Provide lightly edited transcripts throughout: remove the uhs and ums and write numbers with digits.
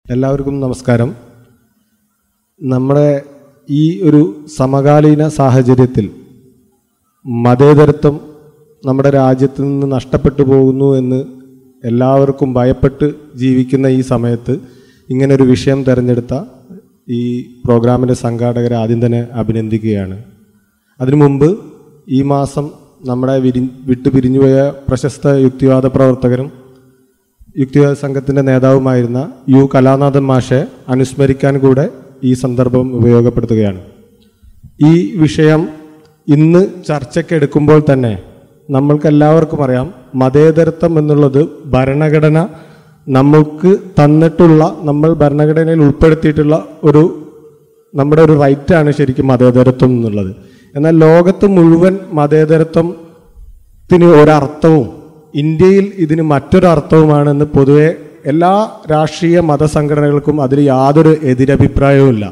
എല്ലാവർക്കും നമസ്കാരം. നമ്മുടെ ഈ ഒരു സമകാലീന സാഹചര്യത്തിൽ മതേതരത്വം നമ്മുടെ രാജ്യത്ത് നിന്ന് നഷ്ടപ്പെട്ടു പോകുന്നു എന്ന് എല്ലാവർക്കും ഭയപ്പെട്ട് ജീവിക്കുന്ന ഈ സമയത്ത് ഇങ്ങനൊരു വിഷയം തിരഞ്ഞെടുത്ത ഈ പ്രോഗ്രാമിൻ്റെ സംഘാടകരെ ആദ്യം തന്നെ അഭിനന്ദിക്കുകയാണ്. അതിനു മുമ്പ് ഈ മാസം നമ്മുടെ വിട്ടുപിരിഞ്ഞുപോയ പ്രശസ്ത യുക്തിവാദ പ്രവർത്തകരും യുക്തിവാദ സംഘത്തിൻ്റെ നേതാവുമായിരുന്ന യു കലാനാഥൻ മാഷെ അനുസ്മരിക്കാൻ കൂടെ ഈ സന്ദർഭം ഉപയോഗപ്പെടുത്തുകയാണ്. ഈ വിഷയം ഇന്ന് ചർച്ചയ്ക്കെടുക്കുമ്പോൾ തന്നെ നമ്മൾക്കെല്ലാവർക്കും അറിയാം, മതേതരത്വം എന്നുള്ളത് ഭരണഘടന നമ്മൾക്ക് തന്നിട്ടുള്ള, നമ്മൾ ഭരണഘടനയിൽ ഉൾപ്പെടുത്തിയിട്ടുള്ള നമ്മുടെ ഒരു റൈറ്റാണ് ശരിക്കും മതേതരത്വം എന്നുള്ളത്. എന്നാൽ ലോകത്ത് മുഴുവൻ മതേതരത്വത്തിന് ഒരർത്ഥവും ഇന്ത്യയിൽ ഇതിന് മറ്റൊരർത്ഥവുമാണെന്ന് പൊതുവെ എല്ലാ രാഷ്ട്രീയ മതസംഘടനകൾക്കും അതിൽ യാതൊരു എതിരഭിപ്രായവുമില്ല.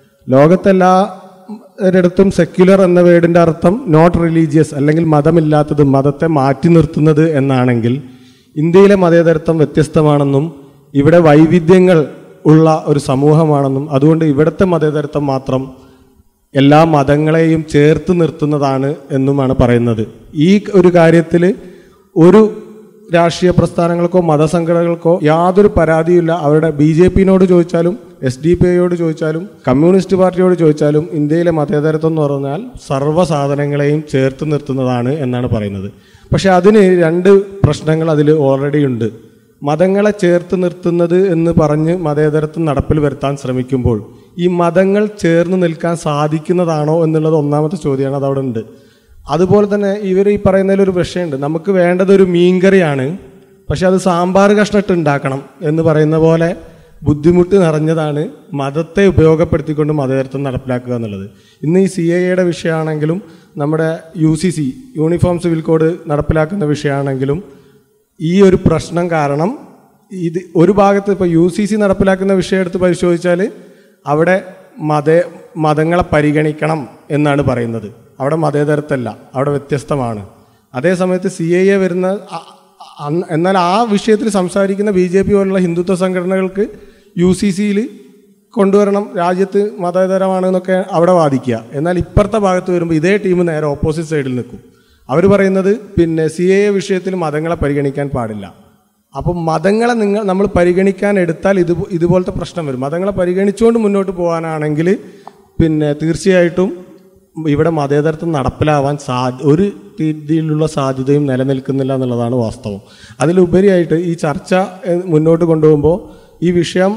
ലോകത്തെല്ലായിടത്തും സെക്യുലർ എന്ന വേർഡിൻ്റെ അർത്ഥം നോട്ട് റിലീജിയസ്, അല്ലെങ്കിൽ മതമില്ലാത്തത്, മതത്തെ മാറ്റി നിർത്തുന്നത് എന്നാണെങ്കിൽ ഇന്ത്യയിലെ മതേതരത്വം വ്യത്യസ്തമാണെന്നും ഇവിടെ വൈവിധ്യങ്ങൾ ഉള്ള ഒരു സമൂഹമാണെന്നും അതുകൊണ്ട് ഇവിടുത്തെ മതേതരത്വം മാത്രം എല്ലാ മതങ്ങളെയും ചേർത്ത് നിർത്തുന്നതാണ് എന്നുമാണ് പറയുന്നത്. ഈ ഒരു കാര്യത്തിൽ ഒരു രാഷ്ട്രീയ പ്രസ്ഥാനങ്ങൾക്കോ മതസംഘടനകൾക്കോ യാതൊരു പരാതിയില്ല. അവരുടെ BJP-നോട് ചോദിച്ചാലും SDPIയോട് ചോദിച്ചാലും കമ്മ്യൂണിസ്റ്റ് പാർട്ടിയോട് ചോദിച്ചാലും ഇന്ത്യയിലെ മതേതരത്വം എന്ന് പറഞ്ഞാൽ സർവ്വ സാധനങ്ങളെയും ചേർത്ത് നിർത്തുന്നതാണ് എന്നാണ് പറയുന്നത്. പക്ഷെ അതിന് രണ്ട് പ്രശ്നങ്ങൾ അതിൽ ഓൾറെഡി ഉണ്ട്. മതങ്ങളെ ചേർത്ത് നിർത്തുന്നത് എന്ന് പറഞ്ഞ് മതേതരത്വം നടപ്പിൽ വരുത്താൻ ശ്രമിക്കുമ്പോൾ ഈ മതങ്ങൾ ചേർന്ന് നിൽക്കാൻ സാധിക്കുന്നതാണോ എന്നുള്ളത് ഒന്നാമത്തെ ചോദ്യമാണ്. അതവിടെ ഉണ്ട്. അതുപോലെ തന്നെ ഇവർ ഈ പറയുന്നതിലൊരു വിഷയമുണ്ട്. നമുക്ക് വേണ്ടത് ഒരു മീൻകറിയാണ്, പക്ഷെ അത് സാമ്പാർ കഷ്ണിട്ട് ഉണ്ടാക്കണം എന്ന് പറയുന്ന പോലെ ബുദ്ധിമുട്ട് നിറഞ്ഞതാണ് മതത്തെ ഉപയോഗപ്പെടുത്തിക്കൊണ്ട് മതേതരത്വം നടപ്പിലാക്കുക എന്നുള്ളത്. ഇന്ന് ഈ CAA വിഷയമാണെങ്കിലും നമ്മുടെ UCC യൂണിഫോം സിവിൽ കോഡ് നടപ്പിലാക്കുന്ന വിഷയമാണെങ്കിലും ഈ ഒരു പ്രശ്നം കാരണം ഇത് ഒരു ഭാഗത്ത് ഇപ്പോൾ UCC നടപ്പിലാക്കുന്ന വിഷയം എടുത്ത് പരിശോധിച്ചാൽ അവിടെ മതങ്ങളെ പരിഗണിക്കണം എന്നാണ് പറയുന്നത്. അവിടെ മതേതരത്വമല്ല, അവിടെ വ്യത്യസ്തമാണ്. അതേസമയത്ത് CAA വരുന്ന, എന്നാൽ ആ വിഷയത്തിൽ സംസാരിക്കുന്ന BJP പോലുള്ള ഹിന്ദുത്വ സംഘടനകൾക്ക് UCCയിൽ കൊണ്ടുവരണം, രാജ്യത്ത് മതേതരമാണെന്നൊക്കെ അവിടെ വാദിക്കുക. എന്നാൽ ഇപ്പുറത്തെ ഭാഗത്ത് വരുമ്പോൾ ഇതേ ടീം നേരെ ഓപ്പോസിറ്റ് സൈഡിൽ നിൽക്കും. അവർ പറയുന്നത് CAA വിഷയത്തിൽ മതങ്ങളെ പരിഗണിക്കാൻ പാടില്ല. അപ്പം മതങ്ങളെ നമ്മൾ പരിഗണിക്കാൻ എടുത്താൽ ഇതുപോലത്തെ പ്രശ്നം വരും. മതങ്ങളെ പരിഗണിച്ചുകൊണ്ട് മുന്നോട്ട് പോകാനാണെങ്കിൽ തീർച്ചയായിട്ടും ഇവിടെ മതേതരത്വം നടപ്പിലാവാൻ ഒരു രീതിയിലുള്ള സാധ്യതയും നിലനിൽക്കുന്നില്ല എന്നുള്ളതാണ് വാസ്തവം. അതിലുപരിയായിട്ട് ഈ ചർച്ച മുന്നോട്ട് കൊണ്ടുപോകുമ്പോൾ ഈ വിഷയം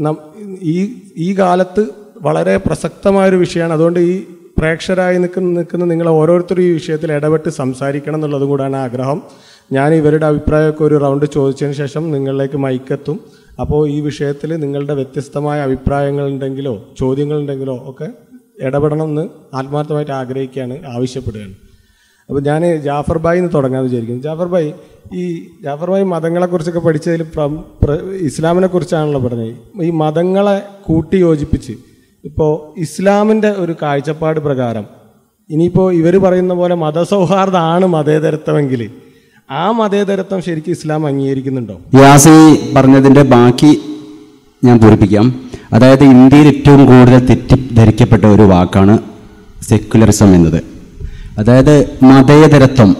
ഈ കാലത്ത് വളരെ പ്രസക്തമായൊരു വിഷയമാണ്. അതുകൊണ്ട് ഈ പ്രേക്ഷകരായി നിൽക്കുന്ന നിങ്ങൾ ഓരോരുത്തരും ഈ വിഷയത്തിൽ ഇടപെട്ട് സംസാരിക്കണം എന്നുള്ളതും കൂടാണ് ആഗ്രഹം. ഞാൻ ഇവരുടെ അഭിപ്രായമൊക്കെ ഒരു റൗണ്ട് ചോദിച്ചതിന് ശേഷം നിങ്ങളിലേക്ക് മൈക്കെത്തും. അപ്പോൾ ഈ വിഷയത്തിൽ നിങ്ങളുടെ വ്യത്യസ്തമായ അഭിപ്രായങ്ങളുണ്ടെങ്കിലോ ചോദ്യങ്ങളുണ്ടെങ്കിലോ ഒക്കെ ഇടപെടണമെന്ന് ആത്മാർത്ഥമായിട്ട് ആഗ്രഹിക്കുകയാണ്, ആവശ്യപ്പെടുകയാണ്. അപ്പോൾ ഞാൻ ജാഫർ ഭായി എന്ന് തുടങ്ങാമെന്ന് വിചാരിക്കുന്നു. ജാഫർ ഭായി മതങ്ങളെക്കുറിച്ചൊക്കെ പഠിച്ചതിൽ ഇസ്ലാമിനെ കുറിച്ചാണല്ലോ പറഞ്ഞത്. ഈ മതങ്ങളെ കൂട്ടി യോജിപ്പിച്ച് ഇപ്പോൾ ഇസ്ലാമിൻ്റെ ഒരു കാഴ്ചപ്പാട് പ്രകാരം ഇനിയിപ്പോൾ ഇവർ പറയുന്ന പോലെ മതസൗഹാർദ്ദമാണ് മതേതരത്വമെങ്കിൽ ആ മതേതരത്വം ശരിക്കും ഇസ്ലാം അംഗീകരിക്കുന്നുണ്ടോ? യാസി പറഞ്ഞതിൻ്റെ ബാക്കി ഞാൻ പൂരിപ്പിക്കാം. അതായത് ഇന്ത്യയിൽ ഏറ്റവും കൂടുതൽ തെറ്റിദ്ധരിക്കപ്പെട്ട ഒരു വാക്കാണ് സെക്യുലറിസം എന്നത്. അതായത് മതേതരത്വം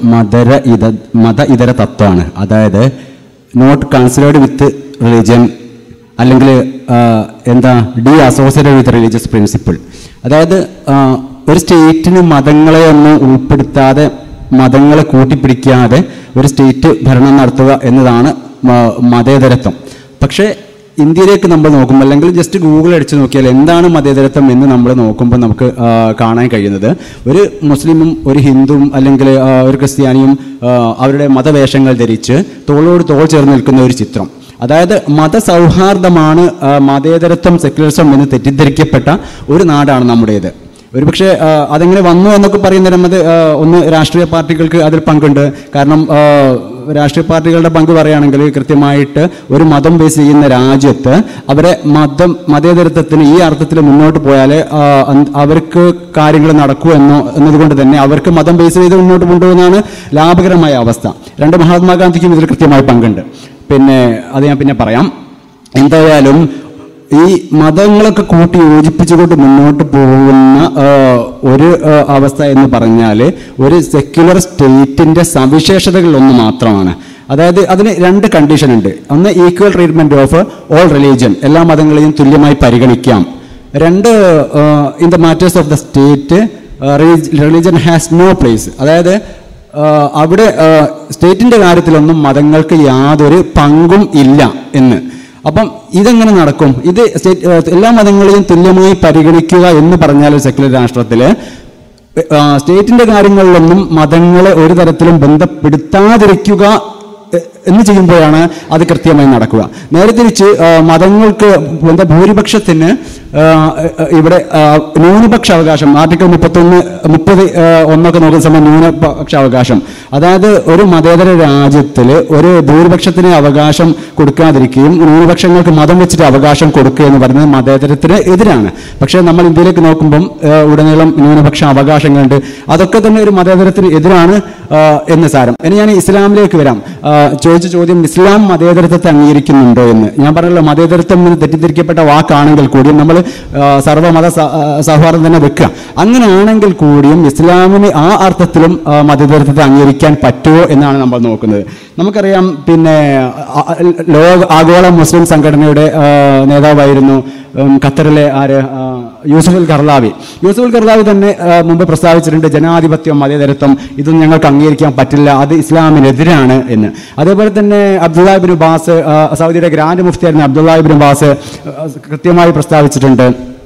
മത ഇതര തത്വമാണ്. അതായത് നോട്ട് കൺസിഡേർഡ് വിത്ത് റിലിജൻ, അല്ലെങ്കിൽ de associated with religious principle. അതായത് ഒരു സ്റ്റേറ്റിന് മതങ്ങളെ ഒന്നും ഉൾപ്പെടുത്താതെ, മതങ്ങളെ കൂട്ടിപ്പിടിക്കാതെ ഒരു സ്റ്റേറ്റ് ഭരണം നടത്തുക എന്നതാണ് മതേതരത്വം. പക്ഷേ ഇന്ത്യയിലേക്ക് നമ്മൾ നോക്കുമ്പോൾ, അല്ലെങ്കിൽ ജസ്റ്റ് ഗൂഗിൾ അടിച്ച് നോക്കിയാൽ എന്താണ് മതേതരത്വം എന്ന് നമ്മൾ നോക്കുമ്പോൾ നമുക്ക് കാണാൻ കഴിയുന്നത്, ഒരു മുസ്ലിമും ഒരു ഹിന്ദുവും അല്ലെങ്കിൽ ഒരു ക്രിസ്ത്യാനിയും അവരുടെ മതവേഷങ്ങൾ ധരിച്ച് തോളോട് തോൾ ചേർന്ന് നിൽക്കുന്ന ഒരു ചിത്രം. അതായത് മതസൗഹാർദ്ദമാണ് മതേതരത്വം, സെക്യുലറിസം എന്ന് തെറ്റിദ്ധരിക്കപ്പെട്ട ഒരു നാടാണ് നമ്മുടേത്. ഒരുപക്ഷെ അതെങ്ങനെ വന്നു എന്നൊക്കെ പറയുന്നേരം അത് ഒന്ന് രാഷ്ട്രീയ പാർട്ടികൾക്ക് അതിൽ പങ്കുണ്ട്. കാരണം രാഷ്ട്രീയ പാർട്ടികളുടെ പങ്ക് പറയുകയാണെങ്കിൽ കൃത്യമായിട്ട് ഒരു മതം ബേസ് ചെയ്യുന്ന രാജ്യത്ത് അവരെ മതേതരത്വത്തിന് ഈ അർത്ഥത്തിൽ മുന്നോട്ട് പോയാൽ അവർക്ക് കാര്യങ്ങൾ നടക്കൂ എന്നതുകൊണ്ട് തന്നെ അവർക്ക് മതം ബേസ് ചെയ്ത് മുന്നോട്ട് കൊണ്ടുപോകുന്നതാണ് ലാഭകരമായ അവസ്ഥ. മഹാത്മാഗാന്ധിക്കും ഇതിൽ കൃത്യമായ പങ്കുണ്ട്. അത് ഞാൻ പിന്നെ പറയാം. എന്തായാലും ഈ മതങ്ങളൊക്കെ കൂട്ടി യോജിപ്പിച്ചുകൊണ്ട് മുന്നോട്ട് പോകുന്ന ഒരു അവസ്ഥ എന്ന് പറഞ്ഞാൽ ഒരു സെക്യുലർ സ്റ്റേറ്റിൻ്റെ സവിശേഷതകളിലൊന്ന് മാത്രമാണ്. അതായത് അതിന് രണ്ട് കണ്ടീഷൻ ഉണ്ട്. ഒന്ന്, equal treatment of all religion, എല്ലാ മതങ്ങളെയും തുല്യമായി പരിഗണിക്കാം. രണ്ട്, in the matters of the state religion has no place. അതായത് അവിടെ സ്റ്റേറ്റിൻ്റെ കാര്യത്തിലൊന്നും മതങ്ങൾക്ക് യാതൊരു പങ്കും ഇല്ല എന്ന്. അപ്പം ഇതെങ്ങനെ നടക്കും? ഇത് എല്ലാ മതങ്ങളെയും തുല്യമായി പരിഗണിക്കുക എന്ന് പറഞ്ഞാൽ സെക്യുലർ രാഷ്ട്രത്തിൽ സ്റ്റേറ്റിൻ്റെ കാര്യങ്ങളിലൊന്നും മതങ്ങളെ ഒരു തരത്തിലും ബന്ധപ്പെടുത്താതിരിക്കുക എന്ന് ചെയ്യുമ്പോഴാണ് അത് കൃത്യമായി നടക്കുക. നേരെ തിരിച്ച് മതങ്ങൾക്ക് ഭൂരിപക്ഷത്തിന് ഇവിടെ ന്യൂനപക്ഷ അവകാശം, ആർട്ടിക്കിൾ 30 നോക്കുന്ന സമയം ന്യൂനപക്ഷ അവകാശം, അതായത് ഒരു മതേതര രാജ്യത്തിൽ ഒരു ഭൂരിപക്ഷത്തിന് അവകാശം കൊടുക്കാതിരിക്കുകയും ന്യൂനപക്ഷങ്ങൾക്ക് മതം വെച്ചിട്ട് അവകാശം കൊടുക്കുക എന്ന് പറയുന്നത് മതേതരത്തിന് എതിരാണ്. പക്ഷേ നമ്മൾ ഇന്ത്യയിലേക്ക് നോക്കുമ്പം ഉടനീളം ന്യൂനപക്ഷ അവകാശങ്ങളുണ്ട്. അതൊക്കെ തന്നെ ഒരു മതേതരത്തിന് എതിരാണ് എന്ന് സാരം. ഇനി ഞാൻ ഇസ്ലാമിലേക്ക് വരാം. ചോദിച്ച ചോദ്യം, ഇസ്ലാം മതേതരത്വത്തെ അംഗീകരിക്കുന്നുണ്ടോ എന്ന്. ഞാൻ പറഞ്ഞല്ലോ, മതേതരത്വം എന്ന് തെറ്റിദ്ധരിക്കപ്പെട്ട വാക്കാണെങ്കിൽ കൂടിയും നമ്മൾ സർവ്വമത സൗഹാർദ്ദം തന്നെ വെക്കുക. അങ്ങനെയാണെങ്കിൽ കൂടിയും ഇസ്ലാമിന് ആ അർത്ഥത്തിലും മതേതരത്വത്തെ അംഗീകരിക്കാൻ പറ്റുമോ എന്നാണ് നമ്മൾ നോക്കുന്നത്. നമുക്കറിയാം, പിന്നെ ആഗോള മുസ്ലിം സംഘടനയുടെ നേതാവായിരുന്നു ഖത്തറിലെ യൂസുഫുൽ ഖർലാവി. യൂസുഫുൽ ഖർലാവി തന്നെ മുമ്പ് പ്രസ്താവിച്ചിട്ടുണ്ട്, ജനാധിപത്യം, മതേതരത്വം ഇതൊന്നും ഞങ്ങൾക്ക് അംഗീകരിക്കാൻ പറ്റില്ല, അത് ഇസ്ലാമിനെതിരാണ് എന്ന്. അതേപോലെ തന്നെ അബ്ദുള്ള ഇബ്നു ബാസ്, സൗദിയുടെ ഗ്രാൻഡ് മുഫ്തിയായിരുന്ന അബ്ദുള്ള ഇബ്നു ബാസ് കൃത്യമായി പ്രസ്താവിച്ചിട്ടുണ്ട്,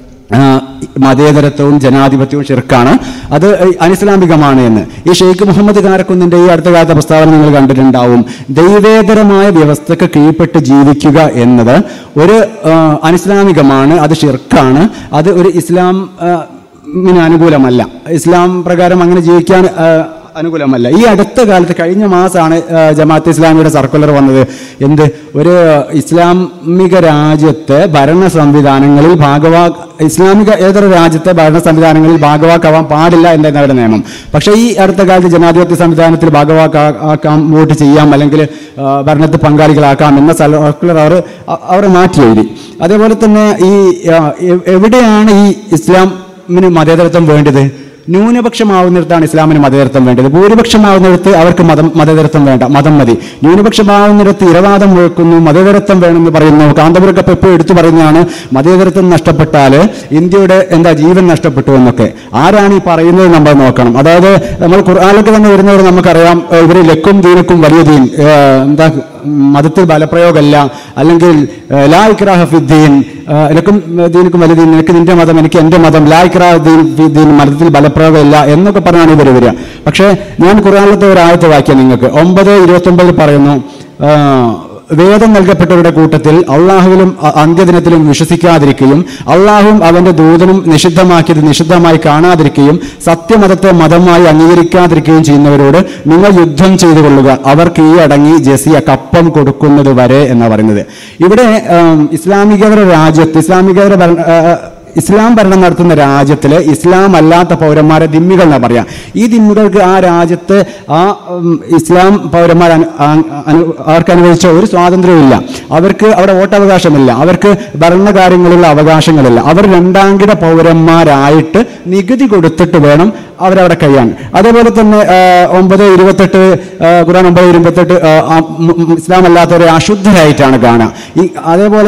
മതേതരത്വവും ജനാധിപത്യവും ഷിർക്കാണ്, അത് അനിസ്ലാമികമാണ് എന്ന്. ഈ ഷെയ്ഖ് മുഹമ്മദ് കാരക്കുന്നിൻ്റെ ഈ അടുത്ത കാലത്തെ പ്രസ്താവന നിങ്ങൾ കണ്ടിട്ടുണ്ടാവും. ദൈവേതരമായ വ്യവസ്ഥക്ക് കീഴ്പ്പെട്ട് ജീവിക്കുക എന്നത് ഒരു അനിസ്ലാമികമാണ്, അത് ഷിർക്കാണ്, അത് ഒരു ഇസ്ലാമിന് അനുകൂലമല്ല, ഇസ്ലാം പ്രകാരം അങ്ങനെ ജീവിക്കാൻ അനുകൂലമല്ല. ഈ അടുത്ത കാലത്ത് കഴിഞ്ഞ മാസമാണ് ജമാഅത്തെ ഇസ്ലാമിയുടെ സർക്കുലർ വന്നത്. എന്ത്, ഒരു ഇസ്ലാമിക രാജ്യത്തെ ഭരണ സംവിധാനങ്ങളിൽ ഇസ്ലാമിക ഏതൊരു രാജ്യത്തെ ഭരണ സംവിധാനങ്ങളിൽ ഭാഗവാക്കാവാൻ പാടില്ല എന്നാണ് അവരുടെ നിയമം. പക്ഷേ ഈ അടുത്ത കാലത്ത് ജനാധിപത്യ സംവിധാനത്തിൽ ഭാഗവാക്കാക്കാം, വോട്ട് ചെയ്യാം, അല്ലെങ്കിൽ ഭരണത്തിൽ പങ്കാളികളാക്കാം എന്ന സർക്കുലർ അവർ മാറ്റി എഴുതി. അതേപോലെ തന്നെ ഈ എവിടെയാണ് ഈ ഇസ്ലാമിന് മതേതരത്വം വേണ്ടത്? ന്യൂനപക്ഷമാവുന്നിടത്താണ് ഇസ്ലാമിന് മതേതരത്വം വേണ്ടത്. ഭൂരിപക്ഷമാവുന്നിടത്ത് അവർക്ക് മതേതരത്വം വേണ്ട, മതം മതി. ന്യൂനപക്ഷമാവുന്നിടത്ത് ഇരവാദം മുഴക്കുന്നു, മതേതരത്വം വേണമെന്ന് പറയുന്നു. കാന്തപുരക്കപ്പ് എപ്പോഴും എടുത്തു പറയുന്നതാണ്, മതേതരത്വം നഷ്ടപ്പെട്ടാൽ ഇന്ത്യയുടെ ജീവൻ നഷ്ടപ്പെട്ടു എന്നൊക്കെ. ആരാണ് ഈ പറയുന്നത് നമ്മൾ നോക്കണം. അതായത് നമ്മൾ ഖുർആനിലൊക്കെ തന്നെ വരുന്നവർ നമുക്കറിയാം, ഇവർ ലക്കും ദീനക്കും വലിയ ദീൻ, മതത്തിൽ ബലപ്രയോഗമല്ല, അല്ലെങ്കിൽ ലാ ഇക്റാഹ ഫിദ്ദീൻ, ലക്കും ദീനക്കും വലിയ ദീൻ, എനിക്ക് നിന്റെ മതം എനിക്ക് എൻ്റെ മതം, ലാ ഇക്റാഹ ദീൻ, മതത്തിൽ ബലപ്രയോഗമില്ല എന്നൊക്കെ പറഞ്ഞാണ് ഇവർ വരിക. പക്ഷേ ഞാൻ ഖുർആനിലത്തെ ഒരു ആയത്ത് വാക്യം നിങ്ങൾക്ക് 9:29 പറയുന്നു, വേദം നൽകപ്പെട്ടവരുടെ കൂട്ടത്തിൽ അള്ളാഹുവിലും അന്ത്യദിനത്തിലും വിശ്വസിക്കാതിരിക്കുകയും അള്ളാഹുവും അവന്റെ ദൂതനും നിഷിദ്ധമാക്കിയത് നിഷിദ്ധമായി കാണാതിരിക്കുകയും സത്യമതത്തെ മതമായി അംഗീകരിക്കാതിരിക്കുകയും ചെയ്യുന്നവരോട് നിങ്ങൾ യുദ്ധം ചെയ്തു കൊള്ളുക, അവർ കീഴടങ്ങി ജസിയ കപ്പം കൊടുക്കുന്നത് വരെ എന്നാണ് പറയുന്നത്. ഇവിടെ ഇസ്ലാമികേതര രാജ്യത്ത് ഇസ്ലാം ഭരണം നടത്തുന്ന രാജ്യത്തിൽ ഇസ്ലാം അല്ലാത്ത പൗരന്മാരെ ദിമ്മികൾ എന്നാ പറയാം. ഈ ദിമ്മികൾക്ക് ആ രാജ്യത്ത് ആ ഇസ്ലാം പൗരന്മാർ അവർക്ക് അനുവദിച്ച ഒരു സ്വാതന്ത്ര്യമില്ല, അവർക്ക് അവിടെ വോട്ടവകാശമില്ല, അവർക്ക് ഭരണകാര്യങ്ങളിലുള്ള അവകാശങ്ങളില്ല. അവർ രണ്ടാംകിട പൗരന്മാരായിട്ട് നികുതി കൊടുത്തിട്ട് വേണം അവരവിടെ കഴിയാൻ. അതേപോലെ തന്നെ 9:28 ഖുർആൻ 9:28 ഇസ്ലാം അല്ലാത്തവരെ അശുദ്ധരായിട്ടാണ് കാണുക. അതേപോലെ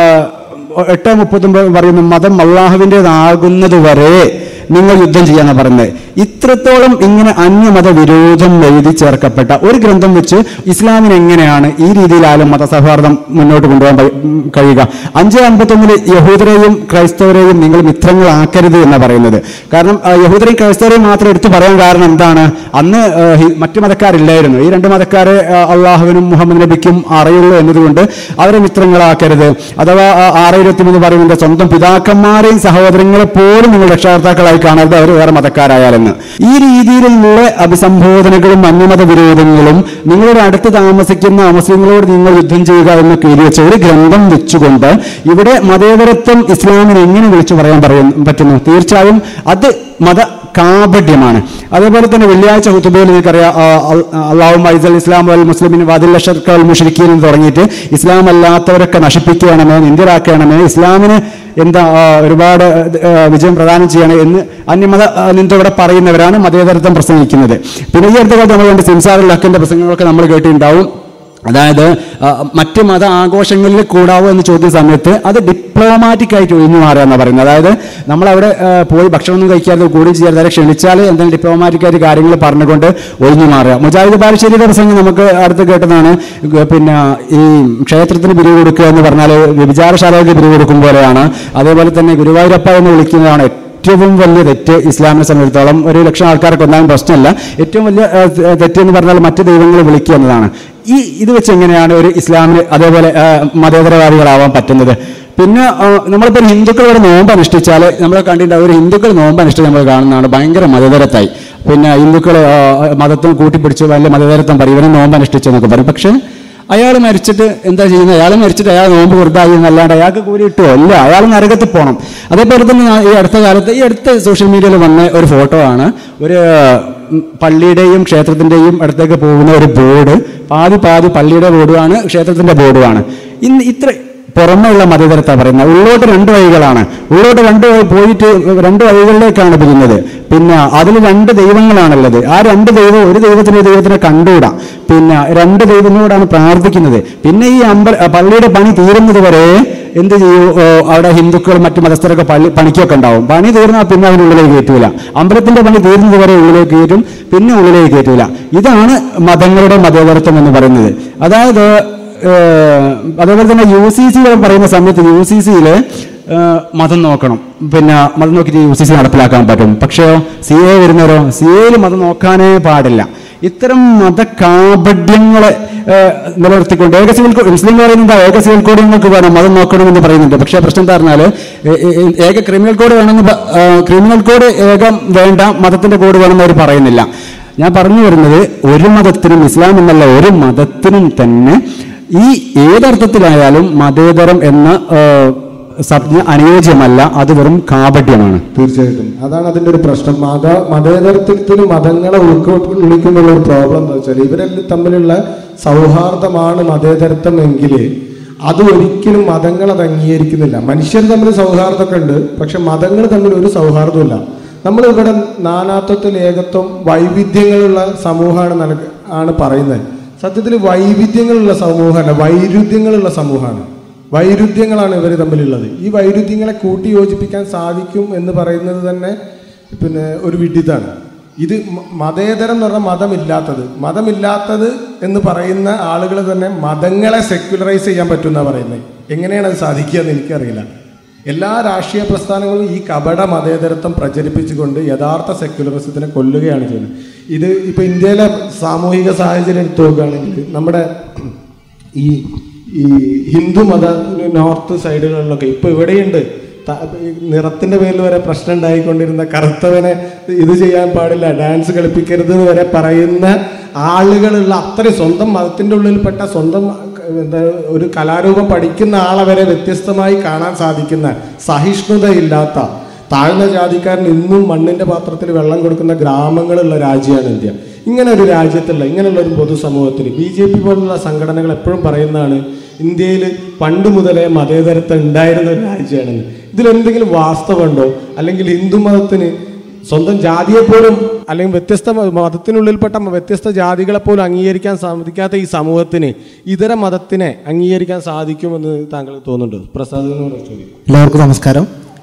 8:39 പറയുന്നു, മതം അള്ളാഹുവിൻ്റെതാകുന്നത് വരെ നിങ്ങൾ യുദ്ധം ചെയ്യാനാണ് പറയുന്നത്. ഇത്രത്തോളം ഇങ്ങനെ അന്യമത വിരോധം എഴുതി ചേർക്കപ്പെട്ട ഒരു ഗ്രന്ഥം വെച്ച് ഇസ്ലാമിന് എങ്ങനെയാണ് ഈ രീതിയിലായാലും മതസൗഹാർദ്ദം മുന്നോട്ട് കൊണ്ടുപോകാൻ കഴിയുക? 5:51 യഹൂദരെയും ക്രൈസ്തവരെയും നിങ്ങൾ മിത്രങ്ങളാക്കരുത് എന്ന് പറയുന്നത്. കാരണം യഹൂദരെയും ക്രൈസ്തവരെയും മാത്രം എടുത്തു പറയാൻ കാരണം എന്താണ്? അന്ന് മറ്റു മതക്കാരില്ലായിരുന്നു. ഈ രണ്ട് മതക്കാരെ അള്ളാഹുവിനും മുഹമ്മദ് നബിക്കും അറിയുള്ളൂ എന്നതുകൊണ്ട് അവരെ മിത്രങ്ങളാക്കരുത്. അഥവാ 6:23 പറയുന്നത്, സ്വന്തം പിതാക്കന്മാരെയും സഹോദരങ്ങളെ പോലും നിങ്ങൾ രക്ഷകർത്താക്കളായി കാണരുത്, അവർ വേറെ മതക്കാരായാലെന്ന്. ഈ രീതിയിലുള്ള അഭിസംബോധനകളും അന്യമത വിരോധങ്ങളും നിങ്ങളുടെ അടുത്ത് താമസിക്കുന്ന മുസ്ലിങ്ങളോട് നിങ്ങൾ യുദ്ധം ചെയ്യുക എന്നൊക്കെ എഴുതി വെച്ച ഒരു ഗ്രന്ഥം വെച്ചുകൊണ്ട് ഇവിടെ മതേതരത്വം ഇസ്ലാമിനെ എങ്ങനെ വിളിച്ചു പറയാൻ പറ്റുന്നു? തീർച്ചയായും അത് കാപട്യമാണ്. അതേപോലെ തന്നെ വെള്ളിയാഴ്ച ഖുതുബയിൽ നിങ്ങൾക്കറിയാം, അല്ലാഹുമ്മ ഇസ്സൽ ഇസ്ലാം വൽ മുസ്ലിമീൻ വദില്ല ശർക വൽ മുശ്രിക്കീൻ എന്ന് തുടങ്ങിയിട്ട് ഇസ്ലാം അല്ലാത്തവരൊക്കെ നശിപ്പിക്കുകയാണെന്ന്, നിന്ദ്യരാക്കുകയാണെന്ന്, ഇസ്ലാമിന് എന്താ ഒരുപാട് വിജയം പ്രദാനം ചെയ്യണം എന്ന് അന്യമത നിന്നവിടെ പറയുന്നവരാണ് മതേതരത്വം പ്രസംഗിക്കുന്നത്. പിന്നെ ഈ അടുത്ത കാലത്ത് നമ്മൾ കണ്ട സിംസാറുൽ ഹക്കിന്റെ പ്രസംഗങ്ങളൊക്കെ നമ്മൾ കേട്ടിട്ടുണ്ടാവും. അതായത് മറ്റ് മത ആഘോഷങ്ങളിൽ കൂടാവോ എന്ന് ചോദിച്ച സമയത്ത് അത് ഡിപ്ലോമാറ്റിക് ആയിട്ട് ഒഴിഞ്ഞു മാറുക എന്നാണ് പറയുന്നത്. അതായത് നമ്മളവിടെ പോയി ഭക്ഷണമൊന്നും കഴിക്കാതെ കൂടി ചെയ്യാതെ അവരെ ക്ഷണിച്ചാൽ എന്തെങ്കിലും ഡിപ്ലോമാറ്റിക് ആയിട്ട് കാര്യങ്ങൾ പറഞ്ഞുകൊണ്ട് ഒഴിഞ്ഞു മാറുക. മുജാഹിദ് ബാലുശ്ശേരിയുടെ പ്രസംഗം നമുക്ക് അടുത്ത് കേട്ടതാണ്. പിന്നെ ഈ ക്ഷേത്രത്തിന് പിരിവ് കൊടുക്കുക എന്ന് പറഞ്ഞാൽ വ്യഭിചാരശാലയ്ക്ക് പിരിവ് കൊടുക്കും പോലെയാണ്. അതേപോലെ തന്നെ ഗുരുവായൂരപ്പ എന്ന് വിളിക്കുന്നതാണ് ഏറ്റവും വലിയ തെറ്റ്. ഇസ്ലാമിനെ സംബന്ധിച്ചിടത്തോളം 100,000 ആൾക്കാർക്ക് ഒന്നാലും പ്രശ്നമല്ല. ഏറ്റവും വലിയ തെറ്റ് എന്ന് പറഞ്ഞാൽ മറ്റ് ദൈവങ്ങൾ വിളിക്കുക എന്നതാണ്. ഇത് വെച്ച് എങ്ങനെയാണ് ഒരു ഇസ്ലാമിന് അതേപോലെ മതേതരവാദികളാവാൻ പറ്റുന്നത്? പിന്നെ നമ്മളിപ്പോൾ ഒരു ഹിന്ദുക്കൾ ഒരു നോമ്പ് അനുഷ്ഠിച്ചാൽ നമ്മൾ കണ്ടിട്ടുണ്ടാവും, ഒരു ഹിന്ദുക്കൾ നോമ്പ് അനുഷ്ഠിച്ച് നമ്മൾ കാണുന്നതാണ് ഭയങ്കര മതേതരത്തായി. പിന്നെ ഹിന്ദുക്കൾ മതത്വം കൂട്ടിപ്പിടിച്ച് വലിയ മതേതരത്വം പറയും, ഇവരെ നോമ്പ് അനുഷ്ഠിച്ചെന്നൊക്കെ പറയും. പക്ഷേ അയാൾ മരിച്ചിട്ട് എന്താ ചെയ്യുന്നത്? അയാൾ മരിച്ചിട്ട് അയാൾ നോമ്പ് വെറുതായി എന്നല്ലാണ്ട് അയാൾക്ക് കൂലി കിട്ടുമോ? ഇല്ല, അയാൾ നരകത്തിൽ പോകണം. അതേപോലെ തന്നെ ഈ അടുത്ത സോഷ്യൽ മീഡിയയിൽ വന്ന ഒരു ഫോട്ടോ ആണ്. ഒരു പള്ളിയുടെയും ക്ഷേത്രത്തിൻ്റെയും അടുത്തേക്ക് പോകുന്ന ഒരു ബോർഡ്, പാതി പള്ളിയുടെ ബോർഡുമാണ്, ക്ഷേത്രത്തിൻ്റെ ബോർഡുമാണ്. ഇത്ര പുറമെയുള്ള മതേതരത്താണ് പറയുന്നത്. ഉള്ളോട്ട് 2 വഴികളാണ്. ഉള്ളോട്ട് 2 വഴി പോയിട്ട് 2 വഴികളിലേക്കാണ് പോകുന്നത്. പിന്നെ അതിൽ 2 ദൈവങ്ങളാണുള്ളത്. ആ 2 ദൈവം ഒരു ദൈവത്തിനെ കണ്ടുകൂടാ. പിന്നെ 2 ദൈവങ്ങളോടാണ് പ്രാർത്ഥിക്കുന്നത്. പിന്നെ ഈ പള്ളിയുടെ പണി തീരുന്നത് വരെ എന്ത് ചെയ്യൂ, അവിടെ ഹിന്ദുക്കൾ മറ്റു മതസ്ഥരൊക്കെ പണിക്കൊക്കെ ഉണ്ടാവും. പണി തീർന്നാൽ പിന്നെ അതിനുള്ളിലേക്ക് കയറ്റൂല. അമ്പലത്തിന്റെ പണി തീരുന്നത് വരെ ഉള്ളിലേക്ക് കയറ്റും, പിന്നെ ഉള്ളിലേക്ക് കയറ്റൂല. ഇതാണ് മതങ്ങളുടെ മതേതരത്വം എന്ന് പറയുന്നത്. അതായത് അതേപോലെ തന്നെ UCC പറയുന്ന സമയത്ത് UCC-യിൽ മതം നോക്കണം, പിന്നെ മതം നോക്കിയിട്ട് UCC നടപ്പിലാക്കാൻ പറ്റും. പക്ഷേ CA വരുന്നവരോ CA-യിൽ മതം നോക്കാനേ പാടില്ല. ഇത്തരം മതകാപഢ്യങ്ങളെ നിലനിർത്തിക്കൊണ്ട് മുസ്ലിം പറയുന്നത് ഏക സിവിൽ കോഡ് നിങ്ങൾക്ക് വേണം, മതം നോക്കണമെന്ന് പറയുന്നുണ്ട്. പക്ഷേ പ്രശ്നം എന്താ പറഞ്ഞാൽ ഏക ക്രിമിനൽ കോഡ് വേണമെന്ന്, ക്രിമിനൽ കോഡ് ഏകം വേണ്ട, മതത്തിന്റെ കോഡ് വേണമെന്ന് അവർ പറയുന്നില്ല. ഞാൻ പറഞ്ഞു വരുന്നത് ഒരു മതത്തിനും, ഇസ്ലാം എന്നല്ല ഒരു മതത്തിനും തന്നെ ഈ ഏതർത്ഥത്തിലായാലും മതേതരം എന്ന സംജ്ഞ അനുയോജ്യമല്ല. അത് വെറും കാപട്യമാണ്. തീർച്ചയായിട്ടും അതാണ് അതിൻ്റെ ഒരു പ്രശ്നം. മതേതരത്വത്തിന് മതങ്ങളെ ഉൾക്കൊള്ളിക്കുന്നുള്ള ഒരു പ്രോബ്ലം എന്ന് വെച്ചാൽ ഇവരെല്ലാം തമ്മിലുള്ള സൗഹാർദ്ദമാണ് മതേതരത്വം എങ്കിൽ അത് ഒരിക്കലും മതങ്ങൾ അത് അംഗീകരിക്കുന്നില്ല. മനുഷ്യർ തമ്മിൽ സൗഹാർദ്ദമൊക്കെ ഉണ്ട്, പക്ഷെ മതങ്ങൾ തമ്മിൽ ഒരു സൗഹാർദ്ദമില്ല. നമ്മളിവിടെ നാനാത്വത്തിൽ ഏകത്വം, വൈവിധ്യങ്ങളുള്ള സമൂഹമാണ് പറയുന്നത്. സത്യത്തിൽ വൈവിധ്യങ്ങളുള്ള സമൂഹമല്ല, വൈരുദ്ധ്യങ്ങളുള്ള സമൂഹമാണ്. വൈരുദ്ധ്യങ്ങളാണ് ഇവർ തമ്മിലുള്ളത്. ഈ വൈരുദ്ധ്യങ്ങളെ കൂട്ടി യോജിപ്പിക്കാൻ സാധിക്കും എന്ന് പറയുന്നത് തന്നെ പിന്നെ ഒരു വിഡിതാണ്. ഇത് മതേതരം എന്ന് പറഞ്ഞാൽ മതമില്ലാത്തത് എന്ന് പറയുന്ന ആളുകൾ തന്നെ മതങ്ങളെ സെക്യുലറൈസ് ചെയ്യാൻ പറ്റുമെന്നാണ് പറയുന്നത്. എങ്ങനെയാണ് അത് സാധിക്കുക എന്ന് എനിക്കറിയില്ല. എല്ലാ രാഷ്ട്രീയ പ്രസ്ഥാനങ്ങളും ഈ കപട മതേതരത്വം പ്രചരിപ്പിച്ചുകൊണ്ട് യഥാർത്ഥ സെക്യുലറിസത്തിനെ കൊല്ലുകയാണ് ചെയ്യുന്നത്. ഇത് ഇപ്പോൾ ഇന്ത്യയിലെ സാമൂഹിക സാഹചര്യം എടുത്തു നോക്കുകയാണെങ്കിൽ നമ്മുടെ ഈ ഹിന്ദു മത നോർത്ത് സൈഡുകളിലൊക്കെ ഇപ്പോൾ ഇവിടെയുണ്ട് നിറത്തിൻ്റെ പേരിൽ വരെ പ്രശ്നം ഉണ്ടായിക്കൊണ്ടിരുന്ന കറുത്തവനെ ഇത് ചെയ്യാൻ പാടില്ല, ഡാൻസ് കളിപ്പിക്കരുത് എന്ന് വരെ പറയുന്ന ആളുകളുള്ള അത്രയും സ്വന്തം മതത്തിൻ്റെ ഉള്ളിൽപ്പെട്ട സ്വന്തം എന്താ ഒരു കലാരൂപം പഠിക്കുന്ന ആളെ വരെ വ്യത്യസ്തമായി കാണാൻ സാധിക്കുന്ന സഹിഷ്ണുതയില്ലാത്ത താഴ്ന്ന ജാതിക്കാരൻ ഇന്നും മണ്ണിൻ്റെ പാത്രത്തിൽ വെള്ളം കൊടുക്കുന്ന ഗ്രാമങ്ങളുള്ള രാജ്യമാണ് ഇന്ത്യ. ഇങ്ങനെ ഒരു രാജ്യത്തുള്ള ഇങ്ങനെയുള്ള ഒരു പൊതുസമൂഹത്തിൽ BJP പോലുള്ള സംഘടനകൾ എപ്പോഴും പറയുന്നതാണ് ഇന്ത്യയിൽ പണ്ട് മുതലേ മതേതരത്വം ഉണ്ടായിരുന്ന ഒരു രാജ്യമാണെന്ന്. ഇതിലെന്തെങ്കിലും വാസ്തവമുണ്ടോ? അല്ലെങ്കിൽ ഹിന്ദു മതത്തിന് സ്വന്തം ജാതിയെപ്പോലും അല്ലെങ്കിൽ വ്യത്യസ്ത മതത്തിനുള്ളിൽപ്പെട്ട വ്യത്യസ്ത ജാതികളെപ്പോലും അംഗീകരിക്കാൻ സാധിക്കാത്ത ഈ സമൂഹത്തിന് ഇതര മതത്തിനെ അംഗീകരിക്കാൻ സാധിക്കുമെന്ന് താങ്കൾക്ക് തോന്നുന്നുണ്ട്? പ്രസാദിനോട് ചോദിക്കും. എല്ലാവർക്കും നമസ്കാരം.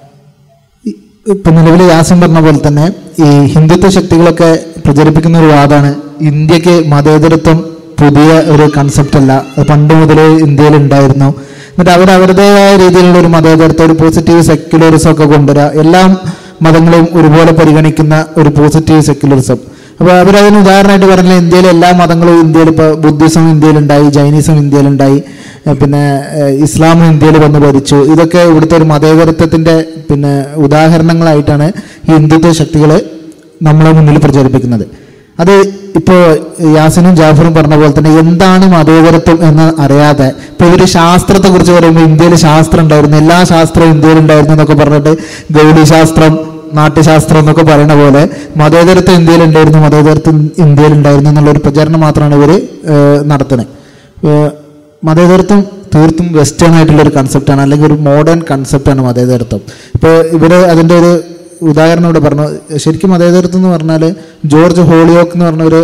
ഇപ്പൊ നിലവിൽ യാസിൻ പറഞ്ഞ പോലെ തന്നെ ഈ ഹിന്ദുത്വ ശക്തികളൊക്കെ പ്രചരിപ്പിക്കുന്ന ഒരു വാദമാണ് ഇന്ത്യക്ക് മതേതരത്വം പുതിയ ഒരു കൺസെപ്റ്റ് അല്ല, പണ്ട് മുതലേ ഇന്ത്യയിൽ ഉണ്ടായിരുന്നു. എന്നിട്ട് അവരുടേതായ രീതിയിലുള്ള ഒരു മതേതരത്വം, ഒരു പോസിറ്റീവ് സെക്യുലറിസം ഒക്കെ കൊണ്ടുവരിക, എല്ലാം മതങ്ങളെയും ഒരുപോലെ പരിഗണിക്കുന്ന ഒരു പോസിറ്റീവ് സെക്യുലറിസം. അപ്പോൾ അവരതിന് ഉദാഹരണമായിട്ട് പറഞ്ഞാൽ ഇന്ത്യയിലെ എല്ലാ മതങ്ങളും ഇന്ത്യയിൽ ഇപ്പോൾ ബുദ്ധിസം ഇന്ത്യയിലുണ്ടായി, ജൈനിസം ഇന്ത്യയിലുണ്ടായി, പിന്നെ ഇസ്ലാമും ഇന്ത്യയിൽ വന്ന് ഭരിച്ചു. ഇതൊക്കെ ഇവിടുത്തെ ഒരു മതേതരത്വത്തിൻ്റെ പിന്നെ ഉദാഹരണങ്ങളായിട്ടാണ് ഈ ഹിന്ദുത്വ ശക്തികൾ നമ്മളെ മുന്നിൽ പ്രചരിപ്പിക്കുന്നത്. അത് ഇപ്പോൾ യാസിനും ജാഫറും പറഞ്ഞ പോലെ തന്നെ എന്താണ് മതേതരത്വം എന്ന് അറിയാതെ ഇപ്പോൾ ഇവർ ശാസ്ത്രത്തെക്കുറിച്ച് പറയുമ്പോൾ ഇന്ത്യയിൽ ശാസ്ത്രം ഉണ്ടായിരുന്നു, എല്ലാ ശാസ്ത്രവും ഇന്ത്യയിൽ ഉണ്ടായിരുന്നു എന്നൊക്കെ പറഞ്ഞിട്ട് ഗൗഡി ശാസ്ത്രം, നാട്യശാസ്ത്രം എന്നൊക്കെ പറയുന്ന പോലെ മതേതരത്വം ഇന്ത്യയിലുണ്ടായിരുന്നു, മതേതരത്വം ഇന്ത്യയിലുണ്ടായിരുന്നു എന്നുള്ളൊരു പ്രചരണം മാത്രമാണ് ഇവർ നടത്തുന്നത്. മതേതരത്വം തീർത്തും വെസ്റ്റേൺ ആയിട്ടുള്ളൊരു കൺസെപ്റ്റാണ്, അല്ലെങ്കിൽ ഒരു മോഡേൺ കൺസെപ്റ്റാണ് മതേതരത്വം. ഇപ്പോൾ ഇവിടെ അതിൻ്റെ ഒരു ഉദാഹരണം ഇവിടെ പറഞ്ഞു. ശരിക്കും മതേതരത്വം എന്ന് പറഞ്ഞാൽ ജോർജ് ഹോളിയോക്ക് എന്ന് പറഞ്ഞൊരു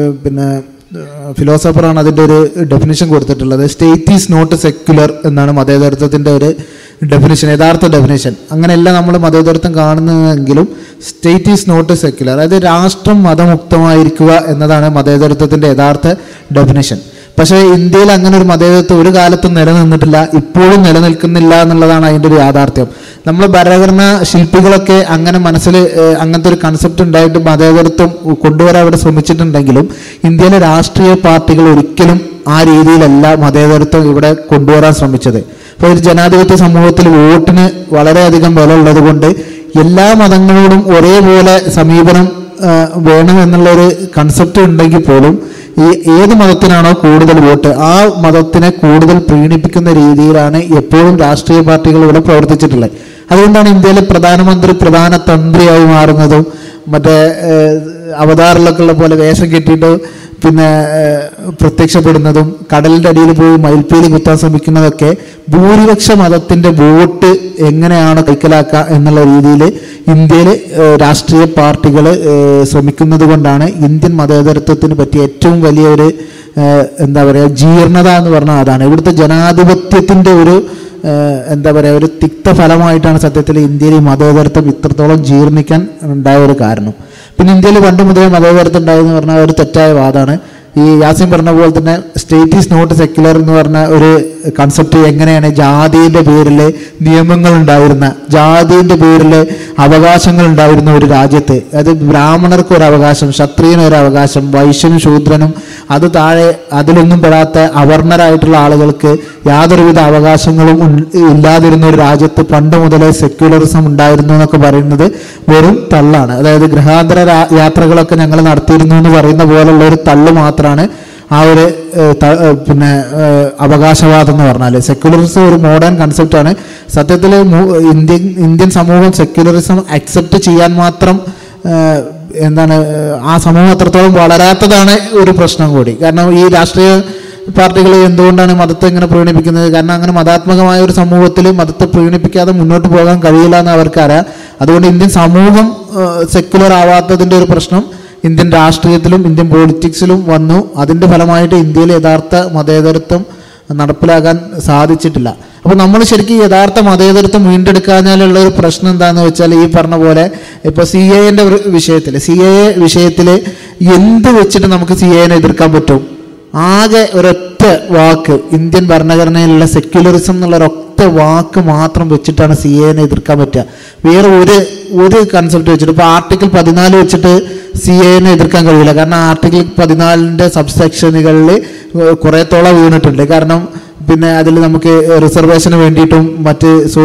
ഫിലോസഫറാണ് അതിൻ്റെ ഒരു ഡെഫിനിഷൻ കൊടുത്തിട്ടുള്ളത്. സ്റ്റേറ്റ് ഈസ് നോട്ട് സെക്യുലർ എന്നാണ് മതേതരത്വത്തിൻ്റെ ഒരു ഡെഫിനിഷൻ, യഥാർത്ഥ ഡെഫിനിഷൻ. അങ്ങനെയല്ല നമ്മൾ മതേതരത്വം കാണുന്നതെങ്കിലും സ്റ്റേറ്റ് ഈസ് നോട്ട് സെക്യുലർ, അതായത് രാഷ്ട്രം മതമുക്തമായിരിക്കുക എന്നതാണ് മതേതരത്വത്തിൻ്റെ യഥാർത്ഥ ഡെഫിനിഷൻ. പക്ഷേ ഇന്ത്യയിൽ അങ്ങനെ ഒരു മതേതരത്വം ഒരു കാലത്തും നിലനിന്നിട്ടില്ല, ഇപ്പോഴും നിലനിൽക്കുന്നില്ല എന്നുള്ളതാണ് അതിൻ്റെ ഒരു യാഥാർത്ഥ്യം. നമ്മൾ ഭരണഘടനാ ശില്പികളൊക്കെ അങ്ങനെ മനസ്സിൽ അങ്ങനത്തെ ഒരു കൺസെപ്റ്റ് ഉണ്ടായിട്ട് മതേതരത്വം കൊണ്ടുവരാൻ അവിടെ ശ്രമിച്ചിട്ടുണ്ടെങ്കിലും ഇന്ത്യയിലെ രാഷ്ട്രീയ പാർട്ടികൾ ഒരിക്കലും ആ രീതിയിലല്ല മതേതരത്വം ഇവിടെ കൊണ്ടുവരാൻ ശ്രമിച്ചത്. അപ്പോൾ ഒരു ജനാധിപത്യ സമൂഹത്തിൽ വോട്ടിന് വളരെയധികം വില ഉള്ളത് കൊണ്ട് എല്ലാ മതങ്ങളോടും ഒരേപോലെ സമീപനം വേണം എന്നുള്ളൊരു കൺസെപ്റ്റ് ഉണ്ടെങ്കിൽ പോലും ഈ ഏത് മതത്തിനാണോ കൂടുതൽ വോട്ട് ആ മതത്തിനെ കൂടുതൽ പ്രീണിപ്പിക്കുന്ന രീതിയിലാണ് എപ്പോഴും രാഷ്ട്രീയ പാർട്ടികൾ ഇവിടെ പ്രവർത്തിച്ചിട്ടുള്ളത്. അതുകൊണ്ടാണ് ഇന്ത്യയിലെ പ്രധാനമന്ത്രി പ്രധാന തന്ത്രിയായി മാറുന്നതും മറ്റേ അവതാറിലൊക്കെ ഉള്ള പോലെ വേഷം കെട്ടിയിട്ട് പിന്നെ പ്രത്യക്ഷപ്പെടുന്നതും കടലിൻ്റെ അടിയിൽ പോയി മയിൽപ്പീലി കുത്താൻ ശ്രമിക്കുന്നതൊക്കെ ഭൂരിപക്ഷ മതത്തിൻ്റെ വോട്ട് എങ്ങനെയാണ് കൈക്കലാക്കുക എന്നുള്ള രീതിയിൽ ഇന്ത്യയിൽ രാഷ്ട്രീയ പാർട്ടികൾ ശ്രമിക്കുന്നത് കൊണ്ടാണ് ഇന്ത്യൻ മതേതരത്വത്തിന് പറ്റിയ ഏറ്റവും വലിയൊരു എന്താ പറയുക ജീർണത എന്ന് പറഞ്ഞാൽ അതാണ്. ഇവിടുത്തെ ജനാധിപത്യത്തിൻ്റെ ഒരു എന്താ പറയുക ഒരു തിക്തഫലമായിട്ടാണ് സത്യത്തിൽ ഇന്ത്യയിൽ ഈ മതേതരത്വം ഇത്രത്തോളം ജീർണിക്കാൻ ഉണ്ടായ ഒരു കാരണം. പിന്നെ ഇന്ത്യയിൽ പണ്ട് മുതലേ മതേതരത്വം ഉണ്ടായെന്ന് പറഞ്ഞാൽ ഒരു തെറ്റായ വാദമാണ്. ഈ യാസിൻ പറഞ്ഞ പോലെ തന്നെ സ്റ്റേറ്റ് ഈസ് നോട്ട് സെക്യുലർ എന്ന് പറഞ്ഞ ഒരു കൺസെപ്റ്റ് എങ്ങനെയാണ് ജാതിയുടെ പേരിൽ നിയമങ്ങൾ ഉണ്ടായിരുന്ന, ജാതിയുടെ പേരിൽ അവകാശങ്ങൾ ഉണ്ടായിരുന്ന ഒരു രാജ്യത്ത്, അതായത് ബ്രാഹ്മണർക്ക് ഒരു അവകാശം, ക്ഷത്രിയന് ഒരു അവകാശം, വൈശ്യനും ശൂദ്രനും അത് താഴെ അതിലൊന്നും പെടാത്ത അവർണരായിട്ടുള്ള ആളുകൾക്ക് യാതൊരുവിധ അവകാശങ്ങളും ഇല്ലാതിരുന്ന ഒരു രാജ്യത്ത് പണ്ട് മുതലേ സെക്യുലറിസം ഉണ്ടായിരുന്നു എന്നൊക്കെ പറയുന്നത് വെറും തള്ളാണ്. അതായത് ഗൃഹാന്തര യാത്രകളൊക്കെ ഞങ്ങൾ നടത്തിയിരുന്നു എന്ന് പറയുന്ന പോലുള്ള ഒരു തള്ളു മാത്രമാണ് ആ ഒരു പിന്നെ അവകാശവാദം എന്ന് പറഞ്ഞാൽ. സെക്യുലറിസം ഒരു മോഡേൺ കൺസെപ്റ്റാണ്. സത്യത്തിൽ ഇന്ത്യൻ സമൂഹം സെക്യുലറിസം അക്സെപ്റ്റ് ചെയ്യാൻ മാത്രം എന്താണ് ആ സമൂഹം അത്രത്തോളം വളരാത്തതാണ് ഒരു പ്രശ്നം കൂടി. കാരണം ഈ രാഷ്ട്രീയ പാർട്ടികൾ എന്തുകൊണ്ടാണ് മതത്തെ ഇങ്ങനെ പ്രീണിപ്പിക്കുന്നത്? കാരണം അങ്ങനെ മതാത്മകമായ ഒരു സമൂഹത്തിൽ മതത്തെ പ്രീണിപ്പിക്കാതെ മുന്നോട്ട് പോകാൻ കഴിയില്ല എന്ന് അവർക്കറിയാം. അതുകൊണ്ട് ഇന്ത്യൻ സമൂഹം സെക്യുലർ ആവാത്തതിൻ്റെ ഒരു പ്രശ്നം ഇന്ത്യൻ രാഷ്ട്രീയത്തിലും ഇന്ത്യൻ പൊളിറ്റിക്സിലും വന്നു. അതിൻ്റെ ഫലമായിട്ട് ഇന്ത്യയിൽ യഥാർത്ഥ മതേതരത്വം നടപ്പിലാക്കാൻ സാധിച്ചിട്ടില്ല. അപ്പോൾ നമ്മൾ ശരിക്കും യഥാർത്ഥ മതേതരത്വം വീണ്ടെടുക്കാനുള്ള ഒരു പ്രശ്നം എന്താണെന്ന് വെച്ചാൽ ഈ പറഞ്ഞ പോലെ ഇപ്പോൾ CAA വിഷയത്തിൽ എന്ത് വെച്ചിട്ട് നമുക്ക് CAA എതിർക്കാൻ പറ്റും? ആകെ ഒരൊറ്റ വാക്ക്, ഇന്ത്യൻ ഭരണഘടനയിലുള്ള സെക്യുലറിസം എന്നുള്ള ഒരൊറ്റ വാക്ക് മാത്രം വെച്ചിട്ടാണ് CAA എതിർക്കാൻ പറ്റുക. വേറെ ഒരു കൺസെപ്റ്റ് വെച്ചിട്ട് ഇപ്പോൾ ആർട്ടിക്കിൾ 14 വെച്ചിട്ട് CAA എതിർക്കാൻ കഴിയില്ല. കാരണം ആർട്ടിക്കിൾ 14 സബ്സെക്ഷനുകളിൽ കുറേത്തോളം വീണിട്ടുണ്ട്. കാരണം പിന്നെ അതിൽ നമുക്ക് റിസർവേഷന് വേണ്ടിയിട്ടും മറ്റ്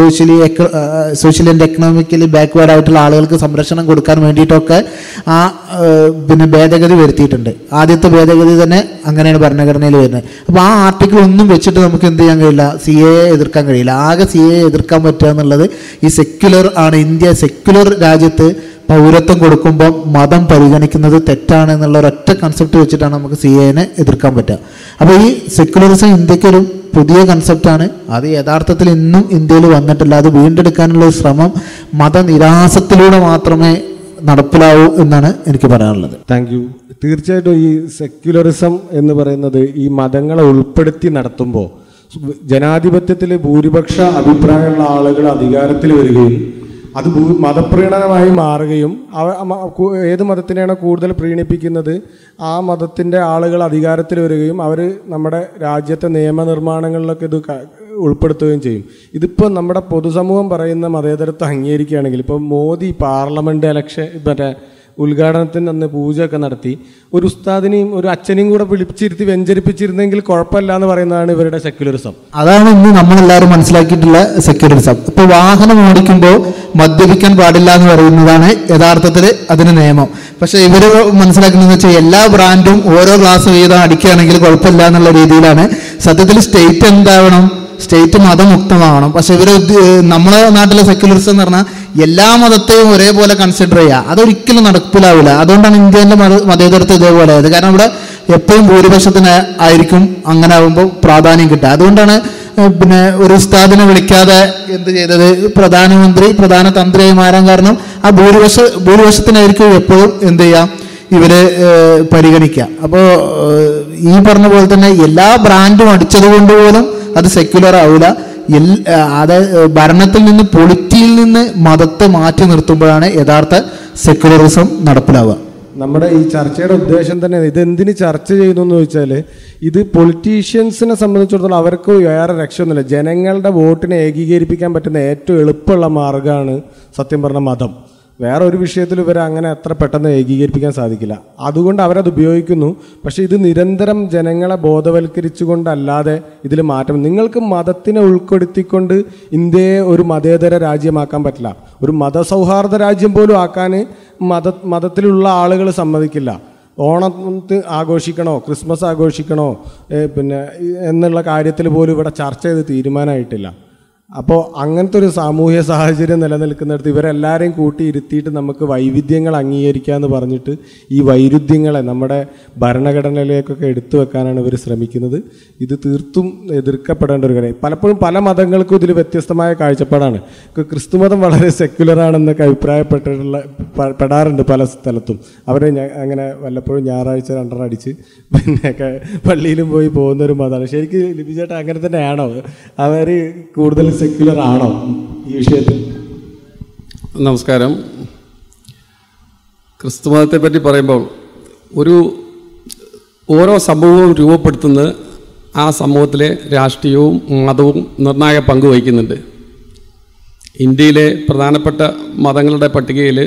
സോഷ്യലി ആൻഡ് എക്കണോമിക്കലി ബാക്ക്വേർഡ് ആയിട്ടുള്ള ആളുകൾക്ക് സംരക്ഷണം കൊടുക്കാൻ വേണ്ടിയിട്ടൊക്കെ ആ പിന്നെ ഭേദഗതി വരുത്തിയിട്ടുണ്ട്. ആദ്യത്തെ ഭേദഗതി തന്നെ അങ്ങനെയാണ് ഭരണഘടനയിൽ വരുന്നത്. അപ്പോൾ ആ ആർട്ടിക്കിൾ ഒന്നും വെച്ചിട്ട് നമുക്ക് എന്ത് ചെയ്യാൻ കഴിയില്ല, CAA എതിർക്കാൻ കഴിയില്ല. ആകെ CAA എതിർക്കാൻ പറ്റുക എന്നുള്ളത് ഈ സെക്യുലർ ആണ്. ഇന്ത്യ സെക്യുലർ രാജ്യത്ത് പൗരത്വം കൊടുക്കുമ്പോൾ മതം പരിഗണിക്കുന്നത് തെറ്റാണ് എന്നുള്ള ഒരൊറ്റ കൺസെപ്റ്റ് വെച്ചിട്ടാണ് നമുക്ക് CAA എതിർക്കാൻ പറ്റുക. അപ്പോൾ ഈ സെക്യുലറിസം ഇന്ത്യക്കൊരു പുതിയ കൺസെപ്റ്റാണ്. അത് യഥാർത്ഥത്തിൽ ഇന്നും ഇന്ത്യയിൽ വന്നിട്ടില്ല. അത് വീണ്ടെടുക്കാനുള്ള ശ്രമം മതനിരാസത്തിലൂടെ മാത്രമേ നടപ്പിലാവൂ എന്നാണ് എനിക്ക് പറയാനുള്ളത്. Thank you. തീർച്ചയായിട്ടും ഈ സെക്യുലറിസം എന്ന് പറയുന്നത് ഈ മതങ്ങളെ ഉൾപ്പെടുത്തി നടത്തുമ്പോൾ ജനാധിപത്യത്തിൽ ഭൂരിപക്ഷ അഭിപ്രായമുള്ള ആളുകൾ അധികാരത്തിൽ വരികയും അത് മതപ്രീണനമായി മാറുകയും ഏത് മതത്തിനെയാണോ കൂടുതൽ പ്രീണിപ്പിക്കുന്നത് ആ മതത്തിൻ്റെ ആളുകൾ അധികാരത്തിൽ വരികയും അവർ നമ്മുടെ രാജ്യത്തെ നിയമനിർമ്മാണങ്ങളിലൊക്കെ ഇത് ഉൾപ്പെടുത്തുകയും ചെയ്യും. ഇതിപ്പോൾ നമ്മുടെ പൊതുസമൂഹം പറയുന്ന മതേതരത്വം അംഗീകരിക്കുകയാണെങ്കിൽ ഇപ്പോൾ മോദി പാർലമെൻറ്റ് ഇലക്ഷൻ മറ്റേ ഉദ്ഘാടനത്തിന് അന്ന് പൂജയൊക്കെ നടത്തി ഒരു ഉസ്താദിനെയും ഒരു അച്ഛനെയും കൂടെ വിളിച്ചിരുത്തി വെഞ്ചരിപ്പിച്ചിരുന്നെങ്കിൽ കുഴപ്പമില്ല എന്ന് പറയുന്നതാണ് ഇവരുടെ സെക്യുലറിസം. അതാണ് ഇന്ന് നമ്മളെല്ലാവരും മനസ്സിലാക്കിയിട്ടുള്ള സെക്യുലറിസം. ഇപ്പോൾ വാഹനം ഓടിക്കുമ്പോൾ മദ്യപിക്കാൻ പാടില്ല എന്ന് പറയുന്നതാണ് യഥാർത്ഥത്തിൽ അതിന് നിയമം. പക്ഷേ ഇവർ മനസ്സിലാക്കുന്നതെന്ന് വെച്ചാൽ എല്ലാ ബ്രാൻഡും ഓരോ ഗ്ലാസ് വീതം അടിക്കുകയാണെങ്കിൽ കുഴപ്പമില്ല എന്നുള്ള രീതിയിലാണ്. സത്യത്തിൽ സ്റ്റേറ്റ് എന്താവണം, സ്റ്റേറ്റ് മതമുക്തമാവണം. പക്ഷെ ഇവർ നമ്മളെ നാട്ടിലെ സെക്യുലറിസം എന്ന് പറഞ്ഞാൽ എല്ലാ മതത്തെയും ഒരേപോലെ കൺസിഡർ ചെയ്യുക, അതൊരിക്കലും നടപ്പിലാവില്ല. അതുകൊണ്ടാണ് ഇന്ത്യയിലെ മതേതരത്വം ഇതേപോലെ ആയത്. കാരണം ഇവിടെ എപ്പോഴും ഭൂരിപക്ഷത്തിന് ആയിരിക്കും അങ്ങനെ ആകുമ്പോൾ പ്രാധാന്യം കിട്ടുക. അതുകൊണ്ടാണ് പിന്നെ ഒരു ഉസ്താദിനെ വിളിക്കാതെ എന്ത് ചെയ്തത്, പ്രധാനമന്ത്രി പ്രധാന തന്ത്രിയായി മാറാൻ കാരണം ആ ഭൂരിപക്ഷത്തിനായിരിക്കും എപ്പോഴും എന്ത് ചെയ്യാം ഇവര് പരിഗണിക്കുക. അപ്പോൾ ഈ പറഞ്ഞ പോലെ തന്നെ എല്ലാ ബ്രാൻഡും അടിച്ചത് കൊണ്ട് പോലും അത് സെക്യുലർ ആവില്ല. അത് ഭരണത്തിൽ നിന്ന് പൊളിറ്റിയിൽ നിന്ന് മതത്തെ മാറ്റി നിർത്തുമ്പോഴാണ് യഥാർത്ഥ സെക്യുലറിസം നടപ്പിലാവുക. നമ്മുടെ ഈ ചർച്ചയുടെ ഉദ്ദേശം തന്നെ ഇതെന്തിന് ചർച്ച ചെയ്യുന്നു എന്ന് ചോദിച്ചാൽ, ഇത് പൊളിറ്റീഷ്യൻസിനെ സംബന്ധിച്ചിടത്തോളം അവർക്ക് വേറെ രക്ഷയൊന്നുമില്ല. ജനങ്ങളുടെ വോട്ടിനെ ഏകീകരിപ്പിക്കാൻ പറ്റുന്ന ഏറ്റവും എളുപ്പമുള്ള മാർഗ്ഗമാണ് സത്യം പറഞ്ഞ മതം. വേറെ ഒരു വിഷയത്തിൽ ഇവരെ അങ്ങനെ അത്ര പെട്ടെന്ന് ഏകീകരിപ്പിക്കാൻ സാധിക്കില്ല. അതുകൊണ്ട് അവരത് ഉപയോഗിക്കുന്നു. പക്ഷേ ഇത് നിരന്തരം ജനങ്ങളെ ബോധവൽക്കരിച്ചുകൊണ്ടല്ലാതെ ഇതിൽ മാറ്റം, നിങ്ങൾക്ക് മതത്തിനെ ഉൾപ്പെടുത്തിക്കൊണ്ട് ഇന്ത്യയെ ഒരു മതേതര രാജ്യമാക്കാൻ പറ്റില്ല. ഒരു മതസൗഹാർദ്ദ രാജ്യം പോലും ആക്കാൻ മതത്തിലുള്ള ആളുകൾ സമ്മതിക്കില്ല. ഓണത്തിന് ആഘോഷിക്കണോ ക്രിസ്മസ് ആഘോഷിക്കണോ പിന്നെ എന്നുള്ള കാര്യത്തിൽ പോലും ഇവിടെ ചർച്ച ചെയ്ത് തീരുമാനമായിട്ടില്ല. അപ്പോൾ അങ്ങനത്തെ ഒരു സാമൂഹ്യ സാഹചര്യം നിലനിൽക്കുന്നിടത്ത് ഇവരെല്ലാവരെയും കൂട്ടിയിരുത്തിയിട്ട് നമുക്ക് വൈവിധ്യങ്ങൾ അംഗീകരിക്കുക എന്ന് പറഞ്ഞിട്ട് ഈ വൈരുദ്ധ്യങ്ങളെ നമ്മുടെ ഭരണഘടനയിലേക്കൊക്കെ എടുത്തു വെക്കാനാണ് ഇവർ ശ്രമിക്കുന്നത്. ഇത് തീർത്തും എതിർക്കപ്പെടേണ്ട ഒരു കാര്യം. പലപ്പോഴും പല മതങ്ങൾക്കും ഇതിൽ വ്യത്യസ്തമായ കാഴ്ചപ്പാടാണ്. ക്രിസ്തുമതം വളരെ സെക്യുലറാണെന്നൊക്കെ അഭിപ്രായപ്പെടാറുണ്ട് പല സ്ഥലത്തും. അവരെ അങ്ങനെ വല്ലപ്പോഴും ഞായറാഴ്ച രണ്ടെണ്ണം അടിച്ച് പിന്നെയൊക്കെ പള്ളിയിലും പോയി പോകുന്നൊരു മതമാണ്. ശരിക്കും ലിപിചേട്ടാ അങ്ങനെ തന്നെയാണോ? അവർ കൂടുതൽ സെക്യുലർ ആണോ ഈ വിഷയത്തിൽ? നമസ്കാരം. ക്രിസ്തുമതത്തെ പറ്റി പറയുമ്പോൾ ഓരോ സമൂഹവും രൂപപ്പെടുത്തുന്നത് ആ സമൂഹത്തിലെ രാഷ്ട്രീയവും മതവും നിർണായക പങ്ക് വഹിക്കുന്നുണ്ട്. ഇന്ത്യയിലെ പ്രധാനപ്പെട്ട മതങ്ങളുടെ പട്ടികയിൽ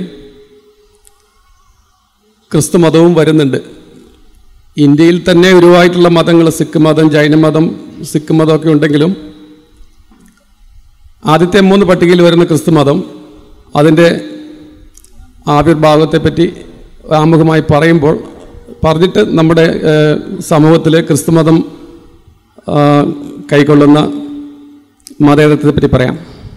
ക്രിസ്തുമതവും വരുന്നുണ്ട്. ഇന്ത്യയിൽ തന്നെ ഉരുവായിട്ടുള്ള മതങ്ങൾ സിഖ് മതം, ജൈനമതം, സിഖ് മതമൊക്കെ ഉണ്ടെങ്കിലും ആദ്യത്തെ 3 പട്ടികയിൽ വരുന്ന ക്രിസ്തുമതം അതിൻ്റെ ആവിർഭാവത്തെപ്പറ്റി ആമുഖമായി പറഞ്ഞിട്ട് നമ്മുടെ സമൂഹത്തിൽ ക്രിസ്തുമതം കൈക്കൊള്ളുന്ന മതേതരത്തെപ്പറ്റി പറയാം.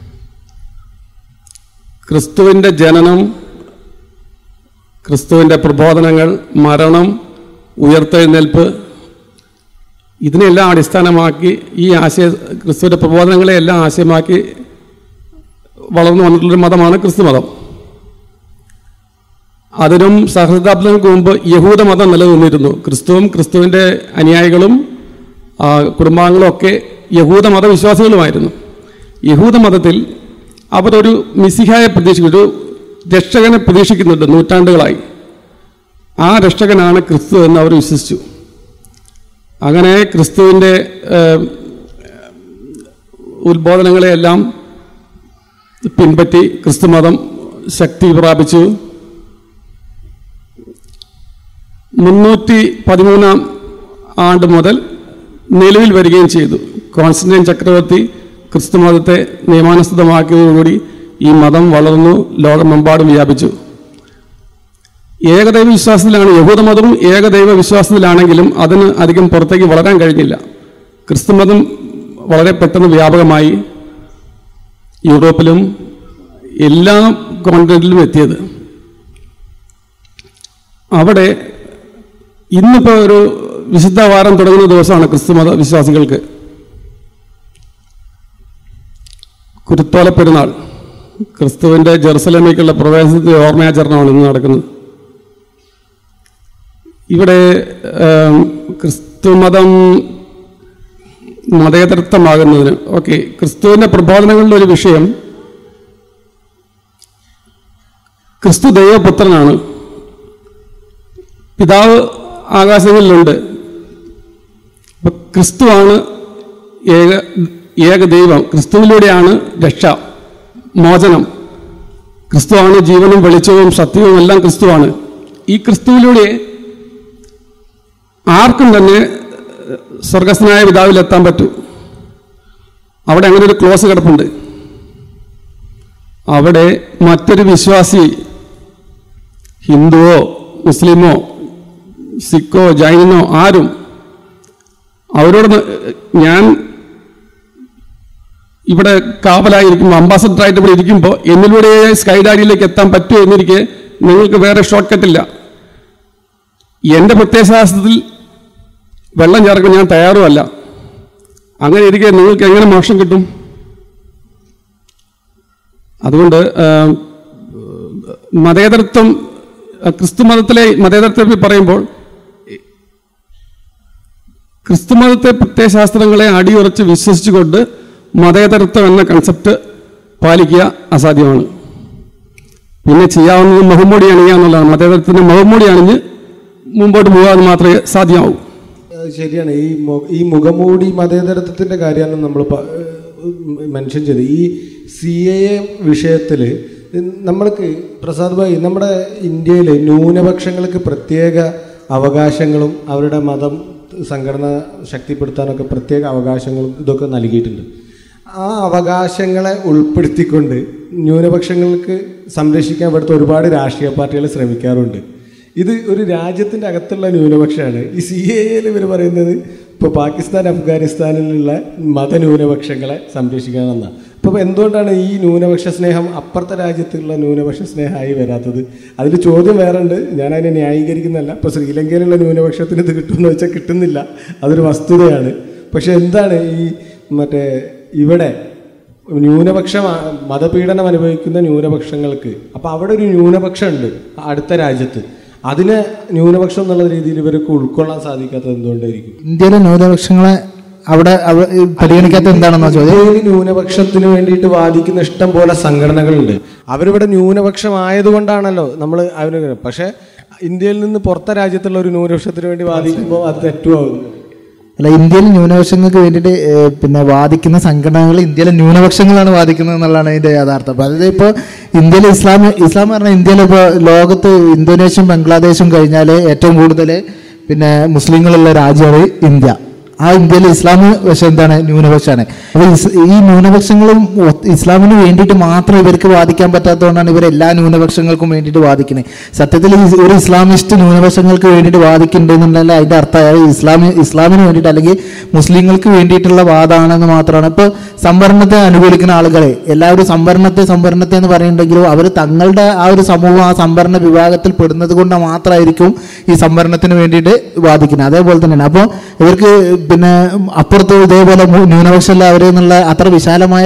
ക്രിസ്തുവിൻ്റെ ജനനം, ക്രിസ്തുവിൻ്റെ പ്രബോധനങ്ങൾ, മരണം, ഉയർത്തെഴുന്നേൽപ്പ്, ഇതിനെല്ലാം അടിസ്ഥാനമാക്കി ക്രിസ്തുവിൻ്റെ പ്രബോധനങ്ങളെ എല്ലാം ആശയമാക്കി വളർന്നു വന്നിട്ടുള്ളൊരു മതമാണ് ക്രിസ്തുമതം. അതിനും സഹസ്രാബ്ദങ്ങൾക്ക് മുമ്പ് യഹൂദമതം നിലനിന്നിരുന്നു. ക്രിസ്തുവിൻ്റെ അനുയായികളും കുടുംബാംഗങ്ങളും ഒക്കെ യഹൂദമത വിശ്വാസികളുമായിരുന്നു. യഹൂദമതത്തിൽ അവരൊരു മിശിഹായെ ഒരു രക്ഷകനെ പ്രതീക്ഷിക്കുന്നുണ്ട് നൂറ്റാണ്ടുകളായി. ആ രക്ഷകനാണ് ക്രിസ്തു എന്ന് അവർ വിശ്വസിച്ചു. അങ്ങനെ ക്രിസ്തുവിൻ്റെ ഉത്ബോധനങ്ങളെയെല്ലാം പിൻപറ്റി ക്രിസ്തുമതം ശക്തി പ്രാപിച്ചു. 313 ആണ്ട് മുതൽ നിലവിൽ വരികയും ചെയ്തു. കോൺസ്റ്റന്റൈൻ ചക്രവർത്തി ക്രിസ്തുമതത്തെ നിയമാനുസൃതമാക്കിയതോടുകൂടി ഈ മതം വളർന്നു ലോകമെമ്പാടും വ്യാപിച്ചു. ഏകദൈവ വിശ്വാസത്തിലാണ് യഹൂദമതവും ഏകദൈവ വിശ്വാസത്തിലാണെങ്കിലും അതിന് അധികം പുറത്തേക്ക് വളരാൻ കഴിഞ്ഞില്ല. ക്രിസ്തുമതം വളരെ പെട്ടെന്ന് വ്യാപകമായി യൂറോപ്പിലും എല്ലാ കോണ്ടിനെന്റിലും എത്തിയത്. അവിടെ ഇന്നിപ്പോൾ ഒരു വിശുദ്ധ വാരം തുടങ്ങുന്ന ദിവസമാണ് ക്രിസ്തുമത വിശ്വാസികൾക്ക്. കുരുത്തോല പെരുന്നാൾ, ക്രിസ്തുവിൻ്റെ ജെറുസലേമിലേക്കുള്ള പ്രവേശനത്തിന്റെ ഓർമ്മയാചരണമാണ് ഇന്ന് നടക്കുന്നത്. ഇവിടെ ക്രിസ്തുമതം മതേതരത്വമാകുന്നതിന് ക്രിസ്തുവിൻ്റെ പ്രബോധനങ്ങളുടെ ഒരു വിഷയം, ക്രിസ്തു ദൈവപുത്രനാണ്, പിതാവ് ആകാശങ്ങളിലുണ്ട്, അപ്പം ക്രിസ്തുവാണ് ഏകദൈവം, ക്രിസ്തുവിലൂടെയാണ് രക്ഷ, മോചനം, ക്രിസ്തുവാണ് ജീവനും വെളിച്ചവും സത്യവും എല്ലാം ക്രിസ്തുവാണ്. ഈ ക്രിസ്തുവിലൂടെ ആർക്കും തന്നെ സ്വർഗസ്ഥനായ പിതാവിലെത്താൻ പറ്റൂ. അവിടെ അങ്ങനെ ഒരു ക്ലോസ് കിടപ്പുണ്ട്. അവിടെ മറ്റൊരു വിശ്വാസി, ഹിന്ദുവോ മുസ്ലിമോ സിഖോ ജൈനനോ ആരും, അവരോട് ഞാൻ ഇവിടെ കാവലായിരിക്കുമ്പോൾ അംബാസഡറായിട്ട് ഇവിടെ ഇരിക്കുമ്പോൾ എന്നിലൂടെ സ്കൈ ഡാഡിയിലേക്ക് എത്താൻ പറ്റുമോ എന്നിരിക്കെ നിങ്ങൾക്ക് വേറെ ഷോർട്ട് കട്ടില്ല. എൻ്റെ പ്രത്യയശാസ്ത്രത്തിൽ വെള്ളം ചേർക്കാൻ ഞാൻ തയ്യാറുമല്ല. അങ്ങനെ ഇരിക്കെ നിങ്ങൾക്ക് എങ്ങനെ മോക്ഷം കിട്ടും? അതുകൊണ്ട് മതേതരത്വം, ക്രിസ്തു മതത്തിലെ മതേതരത്വത്തിൽ പറയുമ്പോൾ ക്രിസ്തു മതത്തെ പ്രത്യയശാസ്ത്രങ്ങളെ അടിയുറച്ച് വിശ്വസിച്ചുകൊണ്ട് മതേതരത്വം എന്ന കൺസെപ്റ്റ് പാലിക്കുക അസാധ്യമാണ്. പിന്നെ ചെയ്യാവുന്നത് മുഖംമൂടി അണിയുക എന്നുള്ളതാണ്. മതേതരത്തിൻ്റെ മുഖംമൂടി അണിഞ്ഞ് മുമ്പോട്ട് പോകാതെ മാത്രമേ സാധ്യമാവൂ. ശരിയാണ്. ഈ മുഖംമൂടി മതേതരത്വത്തിൻ്റെ കാര്യമാണ് നമ്മൾ മെൻഷൻ ചെയ്തത്. ഈ CAA വിഷയത്തിൽ നമ്മൾക്ക് പ്രസാദ് ഭായി, നമ്മുടെ ഇന്ത്യയിൽ ന്യൂനപക്ഷങ്ങൾക്ക് പ്രത്യേക അവകാശങ്ങളും അവരുടെ മതം സംഘടന ശക്തിപ്പെടുത്താനൊക്കെ പ്രത്യേക അവകാശങ്ങളും ഇതൊക്കെ നൽകിയിട്ടുണ്ട്. ആ അവകാശങ്ങളെ ഉൾപ്പെടുത്തിക്കൊണ്ട് ന്യൂനപക്ഷങ്ങൾക്ക് സംരക്ഷിക്കാൻ ഇവിടുത്തെ ഒരുപാട് രാഷ്ട്രീയ പാർട്ടികൾ ശ്രമിക്കാറുണ്ട്. ഇത് ഒരു രാജ്യത്തിൻ്റെ അകത്തുള്ള ന്യൂനപക്ഷമാണ്. ഈ CAA ഇവർ പറയുന്നത് ഇപ്പോൾ പാകിസ്ഥാൻ, അഫ്ഗാനിസ്ഥാനിലുള്ള മതന്യൂനപക്ഷങ്ങളെ സംരക്ഷിക്കണമെന്നാണ്. ഇപ്പോൾ എന്തുകൊണ്ടാണ് ഈ ന്യൂനപക്ഷ സ്നേഹം അപ്പുറത്തെ രാജ്യത്തുള്ള ന്യൂനപക്ഷ സ്നേഹമായി വരാത്തത്? അതിൽ ചോദ്യം വേറെ ഉണ്ട്, ഞാനതിനെ ന്യായീകരിക്കുന്നതല്ല. ഇപ്പോൾ ശ്രീലങ്കയിലുള്ള ന്യൂനപക്ഷത്തിന് ഇത് കിട്ടുമെന്ന് വെച്ചാൽ കിട്ടുന്നില്ല, അതൊരു വസ്തുതയാണ്. പക്ഷെ എന്താണ് ഈ ഇവിടെ ന്യൂനപക്ഷ മതപീഡനം അനുഭവിക്കുന്ന ന്യൂനപക്ഷങ്ങൾക്ക്, അപ്പോൾ അവിടെ ഒരു ന്യൂനപക്ഷം ഉണ്ട് അടുത്ത രാജ്യത്ത്, അതിനെ ന്യൂനപക്ഷം എന്നുള്ള രീതിയിൽ ഇവർക്ക് ഉൾക്കൊള്ളാൻ സാധിക്കാത്തത് എന്തുകൊണ്ടായിരിക്കും? ഇന്ത്യയിലെ ന്യൂനപക്ഷങ്ങളെ അവിടെ പരിഗണിക്കാത്ത എന്താണെന്നോ ചോദ്യം. ന്യൂനപക്ഷത്തിന് വേണ്ടിയിട്ട് വാദിക്കുന്ന ഇഷ്ടം പോലെ സംഘടനകളുണ്ട്. അവരിവിടെ ന്യൂനപക്ഷമായതുകൊണ്ടാണല്ലോ നമ്മൾ അവര്. പക്ഷെ ഇന്ത്യയിൽ നിന്ന് പുറത്തെ രാജ്യത്തുള്ള ഒരു ന്യൂനപക്ഷത്തിന് വേണ്ടി വാദിക്കുമ്പോൾ അത് തെറ്റുമാകുന്നു. അല്ല, ഇന്ത്യയിലെ ന്യൂനപക്ഷങ്ങൾക്ക് വേണ്ടിയിട്ട് വാദിക്കുന്ന സംഘടനകൾ ഇന്ത്യയിലെ ന്യൂനപക്ഷങ്ങളാണ് വാദിക്കുന്നത് എന്നുള്ളതാണ് അതിൻ്റെ യാഥാർത്ഥ്യം. അതായത് ഇപ്പോൾ ഇന്ത്യയിൽ ഇസ്ലാം പറഞ്ഞാൽ ഇന്ത്യയിൽ ഇപ്പോൾ ലോകത്ത് ഇന്തോനേഷ്യയും ബംഗ്ലാദേശും കഴിഞ്ഞാൽ ഏറ്റവും കൂടുതൽ മുസ്ലിങ്ങളുള്ള രാജ്യമാണ് ഇന്ത്യ. ആ ഇന്ത്യയിൽ ഇസ്ലാം പക്ഷേ എന്താണ് ന്യൂനപക്ഷമാണ്. അപ്പോൾ ഈ ന്യൂനപക്ഷങ്ങളും ഇസ്ലാമിന് വേണ്ടിയിട്ട് മാത്രം ഇവർക്ക് വാദിക്കാൻ പറ്റാത്തതുകൊണ്ടാണ് ഇവർ എല്ലാ ന്യൂനപക്ഷങ്ങൾക്കും വേണ്ടിയിട്ട് വാദിക്കുന്നത്. സത്യത്തിൽ ഒരു ഇസ്ലാമിസ്റ്റ് ന്യൂനപക്ഷങ്ങൾക്ക് വേണ്ടിയിട്ട് വാദിക്കുന്നുണ്ടെന്നുണ്ടെങ്കിൽ അതിൻ്റെ അർത്ഥം ഇസ്ലാമിന് വേണ്ടിയിട്ട് അല്ലെങ്കിൽ മുസ്ലിങ്ങൾക്ക് വേണ്ടിയിട്ടുള്ള വാദമാണെന്ന് മാത്രമാണ്. ഇപ്പോൾ സംവരണത്തെ അനുകൂലിക്കുന്ന ആളുകളെ എല്ലാവരും സംവരണത്തെ എന്ന് പറയുന്നുണ്ടെങ്കിലും അവർ തങ്ങളുടെ ആ ഒരു സമൂഹം ആ സംവരണ വിഭാഗത്തിൽ പെടുന്നത് കൊണ്ട് മാത്രമായിരിക്കും ഈ സംവരണത്തിന് വേണ്ടിയിട്ട് വാദിക്കുന്നത്. അതേപോലെ തന്നെയാണ്. അപ്പോൾ ഇവർക്ക് അപ്പുറത്ത് ഇതേപോലെ ന്യൂനപക്ഷമല്ല അവർ എന്നുള്ള അത്ര വിശാലമായ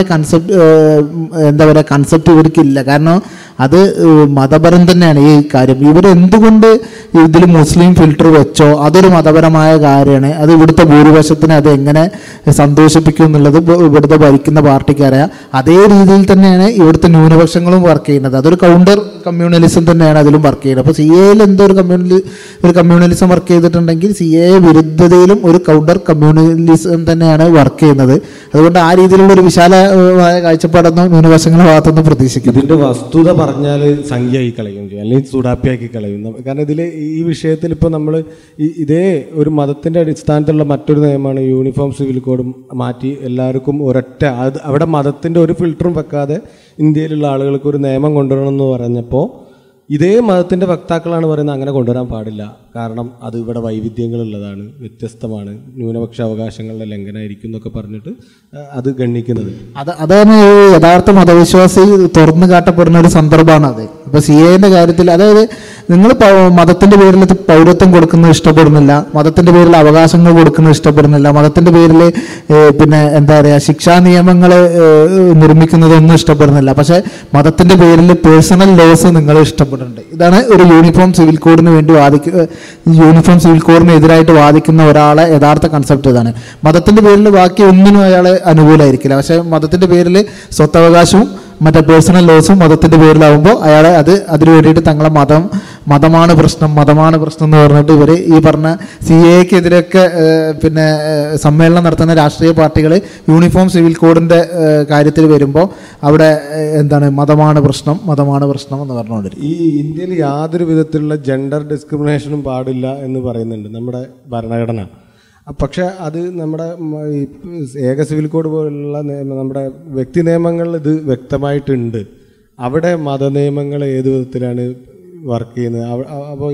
കൺസെപ്റ്റ് ഇവർക്കില്ല. കാരണം അത് മതപരം തന്നെയാണ് ഈ കാര്യം. ഇവരെന്തുകൊണ്ട് ഇതിൽ മുസ്ലിം ഫിൽട്ടർ വെച്ചോ അതൊരു മതപരമായ കാര്യമാണ്. അത് ഇവിടുത്തെ ഭൂരിപക്ഷത്തിന് അത് എങ്ങനെ സന്തോഷിപ്പിക്കും എന്നുള്ളത് ഇവിടുത്തെ ഭരിക്കുന്ന പാർട്ടിക്കറിയാം. അതേ രീതിയിൽ തന്നെയാണ് ഇവിടുത്തെ ന്യൂനപക്ഷങ്ങളും വർക്ക് ചെയ്യുന്നത്. അതൊരു കൗണ്ടർ കമ്മ്യൂണലിസം തന്നെയാണ് അതിലും വർക്ക് ചെയ്യുന്നത്. അപ്പോൾ CAA എന്തോ ഒരു കമ്മ്യൂണലിസം വർക്ക് ചെയ്തിട്ടുണ്ടെങ്കിൽ CAA വിരുദ്ധതയിലും ഒരു കൗണ്ടർ കമ്മ്യൂണലിസം തന്നെയാണ് വർക്ക് ചെയ്യുന്നത്. അതുകൊണ്ട് ആ രീതിയിലുള്ള ഒരു വിശാലമായ കാഴ്ചപ്പാടൊന്നും ന്യൂനപക്ഷങ്ങളുടെ ഭാഗത്തൊന്നും പ്രതീക്ഷിക്കുന്നു. ഇതിൻ്റെ വസ്തുത പറഞ്ഞാൽ സംഖ്യയാക്കി കളയും ചെയ്യും, അല്ലെങ്കിൽ ചൂടാപ്പിയാക്കി കളയും. കാരണം ഇതിൽ ഈ വിഷയത്തിൽ ഇപ്പോൾ നമ്മൾ ഇതേ ഒരു മതത്തിൻ്റെ അടിസ്ഥാനത്തിലുള്ള മറ്റൊരു നിയമമാണ് യൂണിഫോം സിവിൽ കോഡ് മാറ്റി എല്ലാവർക്കും ഒരൊറ്റ അവിടെ മതത്തിൻ്റെ ഒരു ഫിൽറ്ററും വെക്കാതെ ഇന്ത്യയിലുള്ള ആളുകൾക്ക് ഒരു നിയമം കൊണ്ടുവരണമെന്ന് പറഞ്ഞപ്പോൾ ഇതേ മതത്തിൻ്റെ വക്താക്കളാണ് പറയുന്നത് അങ്ങനെ കൊണ്ടുവരാൻ പാടില്ല, കാരണം അത് ഇവിടെ വൈവിധ്യങ്ങളുള്ളതാണ്, വ്യത്യസ്തമാണ്, ന്യൂനപക്ഷ അവകാശങ്ങളുടെ ലംഘനമായിരിക്കും എന്നൊക്കെ പറഞ്ഞിട്ട് അത് ഗണ്ണിക്കുന്നത്. അതാണ് യഥാർത്ഥ മതവിശ്വാസി തുറന്നു കാട്ടപ്പെടുന്ന ഒരു സന്ദർഭമാണ് അത്. ഇപ്പോൾ CAA കാര്യത്തിൽ അതായത് നിങ്ങൾ മതത്തിൻ്റെ പേരിൽ പൗരത്വം കൊടുക്കുന്നത് ഇഷ്ടപ്പെടുന്നില്ല, മതത്തിൻ്റെ പേരിൽ അവകാശങ്ങൾ കൊടുക്കുന്നത് ഇഷ്ടപ്പെടുന്നില്ല, മതത്തിൻ്റെ പേരിൽ എന്താ പറയുക ശിക്ഷാ നിയമങ്ങൾ നിർമ്മിക്കുന്നതൊന്നും ഇഷ്ടപ്പെടുന്നില്ല. പക്ഷേ മതത്തിൻ്റെ പേരിൽ പേഴ്സണൽ ലോസ് നിങ്ങൾ ഇഷ്ടപ്പെടുന്നുണ്ട്. ഇതാണ് ഒരു യൂണിഫോം സിവിൽ കോഡിന് വേണ്ടി യൂണിഫോം സിവിൽ കോഡിന് എതിരായിട്ട് വാദിക്കുന്ന ഒരാളെ യഥാർത്ഥ കൺസെപ്റ്റ് ഇതാണ്. മതത്തിൻ്റെ പേരിൽ ബാക്കി ഒന്നിനും അയാൾ അനുകൂലമായിരിക്കില്ല. പക്ഷേ മതത്തിൻ്റെ പേരിൽ സ്വത്തവകാശവും മറ്റേ പേഴ്സണൽ ലോസും മതത്തിൻ്റെ പേരിലാവുമ്പോൾ അയാൾ അതിനു വേണ്ടിയിട്ട് തങ്ങളെ മതമാണ് പ്രശ്നം എന്ന് പറഞ്ഞിട്ട് ഇവർ ഈ പറഞ്ഞ CAA-ക്കെതിരെയൊക്കെ സമ്മേളനം നടത്തുന്ന രാഷ്ട്രീയ പാർട്ടികൾ യൂണിഫോം സിവിൽ കോഡിൻ്റെ കാര്യത്തിൽ വരുമ്പോൾ അവിടെ എന്താണ് മതമാണ് പ്രശ്നം എന്ന് പറഞ്ഞുകൊണ്ടിരിക്കും. ഈ ഇന്ത്യയിൽ യാതൊരു വിധത്തിലുള്ള ജെൻഡർ ഡിസ്ക്രിമിനേഷനും പാടില്ല എന്ന് പറയുന്നുണ്ട് നമ്മുടെ ഭരണഘടന. പക്ഷേ അത് നമ്മുടെ ഏക സിവിൽ കോഡ് പോലുള്ള നമ്മുടെ വ്യക്തി നിയമങ്ങളിൽ ഇത് വ്യക്തമായിട്ടുണ്ട്. അവിടെ മതനിയമങ്ങൾ ഏത് വിധത്തിലാണ് വർക്ക് ചെയ്യുന്നത്? അപ്പോൾ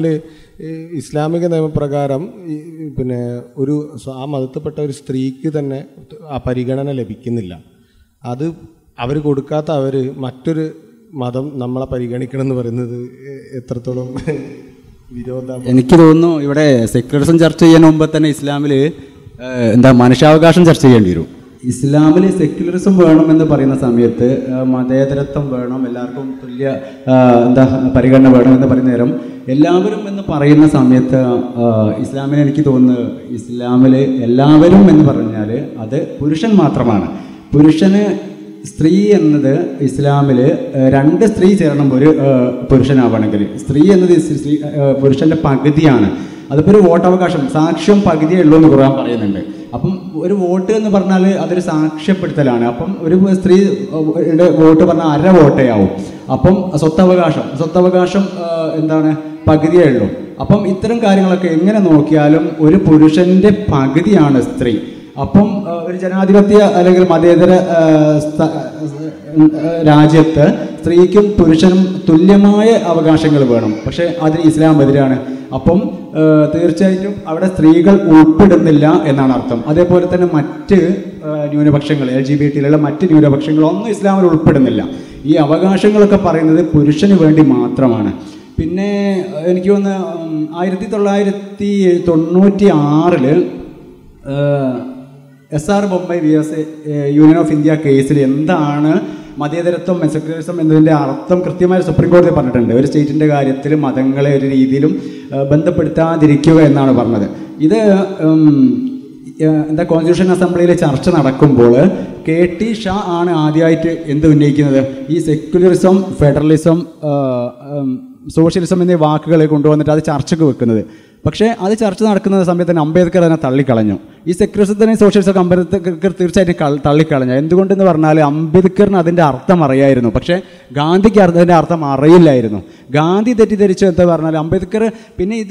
ഇസ്ലാമിക നിയമപ്രകാരം ഒരു ആ മതത്തിൽപ്പെട്ട ഒരു സ്ത്രീക്ക് തന്നെ ആ പരിഗണന ലഭിക്കുന്നില്ല. അത് അവർ കൊടുക്കാത്ത അവർ മറ്റൊരു മതം നമ്മളെ പരിഗണിക്കണം എന്ന് പറയുന്നത് എത്രത്തോളം വിരോധം? എനിക്ക് തോന്നുന്നു ഇവിടെ സെക്യുലറിസം ചർച്ച ചെയ്യാൻ മുമ്പ് തന്നെ ഇസ്ലാമിൽ മനുഷ്യാവകാശം ചർച്ച ചെയ്യേണ്ടി വരും. ഇസ്ലാമിൽ സെക്യുലറിസം വേണമെന്ന് പറയുന്ന സമയത്ത് മതേതരത്വം വേണം, എല്ലാവർക്കും തുല്യ പരിഗണന വേണം എന്ന് പറയുന്ന നേരം എല്ലാവരും എന്ന് പറയുന്ന സമയത്ത് ഇസ്ലാമിൽ എനിക്ക് തോന്നുന്നു ഇസ്ലാമിൽ എല്ലാവരും എന്ന് പറഞ്ഞാൽ അത് പുരുഷൻ മാത്രമാണ്. പുരുഷന് സ്ത്രീ എന്നത് ഇസ്ലാമിൽ 2 സ്ത്രീ ചേരണം ഒരു പുരുഷനാവണമെങ്കിൽ. സ്ത്രീ എന്നത് പുരുഷൻ്റെ പകുതിയാണ്. അതിപ്പോൾ ഒരു വോട്ടവകാശം സാക്ഷ്യം പകുതിയേ ഉള്ളൂ എന്ന് ഖുർആൻ പറയുന്നുണ്ട്. അപ്പം ഒരു വോട്ട് എന്ന് പറഞ്ഞാൽ അതൊരു സാക്ഷ്യപ്പെടുത്തലാണ്. അപ്പം ഒരു സ്ത്രീയുടെ വോട്ട് പറഞ്ഞാൽ 1/2 വോട്ടേ ആവും. അപ്പം സ്വത്തവകാശം പകുതിയേ ഉള്ളൂ. അപ്പം ഇത്തരം കാര്യങ്ങളൊക്കെ എങ്ങനെ നോക്കിയാലും ഒരു പുരുഷൻ്റെ പകുതിയാണ് സ്ത്രീ. അപ്പം ഒരു ജനാധിപത്യ അല്ലെങ്കിൽ മതേതര രാജ്യത്ത് സ്ത്രീക്കും പുരുഷനും തുല്യമായ അവകാശങ്ങൾ വേണം. പക്ഷേ അതിന് ഇസ്ലാം എതിരാണ്. അപ്പം തീർച്ചയായിട്ടും അവിടെ സ്ത്രീകൾ ഉൾപ്പെടുന്നില്ല എന്നാണ് അർത്ഥം. അതേപോലെ തന്നെ മറ്റ് ന്യൂനപക്ഷങ്ങൾ LGBT മറ്റ് ന്യൂനപക്ഷങ്ങളൊന്നും ഇസ്ലാമിൽ ഉൾപ്പെടുന്നില്ല. ഈ അവകാശങ്ങളൊക്കെ പറയുന്നത് പുരുഷന് വേണ്ടി മാത്രമാണ്. പിന്നെ എനിക്ക് തോന്നുന്നു 1996 SR Bommai vs union of India കേസിൽ എന്താണ് മതേതരത്വം സെക്യുലറിസം എന്നതിൻ്റെ അർത്ഥം കൃത്യമായി സുപ്രീം കോടതി പറഞ്ഞിട്ടുണ്ട്. ഒരു സ്റ്റേറ്റിൻ്റെ കാര്യത്തിൽ മതങ്ങളെ ഒരു രീതിയിലും ബന്ധപ്പെടുത്താതിരിക്കുക എന്നാണ് പറഞ്ഞത്. ഇത് കോൺസ്റ്റിറ്റ്യൂഷൻ അസംബ്ലിയിൽ ചർച്ച നടക്കുമ്പോൾ KT ഷാ ആണ് ആദ്യമായിട്ട് ഉന്നയിക്കുന്നത് ഈ സെക്യുലറിസം, ഫെഡറലിസം, സോഷ്യലിസം എന്നീ വാക്കുകളെ കൊണ്ടുവന്നിട്ട് അത് ചർച്ചയ്ക്ക് വെക്കുന്നത്. പക്ഷേ അത് ചർച്ച നടക്കുന്ന സമയത്ത് തന്നെ അംബേദ്കർ അതിനെ തള്ളിക്കളഞ്ഞു. ഈ സെക്യുലറിസത്തിനെയും സോഷ്യലിസം അംബേദ്കർ തീർച്ചയായിട്ടും തള്ളിക്കളഞ്ഞു. എന്തുകൊണ്ടെന്ന് പറഞ്ഞാൽ അംബേദ്കറിന് അതിൻ്റെ അർത്ഥം അറിയായിരുന്നു, പക്ഷേ ഗാന്ധിക്ക് അതിൻ്റെ അർത്ഥം അറിയില്ലായിരുന്നു. ഗാന്ധി തെറ്റിദ്ധരിച്ചു എന്ന് പറഞ്ഞാൽ അംബേദ്കർ പിന്നെ ഇത്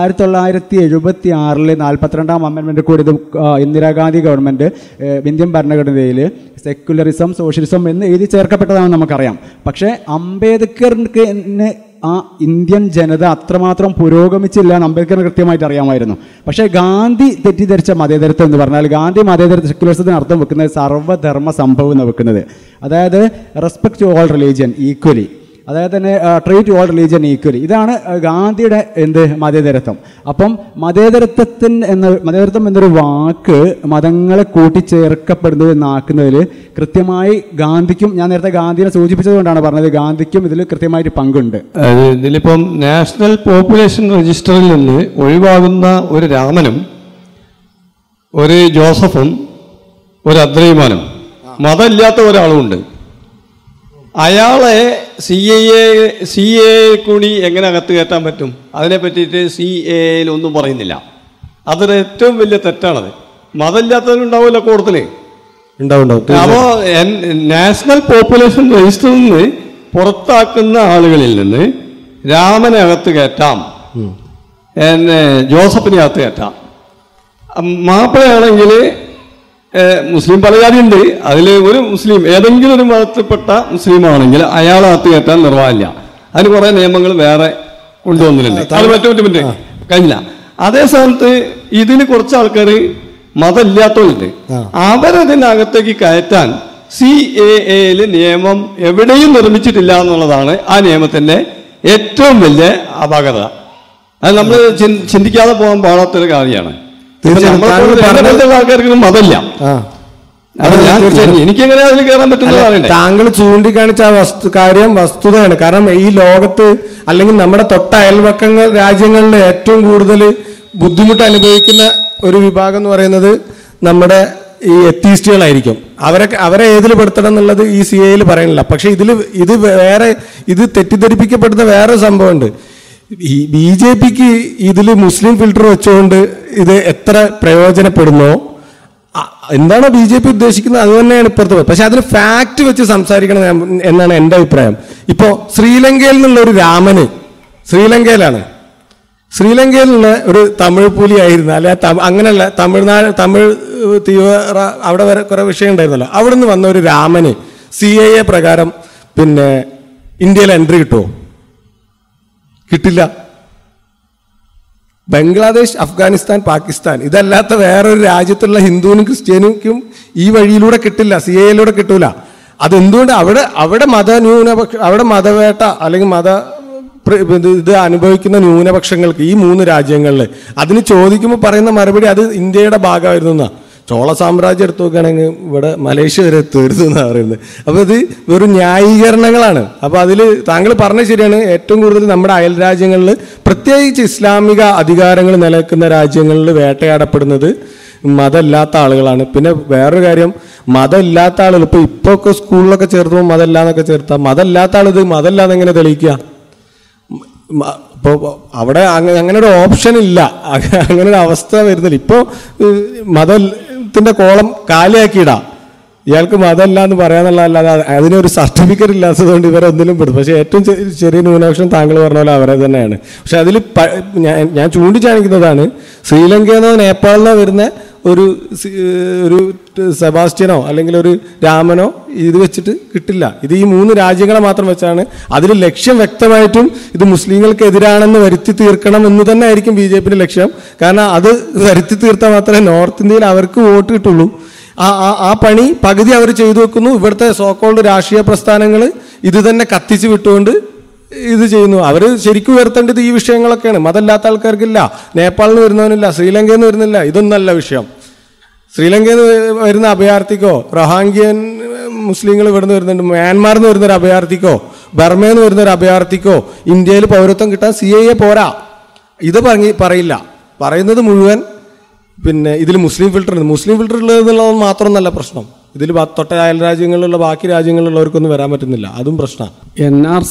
1976 42ാം അമെൻമെൻറ്റ് കൂടി ഇത് ഇന്ദിരാഗാന്ധി ഗവൺമെൻറ് ഇന്ത്യൻ ഭരണഘടനയിൽ സെക്യുലറിസം, സോഷ്യലിസം എന്ന് എഴുതി ചേർക്കപ്പെട്ടതാണെന്ന് നമുക്കറിയാം. പക്ഷേ അംബേദ്കറിന് ആ ഇന്ത്യൻ ജനത അത്രമാത്രം പുരോഗമിച്ചില്ല എന്ന് അംബേദ്കറിന് കൃത്യമായിട്ട് അറിയാമായിരുന്നു. പക്ഷേ ഗാന്ധി തെറ്റിദ്ധരിച്ച മതേതരത്വം എന്ന് പറഞ്ഞാൽ ഗാന്ധി മതേതരത്വ സെക്യുലറിസത്തിന് അർത്ഥം വെക്കുന്നത് സർവ്വധർമ്മ സംഭവം എന്ന് വെക്കുന്നത്. അതായത് respect to all religion equally, അതായത് തന്നെ ട്രീറ്റ് ഓൾ റിലീജിയൻ ഈക്വലി. ഇതാണ് ഗാന്ധിയുടെ മതേതരത്വം. അപ്പം മതേതരത്വം എന്നൊരു വാക്ക് മതങ്ങളെ കൂട്ടിച്ചേർക്കപ്പെടുന്നത് എന്നാക്കുന്നതിൽ കൃത്യമായി ഗാന്ധിക്കും, ഞാൻ നേരത്തെ ഗാന്ധിയെ സൂചിപ്പിച്ചത് കൊണ്ടാണ് പറഞ്ഞത്, ഗാന്ധിക്കും ഇതിൽ കൃത്യമായിട്ട് പങ്കുണ്ട്. ഇതിലിപ്പം നാഷണൽ പോപ്പുലേഷൻ രജിസ്റ്ററിൽ നിന്ന് ഒഴിവാകുന്ന ഒരു രാമനും ഒരു ജോസഫും ഒരു അദ്രൈമാനും മതമില്ലാത്ത ഒരാളുമുണ്ട്. അയാളെ CA കൂടി എങ്ങനെ അകത്ത് കയറ്റാൻ പറ്റും? അതിനെ പറ്റിയിട്ട് CAയിൽ ഒന്നും പറയുന്നില്ല. അതൊരു ഏറ്റവും വലിയ തെറ്റാണത്. മതമില്ലാത്തവരുണ്ടാവില്ല കൂടുതൽ ഉണ്ടാവും. അപ്പോൾ നാഷണൽ പോപ്പുലേഷൻ രജിസ്റ്ററിൽ നിന്ന് പുറത്താക്കുന്ന ആളുകളിൽ നിന്ന് രാമനെ അകത്ത് കയറ്റാം, ജോസഫിനെ അകത്ത് കയറ്റാം. മാപ്പിളയാണെങ്കിൽ മുസ്ലിം പല ജാതിയുണ്ട്, അതിൽ ഒരു മുസ്ലിം ഏതെങ്കിലും ഒരു മതത്തിൽപ്പെട്ട മുസ്ലിമാണെങ്കിൽ അയാളെ അകത്ത് കയറ്റാൻ നിർവാഹമില്ല. അതിന് കുറേ നിയമങ്ങൾ വേറെ കൊണ്ടുവന്നിട്ടുണ്ട്. അത് മറ്റു കഴിഞ്ഞില്ല. അതേ സ്ഥാനത്ത് ഇതിന് കുറച്ച് ആൾക്കാർ മതമില്ലാത്തവരുണ്ട്, അവരതിനകത്തേക്ക് കയറ്റാൻ CAAയിൽ നിയമം എവിടെയും നിർമ്മിച്ചിട്ടില്ല എന്നുള്ളതാണ് ആ നിയമത്തിന്റെ ഏറ്റവും വലിയ അപാകത. അത് നമ്മൾ ചിന്തിക്കാതെ പോകാൻ പാടാത്തൊരു കാര്യമാണ്. ആൾക്കാർക്ക് മതമില്ല, എനിക്കെങ്ങനെ അതിൽ കയറാൻ പറ്റുന്നതാണ്. താങ്കൾ ചൂണ്ടിക്കാണിച്ച ആ കാര്യം വസ്തുതയാണ്. കാരണം ഈ ലോകത്ത് അല്ലെങ്കിൽ നമ്മുടെ തൊട്ട അയൽവക്കങ്ങൾ രാജ്യങ്ങളിൽ ഏറ്റവും കൂടുതൽ ബുദ്ധിമുട്ട് അനുഭവിക്കുന്ന ഒരു വിഭാഗം എന്ന് പറയുന്നത് നമ്മുടെ ഈ എത്തീസ്റ്റുകളായിരിക്കും. അവരെ ഏതിൽ പെടുത്തണം എന്നുള്ളത് ഈ CAയിൽ പറയുന്നില്ല. പക്ഷെ ഇത് തെറ്റിദ്ധരിപ്പിക്കപ്പെടുന്ന വേറെ സംഭവമുണ്ട്. ഈ BJPക്ക് ഇതിൽ മുസ്ലിം ഫിൽട്ടർ വെച്ചുകൊണ്ട് ഇത് എത്ര പ്രയോജനപ്പെടുന്നോ, എന്താണോ BJP ഉദ്ദേശിക്കുന്നത് അത് തന്നെയാണ് ഇപ്പുറത്ത്. പക്ഷെ അതിന് ഫാക്ട് വെച്ച് സംസാരിക്കണം എന്നാണ് എൻ്റെ അഭിപ്രായം. ഇപ്പോൾ ശ്രീലങ്കയിൽ നിന്നുള്ള ഒരു രാമന്, ശ്രീലങ്കയിൽ നിന്ന് ഒരു തമിഴ് പുലി ആയിരുന്നു, അല്ലെ അങ്ങനെയല്ല, തമിഴ് തീവ്ര അവിടെ വരെ കുറെ വിഷയം ഉണ്ടായിരുന്നല്ലോ. അവിടെ നിന്ന് വന്ന ഒരു രാമന് CAA പ്രകാരം പിന്നെ ഇന്ത്യയിൽ എൻട്രി കിട്ടുമോ? കിട്ടില്ല. ബംഗ്ലാദേശ്, അഫ്ഗാനിസ്ഥാൻ, പാകിസ്ഥാൻ ഇതല്ലാത്ത വേറൊരു രാജ്യത്തുള്ള ഹിന്ദുവിനും ക്രിസ്ത്യാനിക്കും ഈ വഴിയിലൂടെ കിട്ടില്ല, CAA കിട്ടൂല. അതെന്തുകൊണ്ട്? അവിടെ അവിടെ മതവേട്ട അല്ലെങ്കിൽ ഇത് അനുഭവിക്കുന്ന ന്യൂനപക്ഷങ്ങൾക്ക് ഈ 3 രാജ്യങ്ങളിൽ അതിന് ചോദിക്കുമ്പോൾ പറയുന്ന മറുപടി അത് ഇന്ത്യയുടെ ഭാഗമായിരുന്നു എന്നാ. ചോള സാമ്രാജ്യം എടുത്തു നോക്കുകയാണെങ്കിൽ ഇവിടെ മലേഷ്യ വരെ തീർന്നു എന്നാണ് പറയുന്നത്. അപ്പോൾ ഇത് വെറും ന്യായീകരണങ്ങളാണ്. അപ്പോൾ അതിൽ താങ്കൾ പറഞ്ഞത് ശരിയാണ്. ഏറ്റവും കൂടുതൽ നമ്മുടെ അയൽ രാജ്യങ്ങളിൽ, പ്രത്യേകിച്ച് ഇസ്ലാമിക അധികാരങ്ങൾ നിലനിൽക്കുന്ന രാജ്യങ്ങളിൽ വേട്ടയാടപ്പെടുന്നത് മതമില്ലാത്ത ആളുകളാണ്. പിന്നെ വേറൊരു കാര്യം, മതമില്ലാത്ത ആളുകൾ ഇപ്പോൾ ഒക്കെ സ്കൂളിലൊക്കെ ചേർത്തുമ്പോൾ മതമില്ലാന്നൊക്കെ ചേർത്താൽ മതമില്ലാത്ത ആൾ ഇത് മതമില്ലാന്ന് എങ്ങനെ തെളിയിക്കുക? ഇപ്പോൾ അവിടെ അങ്ങനെ ഒരു ഓപ്ഷൻ ഇല്ല, അങ്ങനെ ഒരു അവസ്ഥ വരുന്നില്ല. ഇപ്പോൾ മതത്തിൻ്റെ കോളം കാലിയാക്കിയിടാം, ഇയാൾക്ക് മതമല്ല എന്ന് പറയാന്നുള്ളതല്ലാതെ അതിനൊരു സർട്ടിഫിക്കറ്റ് ഇല്ലാത്തതുകൊണ്ട് ഇവരൊന്നിലും പെടും. പക്ഷേ ഏറ്റവും ചെറിയ ന്യൂനപക്ഷം താങ്കൾ പറഞ്ഞ പോലെ അവരെ തന്നെയാണ്. പക്ഷെ അതിൽ ഞാൻ ചൂണ്ടിക്കാണിക്കുന്നതാണ്, ശ്രീലങ്കയിൽ നിന്നോ നേപ്പാളിൽ നിന്നോ വരുന്ന ഒരു സെബാസ്റ്റ്യനോ അല്ലെങ്കിൽ ഒരു രാമനോ ഇത് വെച്ചിട്ട് കിട്ടില്ല. ഇത് ഈ 3 രാജ്യങ്ങളെ മാത്രം വെച്ചാണ്. അതിൽ ലക്ഷ്യം വ്യക്തമായിട്ടും ഇത് മുസ്ലിങ്ങൾക്ക് എതിരാണെന്ന് വരുത്തി തീർക്കണം എന്ന് തന്നെ ആയിരിക്കും BJPയുടെ ലക്ഷ്യം. കാരണം അത് വരുത്തി തീർത്താൽ മാത്രമേ നോർത്ത് ഇന്ത്യയിൽ അവർക്ക് വോട്ട് കിട്ടുള്ളൂ. ആ പണി പകുതി അവർ ചെയ്തു വെക്കുന്നു. ഇവിടുത്തെ സോക്കോൾഡ് രാഷ്ട്രീയ പ്രസ്ഥാനങ്ങൾ ഇത് തന്നെ കത്തിച്ച് വിട്ടുകൊണ്ട് ഇത് ചെയ്യുന്നു. അവർ ശരിക്കും ഉയർത്തേണ്ടത് ഈ വിഷയങ്ങളൊക്കെയാണ്. മതമില്ലാത്ത ആൾക്കാർക്കില്ല, നേപ്പാളിൽ നിന്ന് വരുന്നവനില്ല, ശ്രീലങ്കയിൽ നിന്ന് വരുന്നില്ല, ഇതൊന്നല്ല വിഷയം. ശ്രീലങ്കയിൽ നിന്ന് വരുന്ന അഭയാർത്ഥിക്കോ, റൊഹാംഗ്യൻ മുസ്ലിങ്ങൾ ഇവിടുന്ന് വരുന്നുണ്ട്, മ്യാൻമാറിൽ നിന്ന് വരുന്നൊരു അഭയാർത്ഥിക്കോ, ബർമയിൽ നിന്ന് വരുന്നൊരു അഭയാർത്ഥിക്കോ ഇന്ത്യയിൽ പൗരത്വം കിട്ടാൻ CAA പോരാ. ഇത് പറയില്ല. പറയുന്നത് മുഴുവൻ പിന്നെ ഇതിൽ മുസ്ലിം ഫിൽട്ടർ ഉള്ളതെന്നുള്ളത് മാത്രമൊന്നല്ല പ്രശ്നം. ഇതിൽ തൊട്ട അയൽ രാജ്യങ്ങളിലുള്ള ബാക്കി രാജ്യങ്ങളിലുള്ളവർക്കൊന്നും വരാൻ പറ്റുന്നില്ല, അതും പ്രശ്നമാണ്. NRC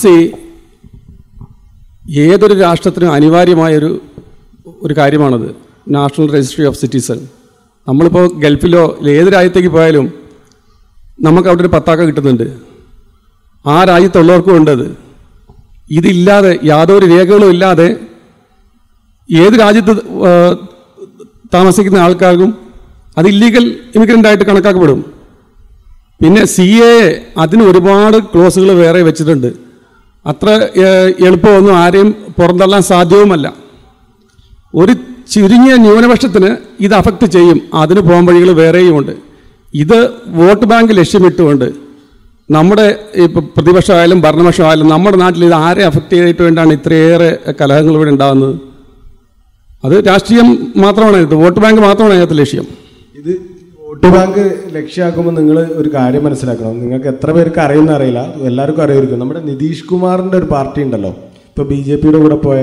ഏതൊരു രാഷ്ട്രത്തിനും അനിവാര്യമായൊരു കാര്യമാണത്, നാഷണൽ രജിസ്ട്രി ഓഫ് സിറ്റിസൺ. നമ്മളിപ്പോൾ ഗൾഫിലോ ഏത് രാജ്യത്തേക്ക് പോയാലും നമുക്ക് അവിടെ ഒരു പതാക കിട്ടുന്നുണ്ട്, ആ രാജ്യത്തുള്ളവർക്കും ഉണ്ടത്. ഇതില്ലാതെ യാതൊരു രേഖകളും ഇല്ലാതെ ഏത് രാജ്യത്ത് താമസിക്കുന്ന ആൾക്കാർക്കും അത് ഇല്ലീഗൽ ഇമിഗ്രൻ്റ് ആയിട്ട് കണക്കാക്കപ്പെടും. പിന്നെ CAA അതിന് ഒരുപാട് ക്ലോസുകൾ വേറെ വെച്ചിട്ടുണ്ട്. അത്ര എളുപ്പമൊന്നും ആരെയും പുറന്തള്ളാൻ സാധ്യവുമല്ല. ഒരു ചുരുങ്ങിയ ന്യൂനപക്ഷത്തിന് ഇത് അഫക്റ്റ് ചെയ്യും, അതിന് പോകാൻ വഴികൾ വേറെയുമുണ്ട്. ഇത് വോട്ട് ബാങ്ക് ലക്ഷ്യമിട്ടുകൊണ്ട് നമ്മുടെ ഇപ്പോൾ പ്രതിപക്ഷമായാലും ഭരണപക്ഷമായാലും നമ്മുടെ നാട്ടിൽ ഇത് ആരെ അഫക്റ്റ് ചെയ്തിട്ട് വേണ്ടാണ് ഇത്രയേറെ കലഹങ്ങൾ ഇവിടെ ഉണ്ടാകുന്നത്. അത് രാഷ്ട്രീയം മാത്രമാണ്, ഇത് വോട്ട് ബാങ്ക് മാത്രമാണ് അതിനകത്ത് ലക്ഷ്യം. ഇത് വോട്ട് ബാങ്ക് ലക്ഷ്യമാക്കുമ്പോൾ നിങ്ങൾ ഒരു കാര്യം മനസ്സിലാക്കണം. നിങ്ങൾക്ക് എത്ര പേർക്ക് അറിയുന്ന അറിയില്ല, എല്ലാവർക്കും അറിയായിരിക്കും. നമ്മുടെ നിതീഷ് കുമാറിൻ്റെ ഒരു പാർട്ടി ഉണ്ടല്ലോ, ഇപ്പോൾ BJPയുടെ കൂടെ പോയ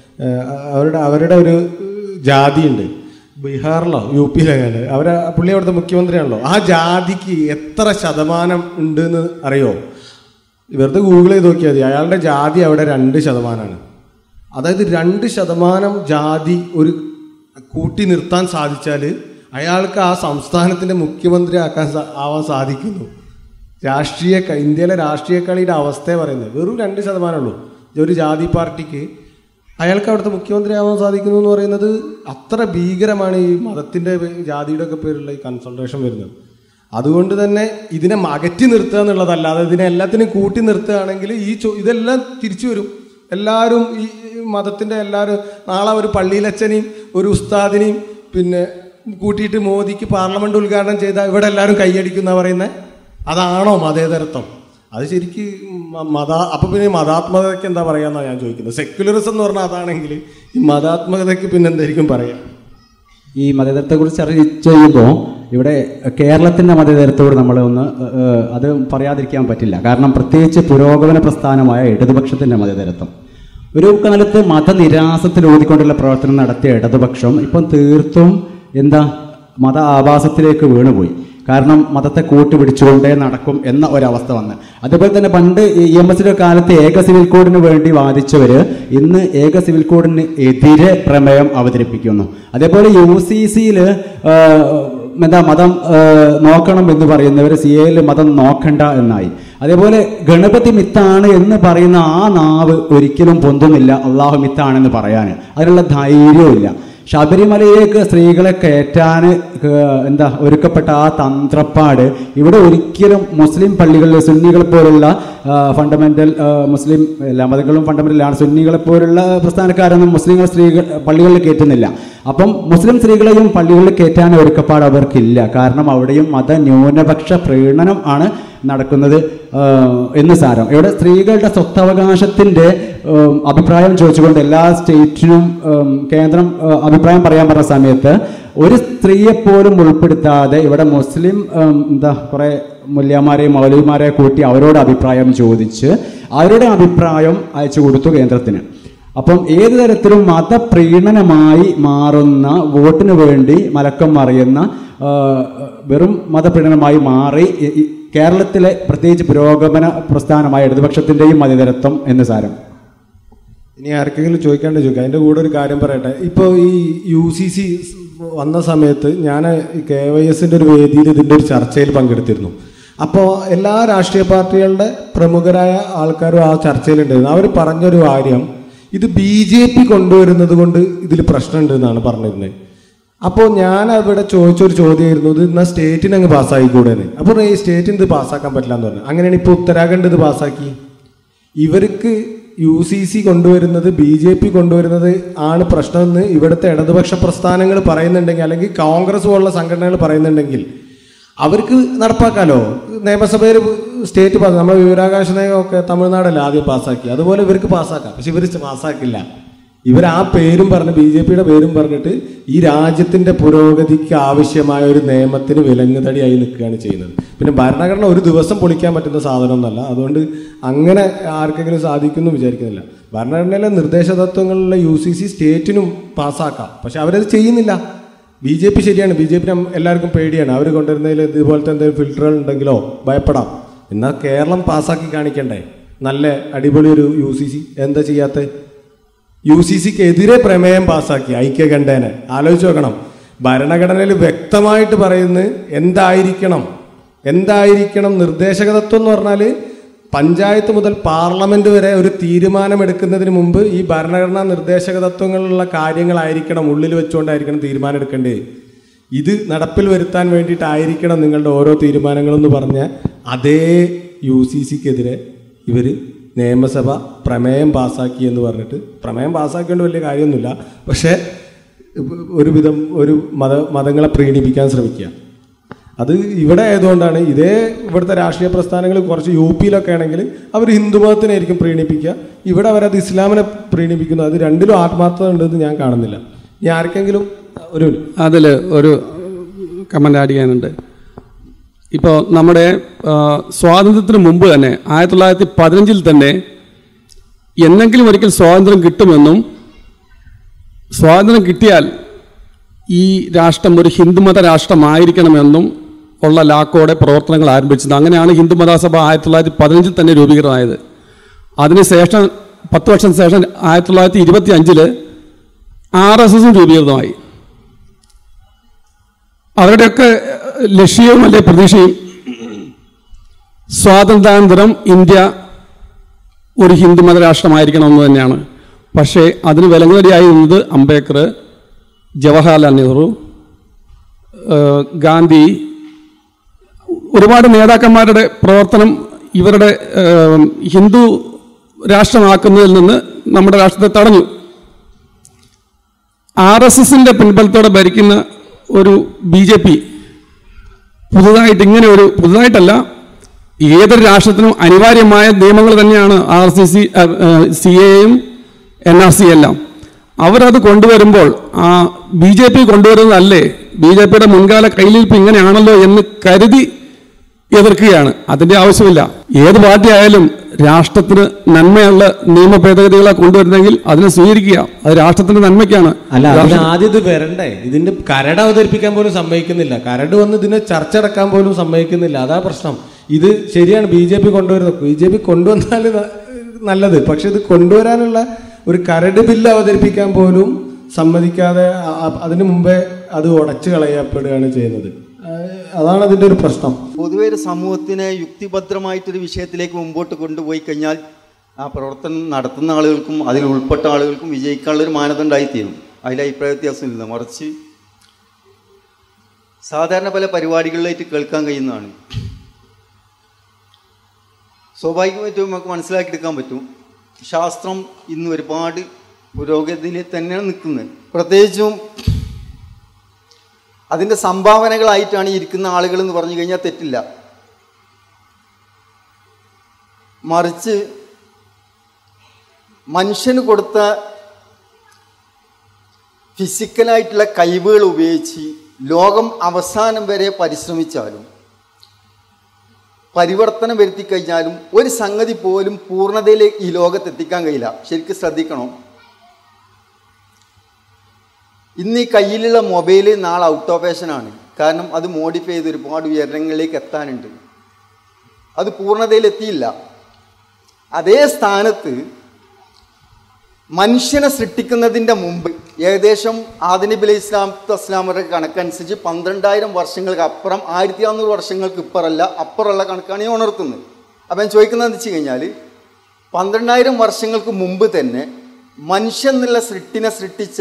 അവരുടെ ഒരു ജാതിയുണ്ട്, ബീഹാറിലോ UPയിലോ, പുള്ളി അവിടുത്തെ മുഖ്യമന്ത്രിയാണല്ലോ. ആ ജാതിക്ക് എത്ര ശതമാനം ഉണ്ടെന്ന് അറിയോ? വെറുതെ ഗൂഗിൾ ചെയ്ത് നോക്കിയാൽ മതി. അയാളുടെ ജാതി അവിടെ 2%. അതായത് 2% ജാതി ഒരു കൂട്ടി നിർത്താൻ സാധിച്ചാൽ അയാൾക്ക് ആ സംസ്ഥാനത്തിൻ്റെ മുഖ്യമന്ത്രി ആവാൻ സാധിക്കുന്നു. ഇന്ത്യയിലെ രാഷ്ട്രീയ കളിയുടെ അവസ്ഥയെ പറയുന്നത് വെറും 2% ഉള്ളൂ. ഒരു ജാതി പാർട്ടിക്ക് അയാൾക്ക് അവിടുത്തെ മുഖ്യമന്ത്രി ആവാൻ സാധിക്കുന്നു എന്ന് പറയുന്നത് അത്ര ഭീകരമാണ് ഈ മതത്തിൻ്റെ ജാതിയുടെ ഒക്കെ പേരുള്ള ഈ കൺസൾട്ടേഷൻ വരുന്നത്. അതുകൊണ്ട് തന്നെ ഇതിനെ അകറ്റി നിർത്തുക എന്നുള്ളതല്ലാതെ ഇതിനെ എല്ലാത്തിനും കൂട്ടി നിർത്തുകയാണെങ്കിൽ ഇതെല്ലാം തിരിച്ചു വരും. എല്ലാവരും ഈ മതത്തിൻ്റെ എല്ലാവരും നാളെ ഒരു പള്ളിയിലച്ഛനെയും ഒരു ഉസ്താദിനെയും പിന്നെ കൂട്ടിയിട്ട് മോദിക്ക് പാർലമെൻറ്റ് ഉദ്ഘാടനം ചെയ്താൽ ഇവിടെ എല്ലാവരും കൈയടിക്കുന്ന പറയുന്നത് അതാണോ മതേതരത്വം? അത് ശരിക്ക് അപ്പം പിന്നെ മതാത്മകതയ്ക്ക് എന്താ പറയാമെന്നാണ് ഞാൻ ചോദിക്കുന്നത്. സെക്യുലറിസം എന്ന് പറഞ്ഞാൽ അതാണെങ്കിൽ ഈ മതാത്മകതയ്ക്ക് പിന്നെ എന്തായിരിക്കും പറയാം? ഈ മതേതരത്തെക്കുറിച്ച് ചർച്ച ചെയ്യുമ്പോൾ ഇവിടെ കേരളത്തിൻ്റെ മതേതരത്തോട് നമ്മൾ അത് പറയാതിരിക്കാൻ പറ്റില്ല. കാരണം പ്രത്യേകിച്ച് പുരോഗമന പ്രസ്ഥാനമായ ഇടതുപക്ഷത്തിൻ്റെ മതേതരത്വം, ഒരു കാലത്ത് മതനിരാസത്തിൽ ഊതിക്കൊണ്ടുള്ള പ്രവർത്തനം നടത്തിയ ഇടതുപക്ഷം ഇപ്പം തീർത്തും മത ആവാസത്തിലേക്ക് വീണുപോയി. കാരണം മതത്തെ കൂട്ടുപിടിച്ചുകൊണ്ടേ നടക്കും എന്ന ഒരവസ്ഥ വന്ന്. അതുപോലെ തന്നെ പണ്ട് EMSയുടെ കാലത്ത് ഏക സിവിൽ കോഡിന് വേണ്ടി വാദിച്ചവർ ഇന്ന് ഏക സിവിൽ കോഡിന് എതിരെ പ്രമേയം അവതരിപ്പിക്കുന്നു. അതേപോലെ UCCയിൽ മതം നോക്കണം എന്ന് പറയുന്നവർ CAയിൽ മതം നോക്കണ്ട എന്നായി. അതേപോലെ ഗണപതി മിത്താണ് എന്ന് പറയുന്ന ആ നാവ് ഒരിക്കലും പൊന്തുന്നില്ല അള്ളാഹു മിത്താണെന്ന് പറയാൻ, അതിനുള്ള ധൈര്യമില്ല. ശബരിമലയിലേക്ക് സ്ത്രീകളെ കയറ്റാൻ ഒരുക്കപ്പെട്ട ആ തന്ത്രപ്പാട് ഇവിടെ ഒരിക്കലും മുസ്ലിം പള്ളികളിൽ സുന്നികളെ പോലുള്ള ഫണ്ടമെൻ്റൽ മുസ്ലിം എല്ലാ മതങ്ങളും ഫണ്ടമെൻ്റലാണ്, സുന്നികളെ പോലുള്ള പ്രസ്ഥാനക്കാരൊന്നും മുസ്ലിങ്ങൾ സ്ത്രീകൾ പള്ളികളിൽ കയറ്റുന്നില്ല. അപ്പം മുസ്ലിം സ്ത്രീകളെയും പള്ളികളിൽ കയറ്റാൻ ഒരുക്കപ്പാട് അവർക്കില്ല. കാരണം അവിടെയും മതന്യൂനപക്ഷ പ്രീണനം ആണ് നടക്കുന്നത് എന്ന് സാരം. ഇവിടെ സ്ത്രീകളുടെ സ്വത്തവകാശത്തിൻ്റെ അഭിപ്രായം ചോദിച്ചുകൊണ്ട് എല്ലാ സ്റ്റേറ്റിനും കേന്ദ്രം അഭിപ്രായം പറയാൻ പറഞ്ഞ സമയത്ത് ഒരു സ്ത്രീയെപ്പോലും ഉൾപ്പെടുത്താതെ ഇവിടെ മുസ്ലിം കുറേ മുല്യമാരെയും മൗലവിമാരെ കൂട്ടി അവരോട് അഭിപ്രായം ചോദിച്ച് അവരുടെ അഭിപ്രായം അയച്ചു കൊടുത്തു കേന്ദ്രത്തിന്. അപ്പം ഏത് തരത്തിലും മതപ്രീണനമായി മാറുന്ന, വോട്ടിന് വേണ്ടി മലക്കം മറിയുന്ന വെറും മതപ്രീണനമായി മാറി കേരളത്തിലെ പ്രത്യേകിച്ച് പുരോഗമന പ്രസ്ഥാനമായ ഇടതുപക്ഷത്തിൻ്റെയും മതേതരത്വം എന്ന് സാരം. ഇനി ആർക്കെങ്കിലും ചോദിക്കാണ്ട് ചോദിക്കാം. അതിൻ്റെ കൂടെ ഒരു കാര്യം പറയട്ടെ. ഇപ്പോൾ ഈ UCC വന്ന സമയത്ത് ഞാൻ KYSൻ്റെ ഒരു വേദിയിൽ ഇതിൻ്റെ ഒരു ചർച്ചയിൽ പങ്കെടുത്തിരുന്നു. അപ്പോൾ എല്ലാ രാഷ്ട്രീയ പാർട്ടികളുടെ പ്രമുഖരായ ആൾക്കാരും ആ ചർച്ചയിലുണ്ടായിരുന്നു. അവർ പറഞ്ഞൊരു കാര്യം, ഇത് BJP കൊണ്ടുവരുന്നത് കൊണ്ട് ഇതിൽ പ്രശ്നമുണ്ട് എന്നാണ് പറഞ്ഞിരുന്നത്. അപ്പോൾ ഞാൻ അവിടെ ചോദിച്ചൊരു ചോദ്യമായിരുന്നു, ഇത് എന്നാൽ സ്റ്റേറ്റിന് അങ്ങ് പാസ്സാക്കിക്കൂടെന്ന്. അപ്പോൾ ഈ സ്റ്റേറ്റിന് ഇത് പാസ്സാക്കാൻ പറ്റില്ല എന്ന് പറഞ്ഞു. അങ്ങനെയാണ് ഇപ്പോൾ ഉത്തരാഖണ്ഡ് ഇത് പാസ്സാക്കി. ഇവർക്ക് UCC കൊണ്ടുവരുന്നത് BJP കൊണ്ടുവരുന്നത് ആണ് പ്രശ്നമെന്ന് ഇവിടുത്തെ ഇടതുപക്ഷ പ്രസ്ഥാനങ്ങൾ പറയുന്നുണ്ടെങ്കിൽ, അല്ലെങ്കിൽ കോൺഗ്രസ് പോലുള്ള സംഘടനകൾ പറയുന്നുണ്ടെങ്കിൽ അവർക്ക് നടപ്പാക്കാമല്ലോ. നിയമസഭയിൽ സ്റ്റേറ്റ് പാസ്, നമ്മുടെ വിവരാവകാശ നയമൊക്കെ തമിഴ്നാടല്ല ആദ്യം പാസ്സാക്കി, അതുപോലെ ഇവർക്ക് പാസ്സാക്കാം. പക്ഷെ ഇവർ പാസ്സാക്കില്ല. ഇവർ ആ പേരും പറഞ്ഞ് BJPയുടെ പേരും പറഞ്ഞിട്ട് ഈ രാജ്യത്തിൻ്റെ പുരോഗതിക്ക് ആവശ്യമായ ഒരു നിയമത്തിന് വിലങ്ങുതടിയായി നിൽക്കുകയാണ് ചെയ്യുന്നത്. പിന്നെ ഭരണഘടന ഒരു ദിവസം പൊളിക്കാൻ പറ്റുന്ന സാധനമൊന്നുമല്ല. അതുകൊണ്ട് അങ്ങനെ ആർക്കെങ്കിലും സാധിക്കുമെന്ന് വിചാരിക്കുന്നില്ല. ഭരണഘടനയിലെ നിർദ്ദേശതത്വങ്ങളിലെ UCC സ്റ്റേറ്റിനും പാസ്സാക്കാം, പക്ഷെ അവരത് ചെയ്യുന്നില്ല. BJP ശരിയാണ്, BJP എല്ലാവർക്കും പേടിയാണ്. അവർ കൊണ്ടുവരുന്നതിൽ ഇതുപോലത്തെ എന്തെങ്കിലും ഫിൽറ്ററുകൾ ഉണ്ടെങ്കിലോ ഭയപ്പെടാം. എന്നാൽ കേരളം പാസ്സാക്കി കാണിക്കണ്ടേ നല്ല അടിപൊളി ഒരു UCC? എന്താ ചെയ്യാത്ത? UCCക്കെതിരെ പ്രമേയം പാസ്സാക്കി ഐക്യകണ്ഠേന. ആലോചിച്ച് നോക്കണം. ഭരണഘടനയിൽ വ്യക്തമായിട്ട് പറയുന്നത് എന്തായിരിക്കണം നിർദ്ദേശകതത്വം എന്ന് പറഞ്ഞാൽ പഞ്ചായത്ത് മുതൽ പാർലമെന്റ് വരെ ഒരു തീരുമാനമെടുക്കുന്നതിന് മുമ്പ് ഈ ഭരണഘടനാ നിർദ്ദേശക തത്വങ്ങളിലുള്ള കാര്യങ്ങളായിരിക്കണം ഉള്ളിൽ വെച്ചുകൊണ്ടായിരിക്കണം തീരുമാനം എടുക്കേണ്ടത്. ഇത് നടപ്പിൽ വരുത്താൻ വേണ്ടിയിട്ടായിരിക്കണം നിങ്ങളുടെ ഓരോ തീരുമാനങ്ങളെന്ന് പറഞ്ഞ അതേ UCCക്കെതിരെ ഇവർ നിയമസഭ പ്രമേയം പാസ്സാക്കി എന്ന് പറഞ്ഞിട്ട്, പ്രമേയം പാസ്സാക്കേണ്ട വലിയ കാര്യമൊന്നുമില്ല, പക്ഷേ ഒരുവിധം ഒരു മതങ്ങളെ പ്രീണിപ്പിക്കാൻ ശ്രമിക്കുക. അത് ഇവിടെ ആയതുകൊണ്ടാണ്. ഇവിടുത്തെ രാഷ്ട്രീയ പ്രസ്ഥാനങ്ങൾ കുറച്ച് UPയിലൊക്കെ ആണെങ്കിൽ അവർ ഹിന്ദുമതത്തിനായിരിക്കും പ്രീണിപ്പിക്കുക, ഇവിടെ അവരത് ഇസ്ലാമിനെ പ്രീണിപ്പിക്കുന്നു. അത് രണ്ടിലും ആത്മാർത്ഥത ഉണ്ടെന്ന് ഞാൻ കാണുന്നില്ല. ഇനി ആർക്കെങ്കിലും അതിൽ ഒരു കമൻ്റ് ആഡ് ചെയ്യാനുണ്ട്. ഇപ്പോൾ നമ്മുടെ സ്വാതന്ത്ര്യത്തിന് മുമ്പ് തന്നെ 1915 തന്നെ എന്നെങ്കിലും ഒരിക്കൽ സ്വാതന്ത്ര്യം കിട്ടുമെന്നും സ്വാതന്ത്ര്യം കിട്ടിയാൽ ഈ രാഷ്ട്രം ഒരു ഹിന്ദുമത രാഷ്ട്രമായിരിക്കണമെന്നും ഉള്ള ലാക്കോടെ പ്രവർത്തനങ്ങൾ ആരംഭിച്ചത്. അങ്ങനെയാണ് ഹിന്ദുമതാസഭ 1915 തന്നെ രൂപീകൃതമായത്. അതിനുശേഷം 10 വർഷം ശേഷം 1925 RSS രൂപീകൃതമായി. അവരുടെയൊക്കെ ലക്ഷ്യവും അല്ലെ പ്രതീക്ഷയും സ്വാതന്ത്ര്യാനന്തരം ഇന്ത്യ ഒരു ഹിന്ദുമത രാഷ്ട്രമായിരിക്കണമെന്ന് തന്നെയാണ്. പക്ഷേ അതിന് വിലങ്ങുതടിയായി നിന്നത് അംബേദ്കർ, ജവഹർലാൽ നെഹ്റു, ഗാന്ധി, ഒരുപാട് നേതാക്കന്മാരുടെ പ്രവർത്തനം ഇവരുടെ ഹിന്ദു രാഷ്ട്രമാക്കുന്നതിൽ നിന്ന് നമ്മുടെ രാഷ്ട്രത്തെ തടഞ്ഞു. RSSന്റെ പിൻബലത്തോടെ ഭരിക്കുന്ന ഒരു BJP പുതുതായിട്ട് ഇങ്ങനെ ഒരു പുതുതായിട്ടല്ല, ഏതൊരു രാഷ്ട്രത്തിനും അനിവാര്യമായ നിയമങ്ങൾ തന്നെയാണ് RCC, CAയും NRC എല്ലാം. അവരത് കൊണ്ടുവരുമ്പോൾ ആ BJP കൊണ്ടുവരുന്നതല്ലേ, BJPയുടെ മുൻകാല കയ്യിലിരിപ്പ് ഇങ്ങനെയാണല്ലോ എന്ന് കരുതി എതിർക്കുകയാണ്. അതിൻ്റെ ആവശ്യമില്ല. ഏത് പാർട്ടി ആയാലും രാഷ്ട്രത്തിന് നന്മയുള്ള നിയമ ഭേദഗതികളെ കൊണ്ടുവരുന്നെങ്കിൽ അതിനെ സ്വീകരിക്കുക. അത് രാഷ്ട്രത്തിന്റെ നന്മയ്ക്കാണ്. അല്ല, അതിന് ആദ്യം ഇത് വരണ്ടേ? ഇതിന്റെ കരട് അവതരിപ്പിക്കാൻ പോലും സമ്മതിക്കുന്നില്ല. കരട് വന്ന് ഇതിനെ ചർച്ച അടക്കാൻ പോലും സമ്മതിക്കുന്നില്ല. അതാ പ്രശ്നം. ഇത് ശരിയാണ് BJP കൊണ്ടുവരുന്നത്. BJP കൊണ്ടുവന്നാൽ നല്ലത്, പക്ഷെ ഇത് കൊണ്ടുവരാനുള്ള ഒരു കരട് ബില്ല് അവതരിപ്പിക്കാൻ പോലും സമ്മതിക്കാതെ അതിനു മുമ്പേ അത് ഉടച്ചു കളയപ്പെടുകയാണ് ചെയ്യുന്നത്. അതാണ് അതിൻ്റെ ഒരു പ്രശ്നം. പൊതുവെ ഒരു സമൂഹത്തിനെ യുക്തിഭദ്രമായിട്ടൊരു വിഷയത്തിലേക്ക് മുമ്പോട്ട് കൊണ്ടുപോയി കഴിഞ്ഞാൽ ആ പ്രവർത്തനം നടത്തുന്ന ആളുകൾക്കും അതിൽ ഉൾപ്പെട്ട ആളുകൾക്കും വിജയിക്കാനുള്ളൊരു മാനദണ്ഡമായിത്തീരും. അതിൽ അഭിപ്രായ വ്യത്യാസമില്ല. മറിച്ച് സാധാരണ പല പരിപാടികളിലായിട്ട് കേൾക്കാൻ കഴിയുന്നതാണ്. സ്വാഭാവികമായിട്ടും നമുക്ക് മനസ്സിലാക്കിയെടുക്കാൻ പറ്റും, ശാസ്ത്രം ഇന്ന് ഒരുപാട് പുരോഗതിയിൽ തന്നെയാണ് നിൽക്കുന്നത്. പ്രത്യേകിച്ചും അതിൻ്റെ സംഭാവനകളായിട്ടാണ് ഇരിക്കുന്ന ആളുകൾ എന്ന് പറഞ്ഞു കഴിഞ്ഞാൽ തെറ്റില്ല. മറിച്ച് മനുഷ്യന് കൊടുത്ത ഫിസിക്കലായിട്ടുള്ള കഴിവുകൾ ഉപയോഗിച്ച് ലോകം അവസാനം വരെ പരിശ്രമിച്ചാലും പരിവർത്തനം വരുത്തി കഴിഞ്ഞാലും ഒരു സംഗതി പോലും പൂർണ്ണതയിലേക്ക് ഈ ലോകത്തെത്തിക്കാൻ കഴിയില്ല. ശരിക്കും ശ്രദ്ധിക്കണം. ഇന്ന് ഈ കയ്യിലുള്ള മൊബൈൽ നാളെ ഔട്ട് ഓഫ് ഫാഷനാണ്. കാരണം അത് മോഡിഫൈ ചെയ്ത് ഒരുപാട് ഉയരങ്ങളിലേക്ക് എത്താനുണ്ട്. അത് പൂർണ്ണതയിലെത്തിയില്ല. അതേ സ്ഥാനത്ത് മനുഷ്യനെ സൃഷ്ടിക്കുന്നതിൻ്റെ മുമ്പ് ഏകദേശം ആദം നബി അലൈഹി സ്വലാമയുടെ കണക്കനുസരിച്ച് 12,000 വർഷങ്ങൾക്ക് അപ്പുറം, 1400 വർഷങ്ങൾക്ക് ഇപ്പുറമല്ല അപ്പുറമുള്ള കണക്കാണ് ഞാൻ ഉണർത്തുന്നത്. അപ്പം ഞാൻ ചോദിക്കുന്നതെന്ന് വെച്ച് കഴിഞ്ഞാൽ 12,000 വർഷങ്ങൾക്ക് മുമ്പ് തന്നെ മനുഷ്യൻ എന്നുള്ള സൃഷ്ടിച്ച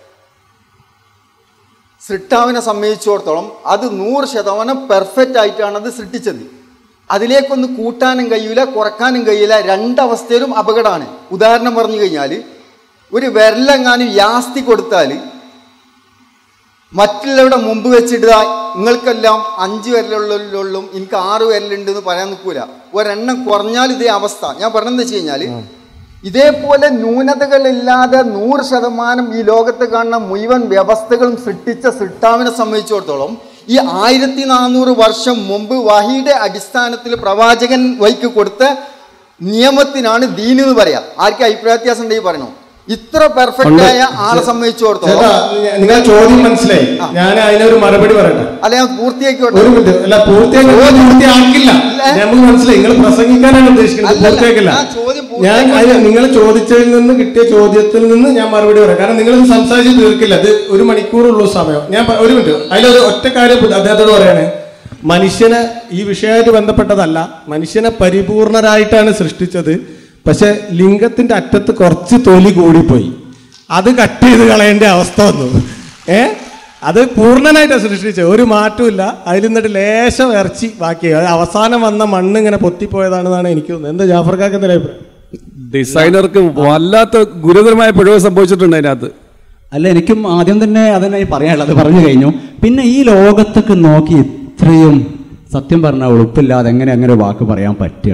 സൃഷ്ടാവിനെ സംബന്ധിച്ചിടത്തോളം അത് 100% പെർഫെക്റ്റ് ആയിട്ടാണ് അത് സൃഷ്ടിച്ചത്. അതിലേക്കൊന്ന് കൂട്ടാനും കഴിയില്ല, കുറക്കാനും കഴിയില്ല. രണ്ടവസ്ഥയിലും അപകടമാണ്. ഉദാഹരണം പറഞ്ഞു കഴിഞ്ഞാൽ ഒരു വിരലെങ്ങാനും യാസ്തി കൊടുത്താൽ മറ്റുള്ളവരുടെ മുമ്പ് വെച്ചിട്ട് നിങ്ങൾക്കെല്ലാം 5 വിരലുള്ളും എനിക്ക് 6 വിരലുണ്ടെന്ന് പറയാൻ നിൽക്കൂല. ഒരെണ്ണം കുറഞ്ഞാൽ ഇതേ അവസ്ഥ. ഞാൻ പറഞ്ഞതെന്ന് വെച്ച് കഴിഞ്ഞാൽ ഇതേപോലെ ന്യൂനതകളില്ലാതെ 100% ഈ ലോകത്ത് കാണുന്ന മുഴുവൻ വ്യവസ്ഥകളും സൃഷ്ടിച്ച സൃഷ്ടാവിനെ സംബന്ധിച്ചിടത്തോളം ഈ 1400 വർഷം മുമ്പ് വഹിയുടെ അടിസ്ഥാനത്തിൽ പ്രവാചകൻ വൈക്ക് കൊടുത്ത നിയമത്തിനാണ് ദീൻ എന്ന് പറയാം. ആർക്കും അഭിപ്രായ വ്യത്യാസം ഉണ്ടെങ്കിൽ പറയണോ? ഇത്ര പെർഫെക്റ്റ് ആയ ആളെ സംബന്ധിച്ചിടത്തോളം നിങ്ങൾ ചോദ്യം മനസ്സിലായി. ഞാൻ അതിനൊരു മറുപടി പറയട്ടെ. അല്ല, ഞാൻ പൂർത്തിയാക്കിക്കോട്ടെ. ഒരു മിനിറ്റ്. അല്ല, പൂർത്തിയാക്കില്ല. നമുക്ക് മനസ്സിലായി. നിങ്ങൾ പ്രസംഗിക്കാനാണ് ഉദ്ദേശിക്കുന്നത്, പൂർത്തിയാക്കില്ല. ഞാൻ നിങ്ങൾ ചോദിച്ചതിൽ നിന്ന് കിട്ടിയ ചോദ്യത്തിൽ നിന്ന് ഞാൻ മറുപടി പറയാം. കാരണം നിങ്ങൾ സംസാരിച്ച് തീർക്കില്ല. അത് 1 മണിക്കൂറുള്ള സമയം. ഞാൻ ഒരു മിനിറ്റ്. അതിലൊരു ഒറ്റ കാര്യം അദ്ദേഹത്തോട് പറയാണ്. മനുഷ്യനെ ഈ വിഷയമായിട്ട് ബന്ധപ്പെട്ടതല്ല, മനുഷ്യനെ പരിപൂർണരായിട്ടാണ് സൃഷ്ടിച്ചത്. പക്ഷെ ലിംഗത്തിന്റെ അറ്റത്ത് കുറച്ച് തൊലി കൂടിപ്പോയി, അത് കട്ട് ചെയ്ത് കളയേണ്ട അവസ്ഥ വന്നു. അത് പൂർണ്ണനായിട്ടാണ് സൃഷ്ടിച്ചത്, ഒരു മാറ്റമില്ല. അതിൽ നിന്നിട്ട് ലേശം ഇറച്ചി ബാക്കി, അത് അവസാനം വന്ന മണ്ണ് ഇങ്ങനെ പൊത്തിപ്പോയതാണെന്നാണ് എനിക്ക് തോന്നുന്നത്. എന്താ ജാഫർ കാക്ക എന്താ അഭിപ്രായം? ഡിസൈനർക്ക് വല്ലാത്ത ഗുരുതരമായ പിഴവ് സംഭവിച്ചിട്ടുണ്ട് അതിനകത്ത്. അല്ല, എനിക്കും ആദ്യം തന്നെ അതന്നെ പറയാനുള്ളത് പറഞ്ഞു കഴിഞ്ഞു. പിന്നെ ഈ ലോകത്തൊക്കെ നോക്കി ഇത്രയും സത്യം പറഞ്ഞാൽ ഉളുപ്പില്ലാതെ എങ്ങനെ അങ്ങനെ വാക്ക് പറയാൻ പറ്റുക?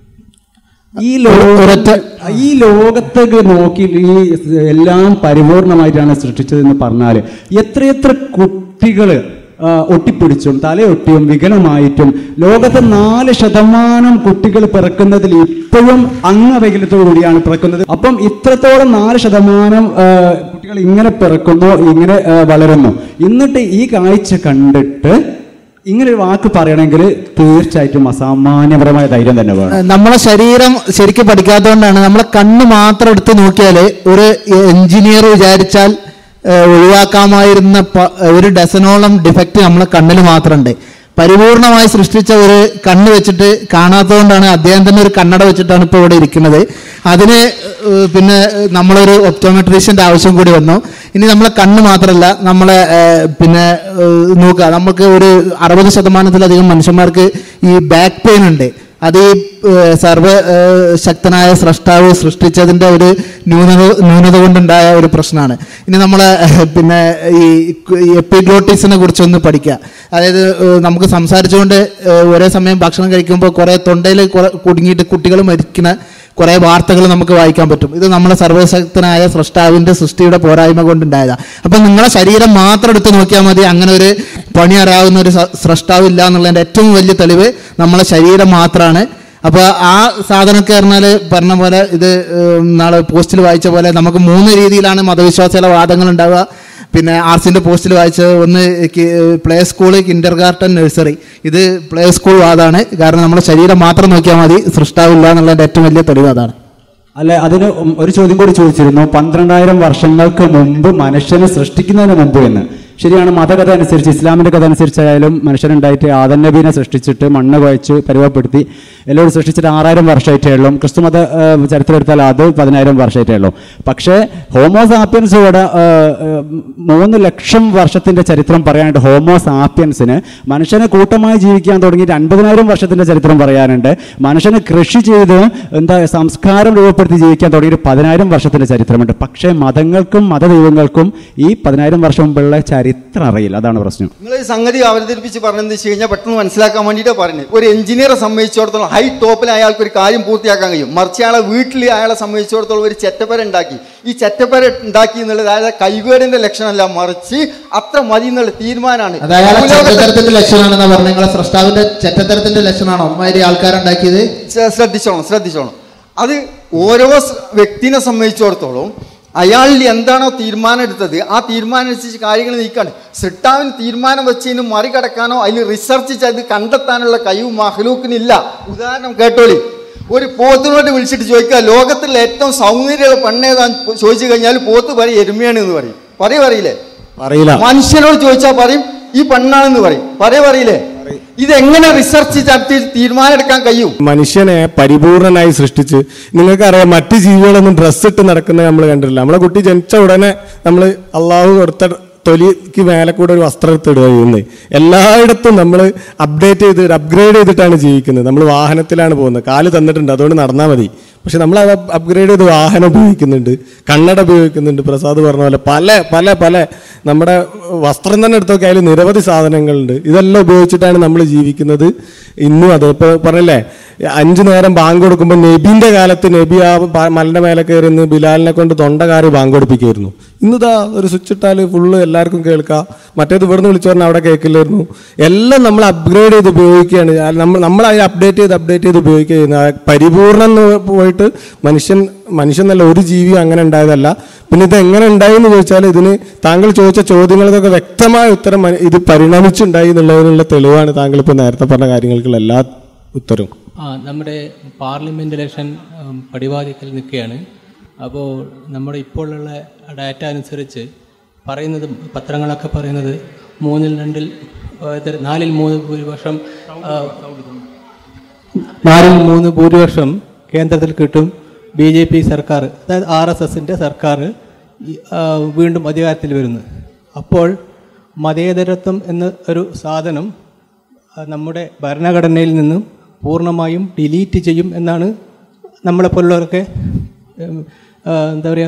ഈ ലോകത്തേക്ക് നോക്കി ഈ എല്ലാം പരിപൂർണമായിട്ടാണ് സൃഷ്ടിച്ചതെന്ന് പറഞ്ഞാൽ എത്രയെത്ര കുട്ടികൾ ഒട്ടിപ്പിടിച്ചും തലയൊട്ടിയും വികലമായിട്ടും ലോകത്തെ 4% കുട്ടികൾ പിറക്കുന്നതിൽ ഇപ്പോഴും അംഗവൈകല്യത്തോടു കൂടിയാണ് പിറക്കുന്നത്. അപ്പം ഇത്രത്തോളം 4% കുട്ടികൾ ഇങ്ങനെ പിറക്കുന്നു, ഇങ്ങനെ വളരുന്നു. എന്നിട്ട് ഈ കാഴ്ച കണ്ടിട്ട് ഇങ്ങനെ ഒരു വാക്ക് പറയണമെങ്കിൽ തീർച്ചയായിട്ടും അസാമാന്യപരമായ ധൈര്യം തന്നെ വേണം. നമ്മളെ ശരീരം ശരിക്കും പഠിക്കാത്തതുകൊണ്ടാണ്. നമ്മളെ കണ്ണ് മാത്രം എടുത്ത് നോക്കിയാൽ ഒരു എഞ്ചിനീയർ വിചാരിച്ചാൽ ഒഴിവാക്കാമായിരുന്ന 1 ഡസനോളം ഡിഫക്റ്റ് നമ്മളെ കണ്ണിൽ മാത്രമുണ്ട്. പരിപൂർണമായി സൃഷ്ടിച്ച ഒരു കണ്ണ് വെച്ചിട്ട് കാണാത്തതുകൊണ്ടാണ് അദ്ദേഹം തന്നെ ഒരു കണ്ണട വെച്ചിട്ടാണ് ഇപ്പോൾ ഇവിടെ ഇരിക്കുന്നത്. അതിന് പിന്നെ നമ്മളൊരു ഒപ്റ്റോമെട്രീഷ്യൻ്റെ ആവശ്യം കൂടി വന്നു. ഇനി നമ്മളെ കണ്ണ് മാത്രമല്ല, നമ്മളെ പിന്നെ നോക്കുക, നമുക്ക് ഒരു 60%-ലധികം മനുഷ്യന്മാർക്ക് ഈ ബാക്ക് പെയിൻ ഉണ്ട്. അത് ഈ സർവശക്തനായ സ്രഷ്ടാവ് സൃഷ്ടിച്ചതിൻ്റെ ഒരു ന്യൂനത കൊണ്ടുണ്ടായ ഒരു പ്രശ്നമാണ്. ഇനി നമ്മളെ പിന്നെ ഈ എപ്പിഗ്ലോട്ടിസിനെ കുറിച്ചൊന്ന് പഠിക്കുക. അതായത് നമുക്ക് സംസാരിച്ചുകൊണ്ട് ഒരേ സമയം ഭക്ഷണം കഴിക്കുമ്പോൾ കുറേ തൊണ്ടയിൽ കുടുങ്ങിയിട്ട് കുട്ടികൾ മരിക്കുന്ന കുറേ വാർത്തകൾ നമുക്ക് വായിക്കാൻ പറ്റും. ഇത് നമ്മളെ സർവശക്തനായ സ്രഷ്ടാവിൻ്റെ സൃഷ്ടിയുടെ പോരായ്മ കൊണ്ടുണ്ടായതാണ്. അപ്പം നിങ്ങളെ ശരീരം മാത്രം എടുത്ത് നോക്കിയാൽ മതി, അങ്ങനെ ഒരു പണി അറിയാവുന്ന ഒരു സ്രഷ്ടാവ് ഇല്ല എന്നുള്ളതിൻ്റെ ഏറ്റവും വലിയ തെളിവ് നമ്മളെ ശരീരം മാത്രമാണ്. അപ്പോൾ ആ സാധനമൊക്കെ പറഞ്ഞ പോലെ ഇത് നാളെ പോസ്റ്റിൽ വായിച്ച പോലെ നമുക്ക് 3 രീതിയിലാണ് മതവിശ്വാസികളുടെ വാദങ്ങൾ ഉണ്ടാവുക. പിന്നെ ആർട്സിൻ്റെ പോസ്റ്റിൽ വായിച്ചത് ഒന്ന് play school, kindergarten, nursery. ഇത് പ്ലേ സ്കൂൾ വാദമാണ്. കാരണം നമ്മുടെ ശരീരം മാത്രം നോക്കിയാൽ മതി, സൃഷ്ടാവില്ല എന്നുള്ളതിൻ്റെ ഏറ്റവും വലിയ തെളിവ് അതാണ്. അല്ലെ, അതിന് ഒരു ചോദ്യം കൂടി ചോദിച്ചിരുന്നു. 12,000 വർഷങ്ങൾക്ക് മുമ്പ് മനുഷ്യനെ സൃഷ്ടിക്കുന്നതിന് മുമ്പ് എന്ന്. ശരിയാണ്, മതകഥ അനുസരിച്ച്, ഇസ്ലാമിൻ്റെ കഥ അനുസരിച്ചായാലും മനുഷ്യനുണ്ടായിട്ട് ആദം നബീനെ സൃഷ്ടിച്ചിട്ട് മണ്ണ് കുഴച്ച് പരുവപ്പെടുത്തി എല്ലാം സൃഷ്ടിച്ചിട്ട് 6000 വർഷമായിട്ടേ ഉള്ളൂ. ക്രിസ്തുമത ചരിത്രം എടുത്താൽ അത് 10000 വർഷമായിട്ടേ ഉള്ളൂ. പക്ഷേ ഹോമോസാപ്പിയൻസ് ഇവിടെ 3 ലക്ഷം വർഷത്തിൻ്റെ ചരിത്രം പറയാനുണ്ട്. ഹോമോസാപ്പിയൻസിന് മനുഷ്യനെ കൂട്ടമായി ജീവിക്കാൻ തുടങ്ങിയിട്ട് 50,000 വർഷത്തിൻ്റെ ചരിത്രം പറയാനുണ്ട്. മനുഷ്യന് കൃഷി ചെയ്ത് സംസ്കാരം രൂപപ്പെടുത്തി ജീവിക്കാൻ തുടങ്ങിയിട്ട് 10,000 വർഷത്തിൻ്റെ ചരിത്രമുണ്ട്. പക്ഷേ മതങ്ങൾക്കും മതദൈവങ്ങൾക്കും ഈ 10,000 വർഷം മുമ്പുള്ള ചരിത്രം അറിയില്ല. അതാണ് പ്രശ്നം. നിങ്ങൾ ഈ സംഗതി അവതരിപ്പിച്ച് പറഞ്ഞതെന്ന് വെച്ച് കഴിഞ്ഞാൽ പെട്ടെന്ന് മനസ്സിലാക്കാൻ വേണ്ടിയിട്ട് പറയുന്നത്, ഒരു എഞ്ചിനീയറെ സംബന്ധിച്ചിടത്തോളം ഹൈ ടോപ്പിൽ അയാൾക്ക് ഒരു കാര്യം പൂർത്തിയാക്കാൻ കഴിയും. മറിച്ച് അയാളെ വീട്ടിൽ അയാളെ സംബന്ധിച്ചിടത്തോളം ഒരു ചെറ്റപ്പര ഉണ്ടാക്കി. ഈ ചെറ്റപ്പര ഉണ്ടാക്കി എന്നുള്ളത് അതായത് കൈവേടിന്റെ ലക്ഷണമല്ല, മറിച്ച് അത്ര മതി എന്നുള്ള തീരുമാനമാണ്. ചെറ്റത്തരത്തിന്റെ ലക്ഷണമാണെന്ന് പറഞ്ഞ നിങ്ങളെ സ്രഷ്ടാവിന്റെ ചെറ്റത്തരത്തിന്റെ ലക്ഷണമാണോ അമ്മാതിരി ആൾക്കാരുണ്ടാക്കിയത്? ശ്രദ്ധിച്ചോണം. അത് ഓരോ വ്യക്തിനെ സംബന്ധിച്ചിടത്തോളം അയാളിൽ എന്താണോ തീരുമാനം എടുത്തത് ആ തീരുമാനം അനുസരിച്ച് കാര്യങ്ങൾ നീക്കാണ്. സൃഷ്ടാവിന് തീരുമാനം വെച്ചതിന് മറികടക്കാനോ അതിൽ റിസർച്ച് ചെയ്ത് കണ്ടെത്താനുള്ള കഴിവ് മഹ്ലൂക്കിനില്ല. ഉദാഹരണം കേട്ടോളി, ഒരു പോത്തിനോട് വിളിച്ചിട്ട് ചോദിക്കുക ലോകത്തിലെ ഏറ്റവും സൗന്ദര്യമുള്ള പെണ്ണേതാന്ന് ചോദിച്ചു കഴിഞ്ഞാൽ പോത്ത് പറയും എരുമയാണ് എന്ന് പറയും. പറയില്ലേ? പറയില്ല. മനുഷ്യനോട് ചോദിച്ചാൽ പറയും ഈ പെണ്ണാണെന്ന് പറയും. പറയില്ലേ? ഇതെങ്ങനെ റിസർച്ച് നടത്തി തീരുമാനം എടുക്കാൻ കഴിയും? മനുഷ്യനെ പരിപൂർണനായി സൃഷ്ടിച്ച്, നിങ്ങൾക്കറിയാം മറ്റ് ജീവികളൊന്നും ഡ്രസ്സ് ഇട്ട് നടക്കുന്നത് നമ്മൾ കണ്ടിട്ടില്ല. നമ്മളെ കുട്ടി ജനിച്ച ഉടനെ നമ്മൾ അള്ളാഹു കൊടുത്ത തൊലിക്ക് മേലെ കൂടെ ഒരു വസ്ത്രം എടുത്തിടുക ചെയ്യുന്നത്. എല്ലായിടത്തും നമ്മൾ അപ്ഗ്രേഡ് ചെയ്തിട്ടാണ് ജീവിക്കുന്നത്. നമ്മൾ വാഹനത്തിലാണ് പോകുന്നത്. കാല് തന്നിട്ടുണ്ട് അതുകൊണ്ട് നടന്നാൽ മതി. പക്ഷെ നമ്മൾ അത് അപ്ഗ്രേഡ് ചെയ്ത് വാഹനം ഉപയോഗിക്കുന്നുണ്ട്, കണ്ണട ഉപയോഗിക്കുന്നുണ്ട്, പ്രസാദ് പറഞ്ഞ പോലെ പല പല പല നമ്മുടെ വസ്ത്രം തന്നെ എടുത്തൊക്കെ അതിൽ നിരവധി സാധനങ്ങളുണ്ട്. ഇതെല്ലാം ഉപയോഗിച്ചിട്ടാണ് നമ്മൾ ജീവിക്കുന്നത് ഇന്നും. അത് ഇപ്പോൾ പറഞ്ഞില്ലേ 5 നേരം ബാങ്ക് കൊടുക്കുമ്പോൾ നബിൻ്റെ കാലത്ത് നബി ആ മലൻ്റെ മേലെ കയറി നിന്ന് ബിലാലിനെ കൊണ്ട് തൊണ്ടകാരി ബാങ്ക് കൊടുപ്പിക്കുമായിരുന്നു. ഇന്നിതാ ഒരു സ്വിച്ച് ഇട്ടാൽ ഫുള്ള് എല്ലാവർക്കും കേൾക്കാം. മറ്റേത് ഇവിടുന്ന് വിളിച്ചു പറഞ്ഞാൽ അവിടെ കേൾക്കില്ലായിരുന്നു. എല്ലാം നമ്മൾ അപ്ഗ്രേഡ് ചെയ്ത് ഉപയോഗിക്കുകയാണ്. നമ്മൾ അതിനെ അപ്ഡേറ്റ് ചെയ്ത് ഉപയോഗിക്കുക ചെയ്യുന്നത്. പരിപൂർണം എന്ന് പോയിട്ട് മനുഷ്യൻ നല്ല ഒരു ജീവിയും അങ്ങനെ ഉണ്ടായതല്ല. പിന്നെ ഇത് എങ്ങനെ ഉണ്ടായി എന്ന് ചോദിച്ചാൽ ഇതിന് താങ്കൾ ചോദിച്ച ചോദ്യങ്ങൾക്കൊക്കെ വ്യക്തമായ ഉത്തരം ഇത് പരിണമിച്ചുണ്ടായി എന്നുള്ളതിനുള്ള തെളിവാണ് താങ്കൾ ഇപ്പോൾ നേരത്തെ പറഞ്ഞ കാര്യങ്ങൾക്കുള്ള എല്ലാ ഉത്തരവും. നമ്മുടെ പാർലമെൻറ്റ് ഇലക്ഷൻ പടിവാതിക്കൽ നിൽക്കുകയാണ്. അപ്പോൾ നമ്മുടെ ഇപ്പോഴുള്ള ഡാറ്റ അനുസരിച്ച് പറയുന്നത്, പത്രങ്ങളൊക്കെ പറയുന്നത് 4-3 ഭൂരിപക്ഷം 4-3 ഭൂരിപക്ഷം കേന്ദ്രത്തിൽ കിട്ടും. BJP സർക്കാർ, അതായത് RSSൻ്റെ സർക്കാർ വീണ്ടും അധികാരത്തിൽ വരുന്നു. അപ്പോൾ മതേതരത്വം എന്ന ഒരു സാധനം നമ്മുടെ ഭരണഘടനയിൽ നിന്നും പൂർണ്ണമായും ഡിലീറ്റ് ചെയ്യും എന്നാണ് നമ്മളെപ്പോലുള്ളവരൊക്കെ എന്താ പറയുക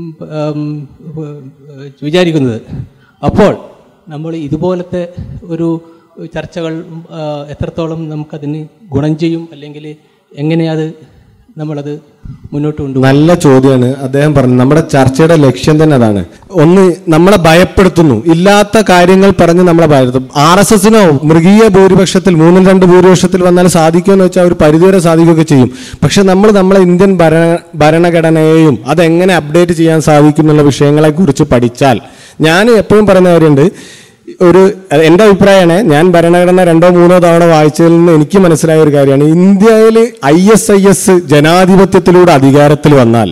വിചാരിക്കുന്നത്. അപ്പോൾ നമ്മൾ ഇതുപോലത്തെ ഒരു ചർച്ചകൾ എത്രത്തോളം നമുക്കതിന് ഗുണം ചെയ്യും, അല്ലെങ്കിൽ എങ്ങനെയത് നമ്മളത് മുന്നോട്ട് കൊണ്ടുപോകും? നല്ല ചോദ്യമാണ് അദ്ദേഹം പറഞ്ഞത്. നമ്മുടെ ചർച്ചയുടെ ലക്ഷ്യം തന്നെ അതാണ്. ഒന്ന്, നമ്മളെ ഭയപ്പെടുത്തുന്നു, ഇല്ലാത്ത കാര്യങ്ങൾ പറഞ്ഞ് നമ്മളെ ഭയപ്പെടുത്തും. RSSനോ മൃഗീയ ഭൂരിപക്ഷത്തിൽ 3-2 ഭൂരിപക്ഷത്തിൽ വന്നാൽ സാധിക്കുമെന്ന് വെച്ചാൽ ഒരു പരിധിവരെ സാധിക്കുകയൊക്കെ ചെയ്യും. പക്ഷെ നമ്മളെ ഇന്ത്യൻ ഭരണഘടനയെയും അതെങ്ങനെ അപ്ഡേറ്റ് ചെയ്യാൻ സാധിക്കും എന്നുള്ള വിഷയങ്ങളെക്കുറിച്ച് പഠിച്ചാൽ, ഞാൻ എപ്പോഴും പറയുന്ന കാര്യമുണ്ട്, എൻ്റെ അഭിപ്രായമാണ്, ഞാൻ ഭരണഘടന 2-3 തവണ വായിച്ചതിൽ നിന്ന് എനിക്ക് മനസ്സിലായ ഒരു കാര്യമാണ്, ഇന്ത്യയിൽ ISIS ജനാധിപത്യത്തിലൂടെ അധികാരത്തിൽ വന്നാൽ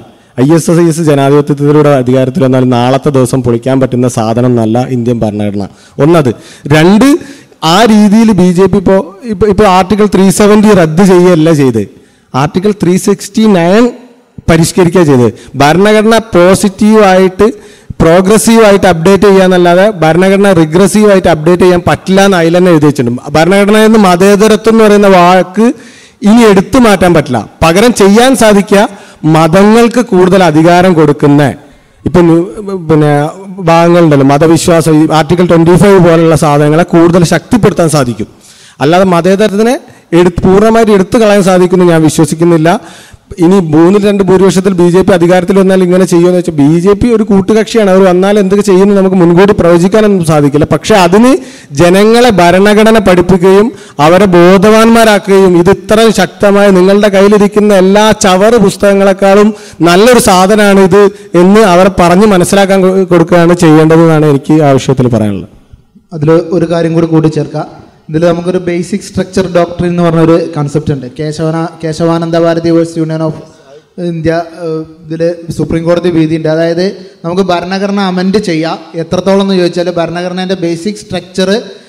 നാളത്തെ ദിവസം പൊളിക്കാൻ പറ്റുന്ന സാധനം എന്നല്ല ഇന്ത്യൻ ഭരണഘടന. ഒന്നത്. 2, ആ രീതിയിൽ BJP ഇപ്പോൾ ആർട്ടിക്കിൾ 370 റദ്ദ് ചെയ്യുകയല്ല ചെയ്ത്, ആർട്ടിക്കിൾ 369 പരിഷ്കരിക്കുക ചെയ്ത്. ഭരണഘടന പ്രോഗ്രസീവായിട്ട് അപ്ഡേറ്റ് ചെയ്യാന്നല്ലാതെ ഭരണഘടന റിഗ്രസീവായിട്ട് അപ്ഡേറ്റ് ചെയ്യാൻ പറ്റില്ല എന്ന് അതിൽ തന്നെ എഴുതി വെച്ചിട്ടുണ്ട്. ഭരണഘടനയിൽ നിന്ന് മതേതരത്വം എന്ന് പറയുന്ന വാക്ക് ഇനി എടുത്തു മാറ്റാൻ പറ്റില്ല. പകരം ചെയ്യാൻ സാധിക്കുക മതങ്ങൾക്ക് കൂടുതൽ അധികാരം കൊടുക്കുന്ന പിന്നെ ഭാഗങ്ങളുണ്ടല്ലോ, മതവിശ്വാസം, ആർട്ടിക്കിൾ 25 പോലുള്ള സാധനങ്ങളെ കൂടുതൽ ശക്തിപ്പെടുത്താൻ സാധിക്കും. അല്ലാതെ മതേതരത്തിനെ പൂർണ്ണമായിട്ട് എടുത്തു കളയാൻ സാധിക്കുമെന്ന് ഞാൻ വിശ്വസിക്കുന്നില്ല. ഇനി 3-2 ഭൂരിപക്ഷത്തിൽ BJP അധികാരത്തിൽ വന്നാൽ ഇങ്ങനെ ചെയ്യുമെന്ന് വെച്ചാൽ, BJP ഒരു കൂട്ടുകക്ഷിയാണ്. അവർ വന്നാൽ എന്തൊക്കെ ചെയ്യുമെന്ന് നമുക്ക് മുൻകൂട്ടി പ്രവചിക്കാനൊന്നും സാധിക്കില്ല. പക്ഷെ അതിന് ജനങ്ങളെ ഭരണഘടന പഠിപ്പിക്കുകയും അവരെ ബോധവാന്മാരാക്കുകയും ഇത് ഇത്ര ശക്തമായ നിങ്ങളുടെ കയ്യിലിരിക്കുന്ന എല്ലാ ചവറ് പുസ്തകങ്ങളെക്കാളും നല്ലൊരു സാധനമാണ് ഇത് എന്ന് അവരെ പറഞ്ഞ് മനസ്സിലാക്കാൻ കൊടുക്കുകയാണ് ചെയ്യേണ്ടതെന്നാണ് എനിക്ക് ആ വിഷയത്തിൽ പറയാനുള്ളത്. അതിൽ ഒരു കാര്യം കൂടി ചേർക്കാം. ഇതിൽ നമുക്കൊരു ബേസിക് സ്ട്രക്ചർ ഡോക്ട്രിൻ എന്ന് പറഞ്ഞൊരു കൺസെപ്റ്റ് ഉണ്ട്. Kesavananda Bharati versus union of India, ഇതിൽ സുപ്രീം കോടതി വിധിയുണ്ട്. അതായത് നമുക്ക് ഭരണഘടന അമെൻഡ് ചെയ്യാം. എത്രത്തോളം എന്ന് ചോദിച്ചാൽ ഭരണഘടനേൻ്റെ ബേസിക് സ്ട്രക്ചർ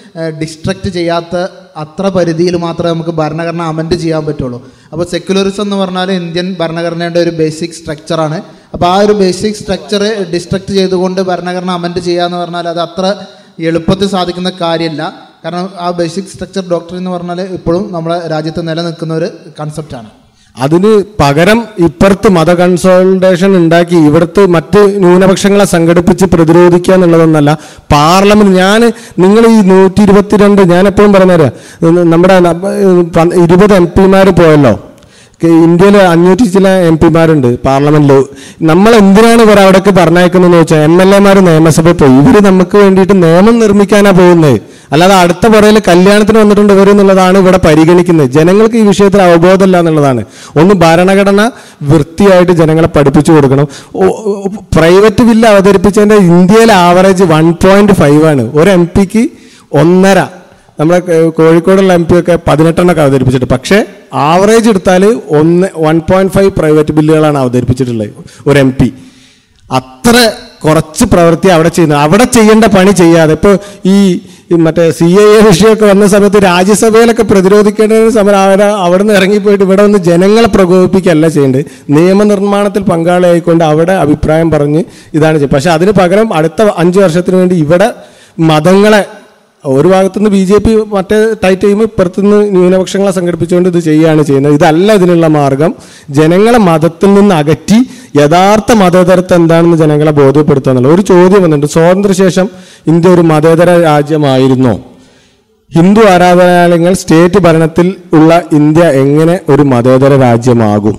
ഡിസ്ട്രക്റ്റ് ചെയ്യാത്ത അത്ര പരിധിയിൽ മാത്രമേ നമുക്ക് ഭരണഘടന അമെൻഡ് ചെയ്യാൻ പറ്റുള്ളൂ. അപ്പോൾ സെക്യുലറിസം എന്ന് പറഞ്ഞാൽ ഇന്ത്യൻ ഭരണഘടനയുടെ ഒരു ബേസിക് സ്ട്രക്ചറാണ്. അപ്പോൾ ആ ഒരു ബേസിക് സ്ട്രക്ചർ ഡിസ്ട്രക്റ്റ് ചെയ്തുകൊണ്ട് ഭരണഘടന അമെൻഡ് ചെയ്യുക എന്ന് പറഞ്ഞാൽ അത് അത്ര എളുപ്പത്തിൽ സാധിക്കുന്ന കാര്യമല്ല. കാരണം ആ ബേസിക് സ്ട്രക്ചർ ഡോക്ടർ എന്ന് പറഞ്ഞാൽ ഇപ്പോഴും നമ്മുടെ രാജ്യത്ത് നിലനിൽക്കുന്ന ഒരു കൺസെപ്റ്റാണ്. അതിന് പകരം ഇപ്പുറത്ത് മത കൺസോൾട്ടേഷൻ ഉണ്ടാക്കി ഇവിടുത്തെ മറ്റ് ന്യൂനപക്ഷങ്ങളെ സംഘടിപ്പിച്ച് പ്രതിരോധിക്കുക എന്നുള്ളതൊന്നല്ല. പാർലമെന്റ് നിങ്ങൾ ഈ 122 ഞാൻ എപ്പോഴും പറഞ്ഞുതരാം, നമ്മുടെ 20 MP പോയല്ലോ. ഇന്ത്യയിൽ 500 ചില MP പാർലമെന്റിൽ. നമ്മൾ എന്തിനാണ് ഇവർ അവിടേക്ക് പറഞ്ഞയക്കുന്നതെന്ന് വെച്ചാൽ MLA നിയമസഭയിൽ പോയി ഇവർ നമുക്ക് വേണ്ടിയിട്ട് നിയമം നിർമ്മിക്കാനാണ് പോകുന്നത്. അല്ലാതെ അടുത്ത പുറയിൽ കല്യാണത്തിന് വന്നിട്ടുണ്ട് ഇവർ എന്നുള്ളതാണ് ഇവിടെ പരിഗണിക്കുന്നത്. ജനങ്ങൾക്ക് ഈ വിഷയത്തിൽ അവബോധമില്ല എന്നുള്ളതാണ്. ഒന്ന് ഭരണഘടന വൃത്തിയായിട്ട് ജനങ്ങളെ പഠിപ്പിച്ചു കൊടുക്കണം. പ്രൈവറ്റ് ബില്ല് അവതരിപ്പിച്ചതിൻ്റെ ഇന്ത്യയിലെ ആവറേജ് 1.5 ആണ്. ഒരു MP-ക്ക് 1.5. നമ്മളെ കോഴിക്കോടുള്ള MP ഒക്കെ 18 അവതരിപ്പിച്ചിട്ട്. പക്ഷേ ആവറേജ് എടുത്താൽ 1.5 പ്രൈവറ്റ് ബില്ലുകളാണ് അവതരിപ്പിച്ചിട്ടുള്ളത് ഒരു MP. അത്ര കുറച്ച് പ്രവൃത്തി അവിടെ ചെയ്യുന്നത്. അവിടെ ചെയ്യേണ്ട പണി ചെയ്യാതെ ഇപ്പോൾ ഈ മറ്റേ CAA വിഷയമൊക്കെ വന്ന സമയത്ത് രാജ്യസഭയിലൊക്കെ പ്രതിരോധിക്കേണ്ട സമയം അവിടെ നിന്ന് ഇറങ്ങിപ്പോയിട്ട് ഇവിടെ വന്ന് ജനങ്ങളെ പ്രകോപിപ്പിക്കുകയല്ല ചെയ്യേണ്ടത്. നിയമനിർമ്മാണത്തിൽ പങ്കാളിയായിക്കൊണ്ട് അവിടെ അഭിപ്രായം പറഞ്ഞ് ഇതാണ് ചെയ്യുന്നത്. പക്ഷെ അതിന് പകരം അടുത്ത 5 വർഷത്തിന് വേണ്ടി ഇവിടെ മതങ്ങളെ ഒരു ഭാഗത്തുനിന്ന് BJP മറ്റേ ടൈറ്റ് ചെയ്യുമ്പോൾ ഇപ്പുറത്തുനിന്ന് ന്യൂനപക്ഷങ്ങളെ സംഘടിപ്പിച്ചുകൊണ്ട് ഇത് ചെയ്യുകയാണ് ചെയ്യുന്നത്. ഇതല്ല ഇതിനുള്ള മാർഗം. ജനങ്ങളെ മതത്തിൽ നിന്ന് അകറ്റി യഥാർത്ഥ മതേതരത്വം എന്താണെന്ന് ജനങ്ങളെ ബോധ്യപ്പെടുത്തുക എന്നുള്ള ഒരു ചോദ്യം വന്നിട്ടുണ്ട്. സ്വാതന്ത്ര്യശേഷം ഇന്ത്യ ഒരു മതേതര രാജ്യമായിരുന്നോ? ഹിന്ദു ആരാധനാലയങ്ങൾ സ്റ്റേറ്റ് ഭരണത്തിൽ ഉള്ള ഇന്ത്യ എങ്ങനെ ഒരു മതേതര രാജ്യമാകും?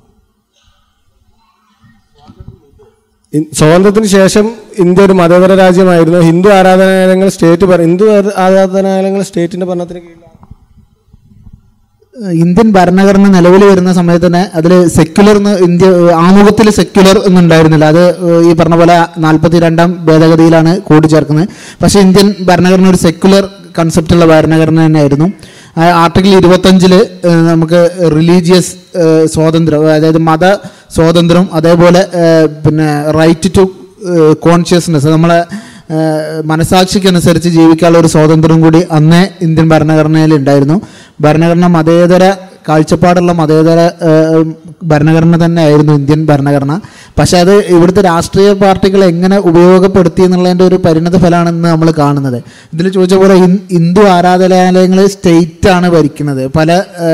സ്വാതന്ത്ര്യത്തിന് ശേഷം ഇന്ത്യ ഒരു മതേതര രാജ്യമായിരുന്നു. ഹിന്ദു ആരാധനാലയങ്ങൾ സ്റ്റേറ്റിന്റെ ഭരണത്തിന് കീഴിലാണ്. ഇന്ത്യൻ ഭരണഘടന നിലവിൽ വരുന്ന സമയത്ത് തന്നെ അതിൽ സെക്യുലർ എന്ന് ഇന്ത്യ ആമുഖത്തിൽ സെക്യുലർ എന്നുണ്ടായിരുന്നില്ല. അത് ഈ പറഞ്ഞ പോലെ 42ാം ഭേദഗതിയിലാണ് കൂട്ടിച്ചേർക്കുന്നത്. പക്ഷേ ഇന്ത്യൻ ഭരണഘടന ഒരു സെക്യുലർ കൺസെപ്റ്റുള്ള ഭരണഘടന തന്നെയായിരുന്നു. ആർട്ടിക്കിൾ 25 നമുക്ക് റിലീജിയസ് സ്വാതന്ത്ര്യം, അതായത് മത സ്വാതന്ത്ര്യം, അതേപോലെ പിന്നെ റൈറ്റ് ടു കോൺഷ്യസ്നെസ്, നമ്മളെ മനസാക്ഷിക്കനുസരിച്ച് ജീവിക്കാനുള്ള ഒരു സ്വാതന്ത്ര്യം കൂടി അന്നേ ഇന്ത്യൻ ഭരണഘടനയിൽ ഉണ്ടായിരുന്നു. ഭരണഘടന മതേതര കാഴ്ചപ്പാടുള്ള മതേതര ഭരണഘടന തന്നെയായിരുന്നു ഇന്ത്യൻ ഭരണഘടന. പക്ഷെ അത് ഇവിടുത്തെ രാഷ്ട്രീയ പാർട്ടികൾ എങ്ങനെ ഉപയോഗപ്പെടുത്തി എന്നുള്ളതിൻ്റെ ഒരു പരിണത ഫലമാണെന്ന് നമ്മൾ കാണുന്നത്. ഇതിൽ ചോദിച്ച പോലെ ഹിന്ദു ആരാധനാലയങ്ങൾ സ്റ്റേറ്റാണ് ഭരിക്കുന്നത്. പല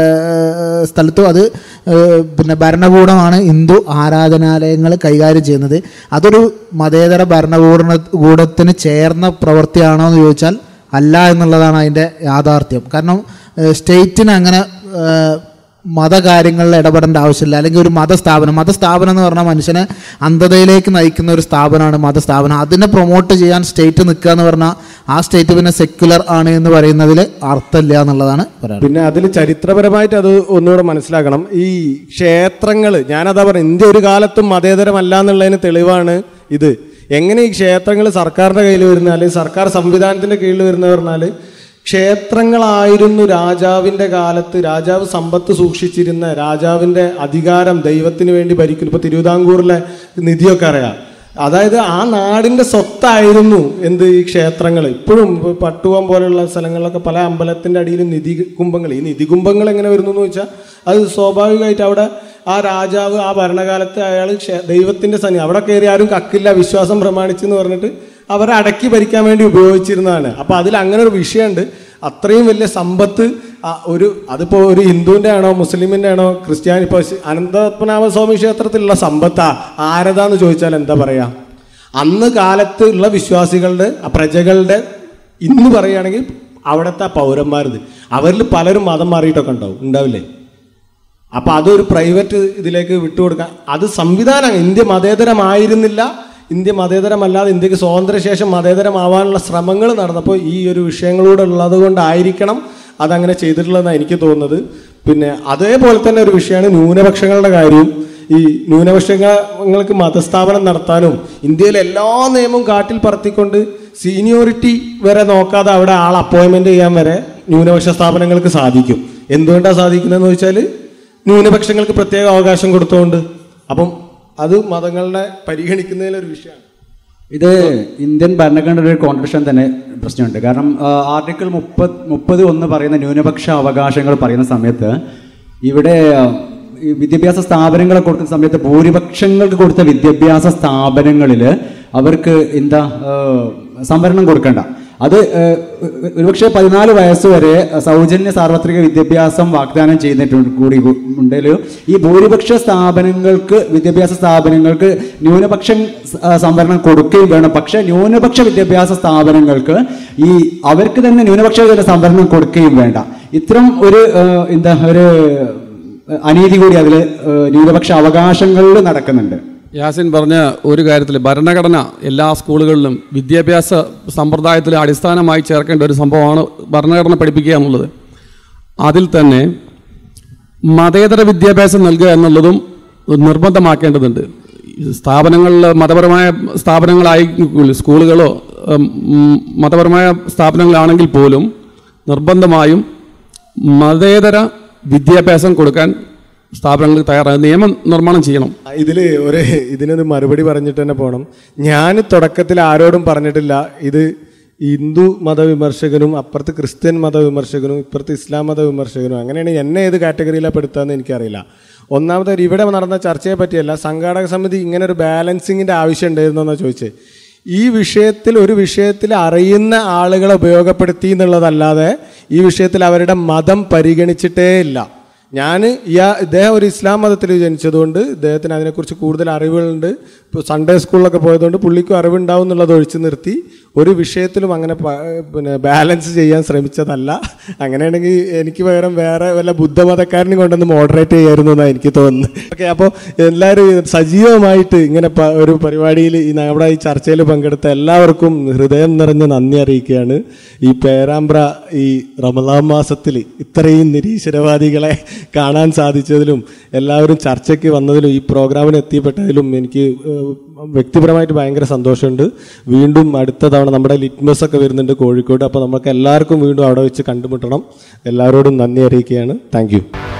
സ്ഥലത്തും അത് പിന്നെ ഭരണകൂടമാണ് ഹിന്ദു ആരാധനാലയങ്ങൾ കൈകാര്യം ചെയ്യുന്നത്. അതൊരു മതേതര ഭരണകൂടത്തിന് ചേർന്ന പ്രവൃത്തിയാണോ എന്ന് ചോദിച്ചാൽ അല്ല എന്നുള്ളതാണ് അതിൻ്റെ യാഥാർത്ഥ്യം. കാരണം സ്റ്റേറ്റിന് അങ്ങനെ മതകാര്യങ്ങളിൽ ഇടപെടേണ്ട ആവശ്യമില്ല. അല്ലെങ്കിൽ ഒരു മതസ്ഥാപനം എന്ന് പറഞ്ഞാൽ മനുഷ്യനെ അന്ധതയിലേക്ക് നയിക്കുന്ന ഒരു സ്ഥാപനമാണ് മതസ്ഥാപനം. അതിനെ പ്രൊമോട്ട് ചെയ്യാൻ സ്റ്റേറ്റ് നിൽക്കുക എന്ന് പറഞ്ഞാൽ ആ സ്റ്റേറ്റ് പിന്നെ സെക്യുലർ ആണ് എന്ന് പറയുന്നതിൽ അർത്ഥമില്ല എന്നുള്ളതാണ് പറയുന്നത്. പിന്നെ അതിൽ ചരിത്രപരമായിട്ട് അത് ഒന്നുകൂടെ മനസ്സിലാക്കണം. ഈ ക്ഷേത്രങ്ങൾ, ഞാനതാ പറയുന്നത്, ഇന്ത്യ ഒരു കാലത്തും മതേതരമല്ല എന്നുള്ളതിന് തെളിവാണ് ഇത്. എങ്ങനെ ഈ ക്ഷേത്രങ്ങൾ സർക്കാരിൻ്റെ കയ്യിൽ വരുന്ന അല്ലെങ്കിൽ സർക്കാർ സംവിധാനത്തിൻ്റെ കീഴിൽ വരുന്ന പറഞ്ഞാൽ ക്ഷേത്രങ്ങളായിരുന്നു രാജാവിൻ്റെ കാലത്ത് രാജാവ് സമ്പത്ത് സൂക്ഷിച്ചിരുന്ന, രാജാവിൻ്റെ അധികാരം ദൈവത്തിന് വേണ്ടി ഭരിക്കുന്നു. ഇപ്പോൾ തിരുവിതാംകൂറിലെ നിധിയൊക്കെ അറിയാം. അതായത് ആ നാടിൻ്റെ സ്വത്തായിരുന്നു ഈ ക്ഷേത്രങ്ങൾ. ഇപ്പോഴും പട്ടുവം പോലെയുള്ള സ്ഥലങ്ങളിലൊക്കെ പല അമ്പലത്തിൻ്റെ അടിയിൽ നിധികുംഭങ്ങൾ. ഈ നിധികുംഭങ്ങൾ എങ്ങനെ വരുന്നു എന്ന് വെച്ചാൽ അത് സ്വാഭാവികമായിട്ട് അവിടെ ആ രാജാവ് ആ ഭരണകാലത്ത് അയാൾ ദൈവത്തിൻ്റെ സന്നി അവിടെ കയറി ആരും കക്കില്ല വിശ്വാസം പ്രമാണിച്ചെന്ന് പറഞ്ഞിട്ട് അവരെ അടക്കി ഭരിക്കാൻ വേണ്ടി ഉപയോഗിച്ചിരുന്നതാണ്. അപ്പോൾ അതിൽ അങ്ങനെ ഒരു വിഷയമുണ്ട്. അത്രയും വലിയ സമ്പത്ത് അതിപ്പോൾ ഒരു ഹിന്ദുവിൻ്റെ ആണോ മുസ്ലിമിൻ്റെ ആണോ ക്രിസ്ത്യാനി, ഇപ്പോൾ അനന്തപത്മനാഭസ്വാമി ക്ഷേത്രത്തിലുള്ള സമ്പത്താ ആരതാന്ന് ചോദിച്ചാൽ എന്താ പറയുക? അന്ന് കാലത്ത് ഉള്ള വിശ്വാസികളുടെ പ്രജകളുടെ, ഇന്ന് പറയുകയാണെങ്കിൽ അവിടുത്തെ പൗരന്മാരത്. അവരിൽ പലരും മതം മാറിയിട്ടൊക്കെ ഉണ്ടാവില്ലേ? അപ്പം അതൊരു പ്രൈവറ്റ് ഇതിലേക്ക് വിട്ടുകൊടുക്കാൻ അത് സംവിധാനമാണ്. ഇന്ത്യ മതേതരമായിരുന്നില്ല. ഇന്ത്യ മതേതരമല്ലാതെ ഇന്ത്യക്ക് സ്വാതന്ത്ര്യശേഷം മതേതരമാവാനുള്ള ശ്രമങ്ങൾ നടന്നപ്പോൾ ഈ ഒരു വിഷയങ്ങളൂടെ ഉള്ളത് കൊണ്ടായിരിക്കണം അതങ്ങനെ ചെയ്തിട്ടുള്ളതെന്നാണ് എനിക്ക് തോന്നുന്നത്. പിന്നെ അതേപോലെ തന്നെ ഒരു വിഷയമാണ് ന്യൂനപക്ഷങ്ങളുടെ കാര്യം. ഈ ന്യൂനപക്ഷങ്ങൾക്ക് മതസ്ഥാപനം നടത്താനും ഇന്ത്യയിലെ എല്ലാ നിയമവും കാറ്റിൽ പറത്തിക്കൊണ്ട് സീനിയോറിറ്റി വരെ നോക്കാതെ അവിടെ അപ്പോയിൻമെൻറ്റ് ചെയ്യാൻ വരെ ന്യൂനപക്ഷ സ്ഥാപനങ്ങൾക്ക് സാധിക്കും. എന്തുകൊണ്ടാണ് സാധിക്കുന്നതെന്ന് ചോദിച്ചാൽ ന്യൂനപക്ഷങ്ങൾക്ക് പ്രത്യേക അവകാശം കൊടുത്തുകൊണ്ട്. അപ്പം അത് മതങ്ങളെ പരിഗണിക്കുന്നതിലൊരു വിഷയമാണ്. ഇത് ഇന്ത്യൻ ഭരണഘടനയുടെ ഒരു കോൺട്രഡിക്ഷൻ തന്നെ പ്രശ്നമുണ്ട്. കാരണം ആർട്ടിക്കിൾ 30(1) പറയുന്ന ന്യൂനപക്ഷ അവകാശങ്ങൾ പറയുന്ന സമയത്ത് ഇവിടെ ഈ വിദ്യാഭ്യാസ സ്ഥാപനങ്ങളെ കൊടുക്കുന്ന സമയത്ത് ഭൂരിപക്ഷങ്ങൾക്ക് കൊടുത്ത വിദ്യാഭ്യാസ സ്ഥാപനങ്ങളിൽ അവർക്ക് എന്താ സംവരണം കൊടുക്കണ്ട. അത് ഒരുപക്ഷെ 14 വയസ്സ് വരെ സൗജന്യ സാർവത്രിക വിദ്യാഭ്യാസം വാഗ്ദാനം ചെയ്തിട്ടുണ്ട് കൂടി ഉണ്ടെങ്കിലും ഈ ഭൂരിപക്ഷ സ്ഥാപനങ്ങൾക്ക് വിദ്യാഭ്യാസ സ്ഥാപനങ്ങൾക്ക് ന്യൂനപക്ഷ സംവരണം കൊടുക്കുകയും വേണം. പക്ഷേ ന്യൂനപക്ഷ വിദ്യാഭ്യാസ സ്ഥാപനങ്ങൾക്ക് ഈ അവർക്ക് തന്നെ ന്യൂനപക്ഷ സംവരണം കൊടുക്കുകയും വേണ്ട. ഇത്തരം ഒരു എന്താ ഒരു അനീതി കൂടി അതിൽ ന്യൂനപക്ഷ അവകാശങ്ങളിൽ നടക്കുന്നുണ്ട്. യാസിൻ പറഞ്ഞ ഒരു കാര്യത്തിൽ ഭരണഘടന എല്ലാ സ്കൂളുകളിലും വിദ്യാഭ്യാസ സമ്പ്രദായത്തിൽ അടിസ്ഥാനമായി ചേർക്കേണ്ട ഒരു സംഭവമാണ് ഭരണഘടന പഠിപ്പിക്കുക എന്നുള്ളത്. അതിൽ തന്നെ മതേതര വിദ്യാഭ്യാസം നൽകുക എന്നുള്ളതും നിർബന്ധമാക്കേണ്ടതുണ്ട്. സ്ഥാപനങ്ങളിൽ മതപരമായ സ്ഥാപനങ്ങളായി സ്കൂളുകളോ മതപരമായ സ്ഥാപനങ്ങളാണെങ്കിൽ പോലും നിർബന്ധമായും മതേതര വിദ്യാഭ്യാസം കൊടുക്കാൻ സ്ഥാപനങ്ങൾ തയ്യാറായി നിയമം നിർമ്മാണം ചെയ്യണം. ഇതിനൊരു മറുപടി പറഞ്ഞിട്ട് തന്നെ പോകണം. ഞാൻ തുടക്കത്തിൽ ആരോടും പറഞ്ഞിട്ടില്ല ഇത് ഹിന്ദു മതവിമർശകനും അപ്പുറത്ത് ക്രിസ്ത്യൻ മതവിമർശകനും ഇപ്പുറത്ത് ഇസ്ലാം മതവിമർശകനും അങ്ങനെയാണ് എന്നെ ഏത് കാറ്റഗറിയിലാണ് പെടുത്താമെന്ന് എനിക്കറിയില്ല. ഒന്നാമത്തെ ഇവിടെ നടന്ന ചർച്ചയെ പറ്റിയല്ല, സംഘാടക സമിതി ഇങ്ങനെ ഒരു ബാലൻസിങ്ങിൻ്റെ ആവശ്യം ഉണ്ടായിരുന്നു എന്നാണ് ചോദിച്ചത്. ഈ ഒരു വിഷയത്തിൽ അറിയുന്ന ആളുകളെ ഉപയോഗപ്പെടുത്തി എന്നുള്ളതല്ലാതെ ഈ വിഷയത്തിൽ അവരുടെ മതം പരിഗണിച്ചിട്ടേ ഇല്ല. ഇദ്ദേഹം ഒരു ഇസ്ലാം മതത്തിൽ ജനിച്ചതുകൊണ്ട് ഇദ്ദേഹത്തിന് അതിനെക്കുറിച്ച് കൂടുതൽ അറിവുകളുണ്ട്. ഇപ്പോൾ സൺഡേ സ്കൂളിലൊക്കെ പോയതുകൊണ്ട് പുള്ളിക്കും അറിവുണ്ടാവും എന്നുള്ളത് ഒഴിച്ചു നിർത്തി ഒരു വിഷയത്തിലും അങ്ങനെ ബാലൻസ് ചെയ്യാൻ ശ്രമിച്ചതല്ല. അങ്ങനെയാണെങ്കിൽ എനിക്ക് പകരം വേറെ വല്ല ബുദ്ധമതക്കാരനും കൊണ്ടൊന്ന് മോഡറേറ്റ് ചെയ്യായിരുന്നു എന്നാണ് എനിക്ക് തോന്നുന്നത്. ഓക്കെ, അപ്പോൾ എല്ലാവരും സജീവമായിട്ട് ഇങ്ങനെ ഒരു പരിപാടിയിൽ നമ്മുടെ ഈ ചർച്ചയിൽ പങ്കെടുത്ത എല്ലാവർക്കും ഹൃദയം നിറഞ്ഞ നന്ദി അറിയിക്കുകയാണ്. ഈ പേരാമ്പ്ര ഈ റമദാൻ മാസത്തിൽ ഇത്രയും നിരീശ്വരവാദികളെ കാണാൻ സാധിച്ചതിലും എല്ലാവരും ചർച്ചയ്ക്ക് വന്നതിലും ഈ പ്രോഗ്രാമിന് എത്തിപ്പെട്ടതിലും എനിക്ക് വ്യക്തിപരമായിട്ട് ഭയങ്കര സന്തോഷമുണ്ട്. വീണ്ടും അടുത്ത തവണ നമ്മുടെ ലിറ്റ്മസ് ഒക്കെ വരുന്നുണ്ട് കോഴിക്കോട്. അപ്പോൾ നമുക്ക് എല്ലാവർക്കും വീണ്ടും അവിടെ വെച്ച് കണ്ടുമുട്ടണം. എല്ലാവരോടും നന്ദി അറിയിക്കുകയാണ്. Thank U.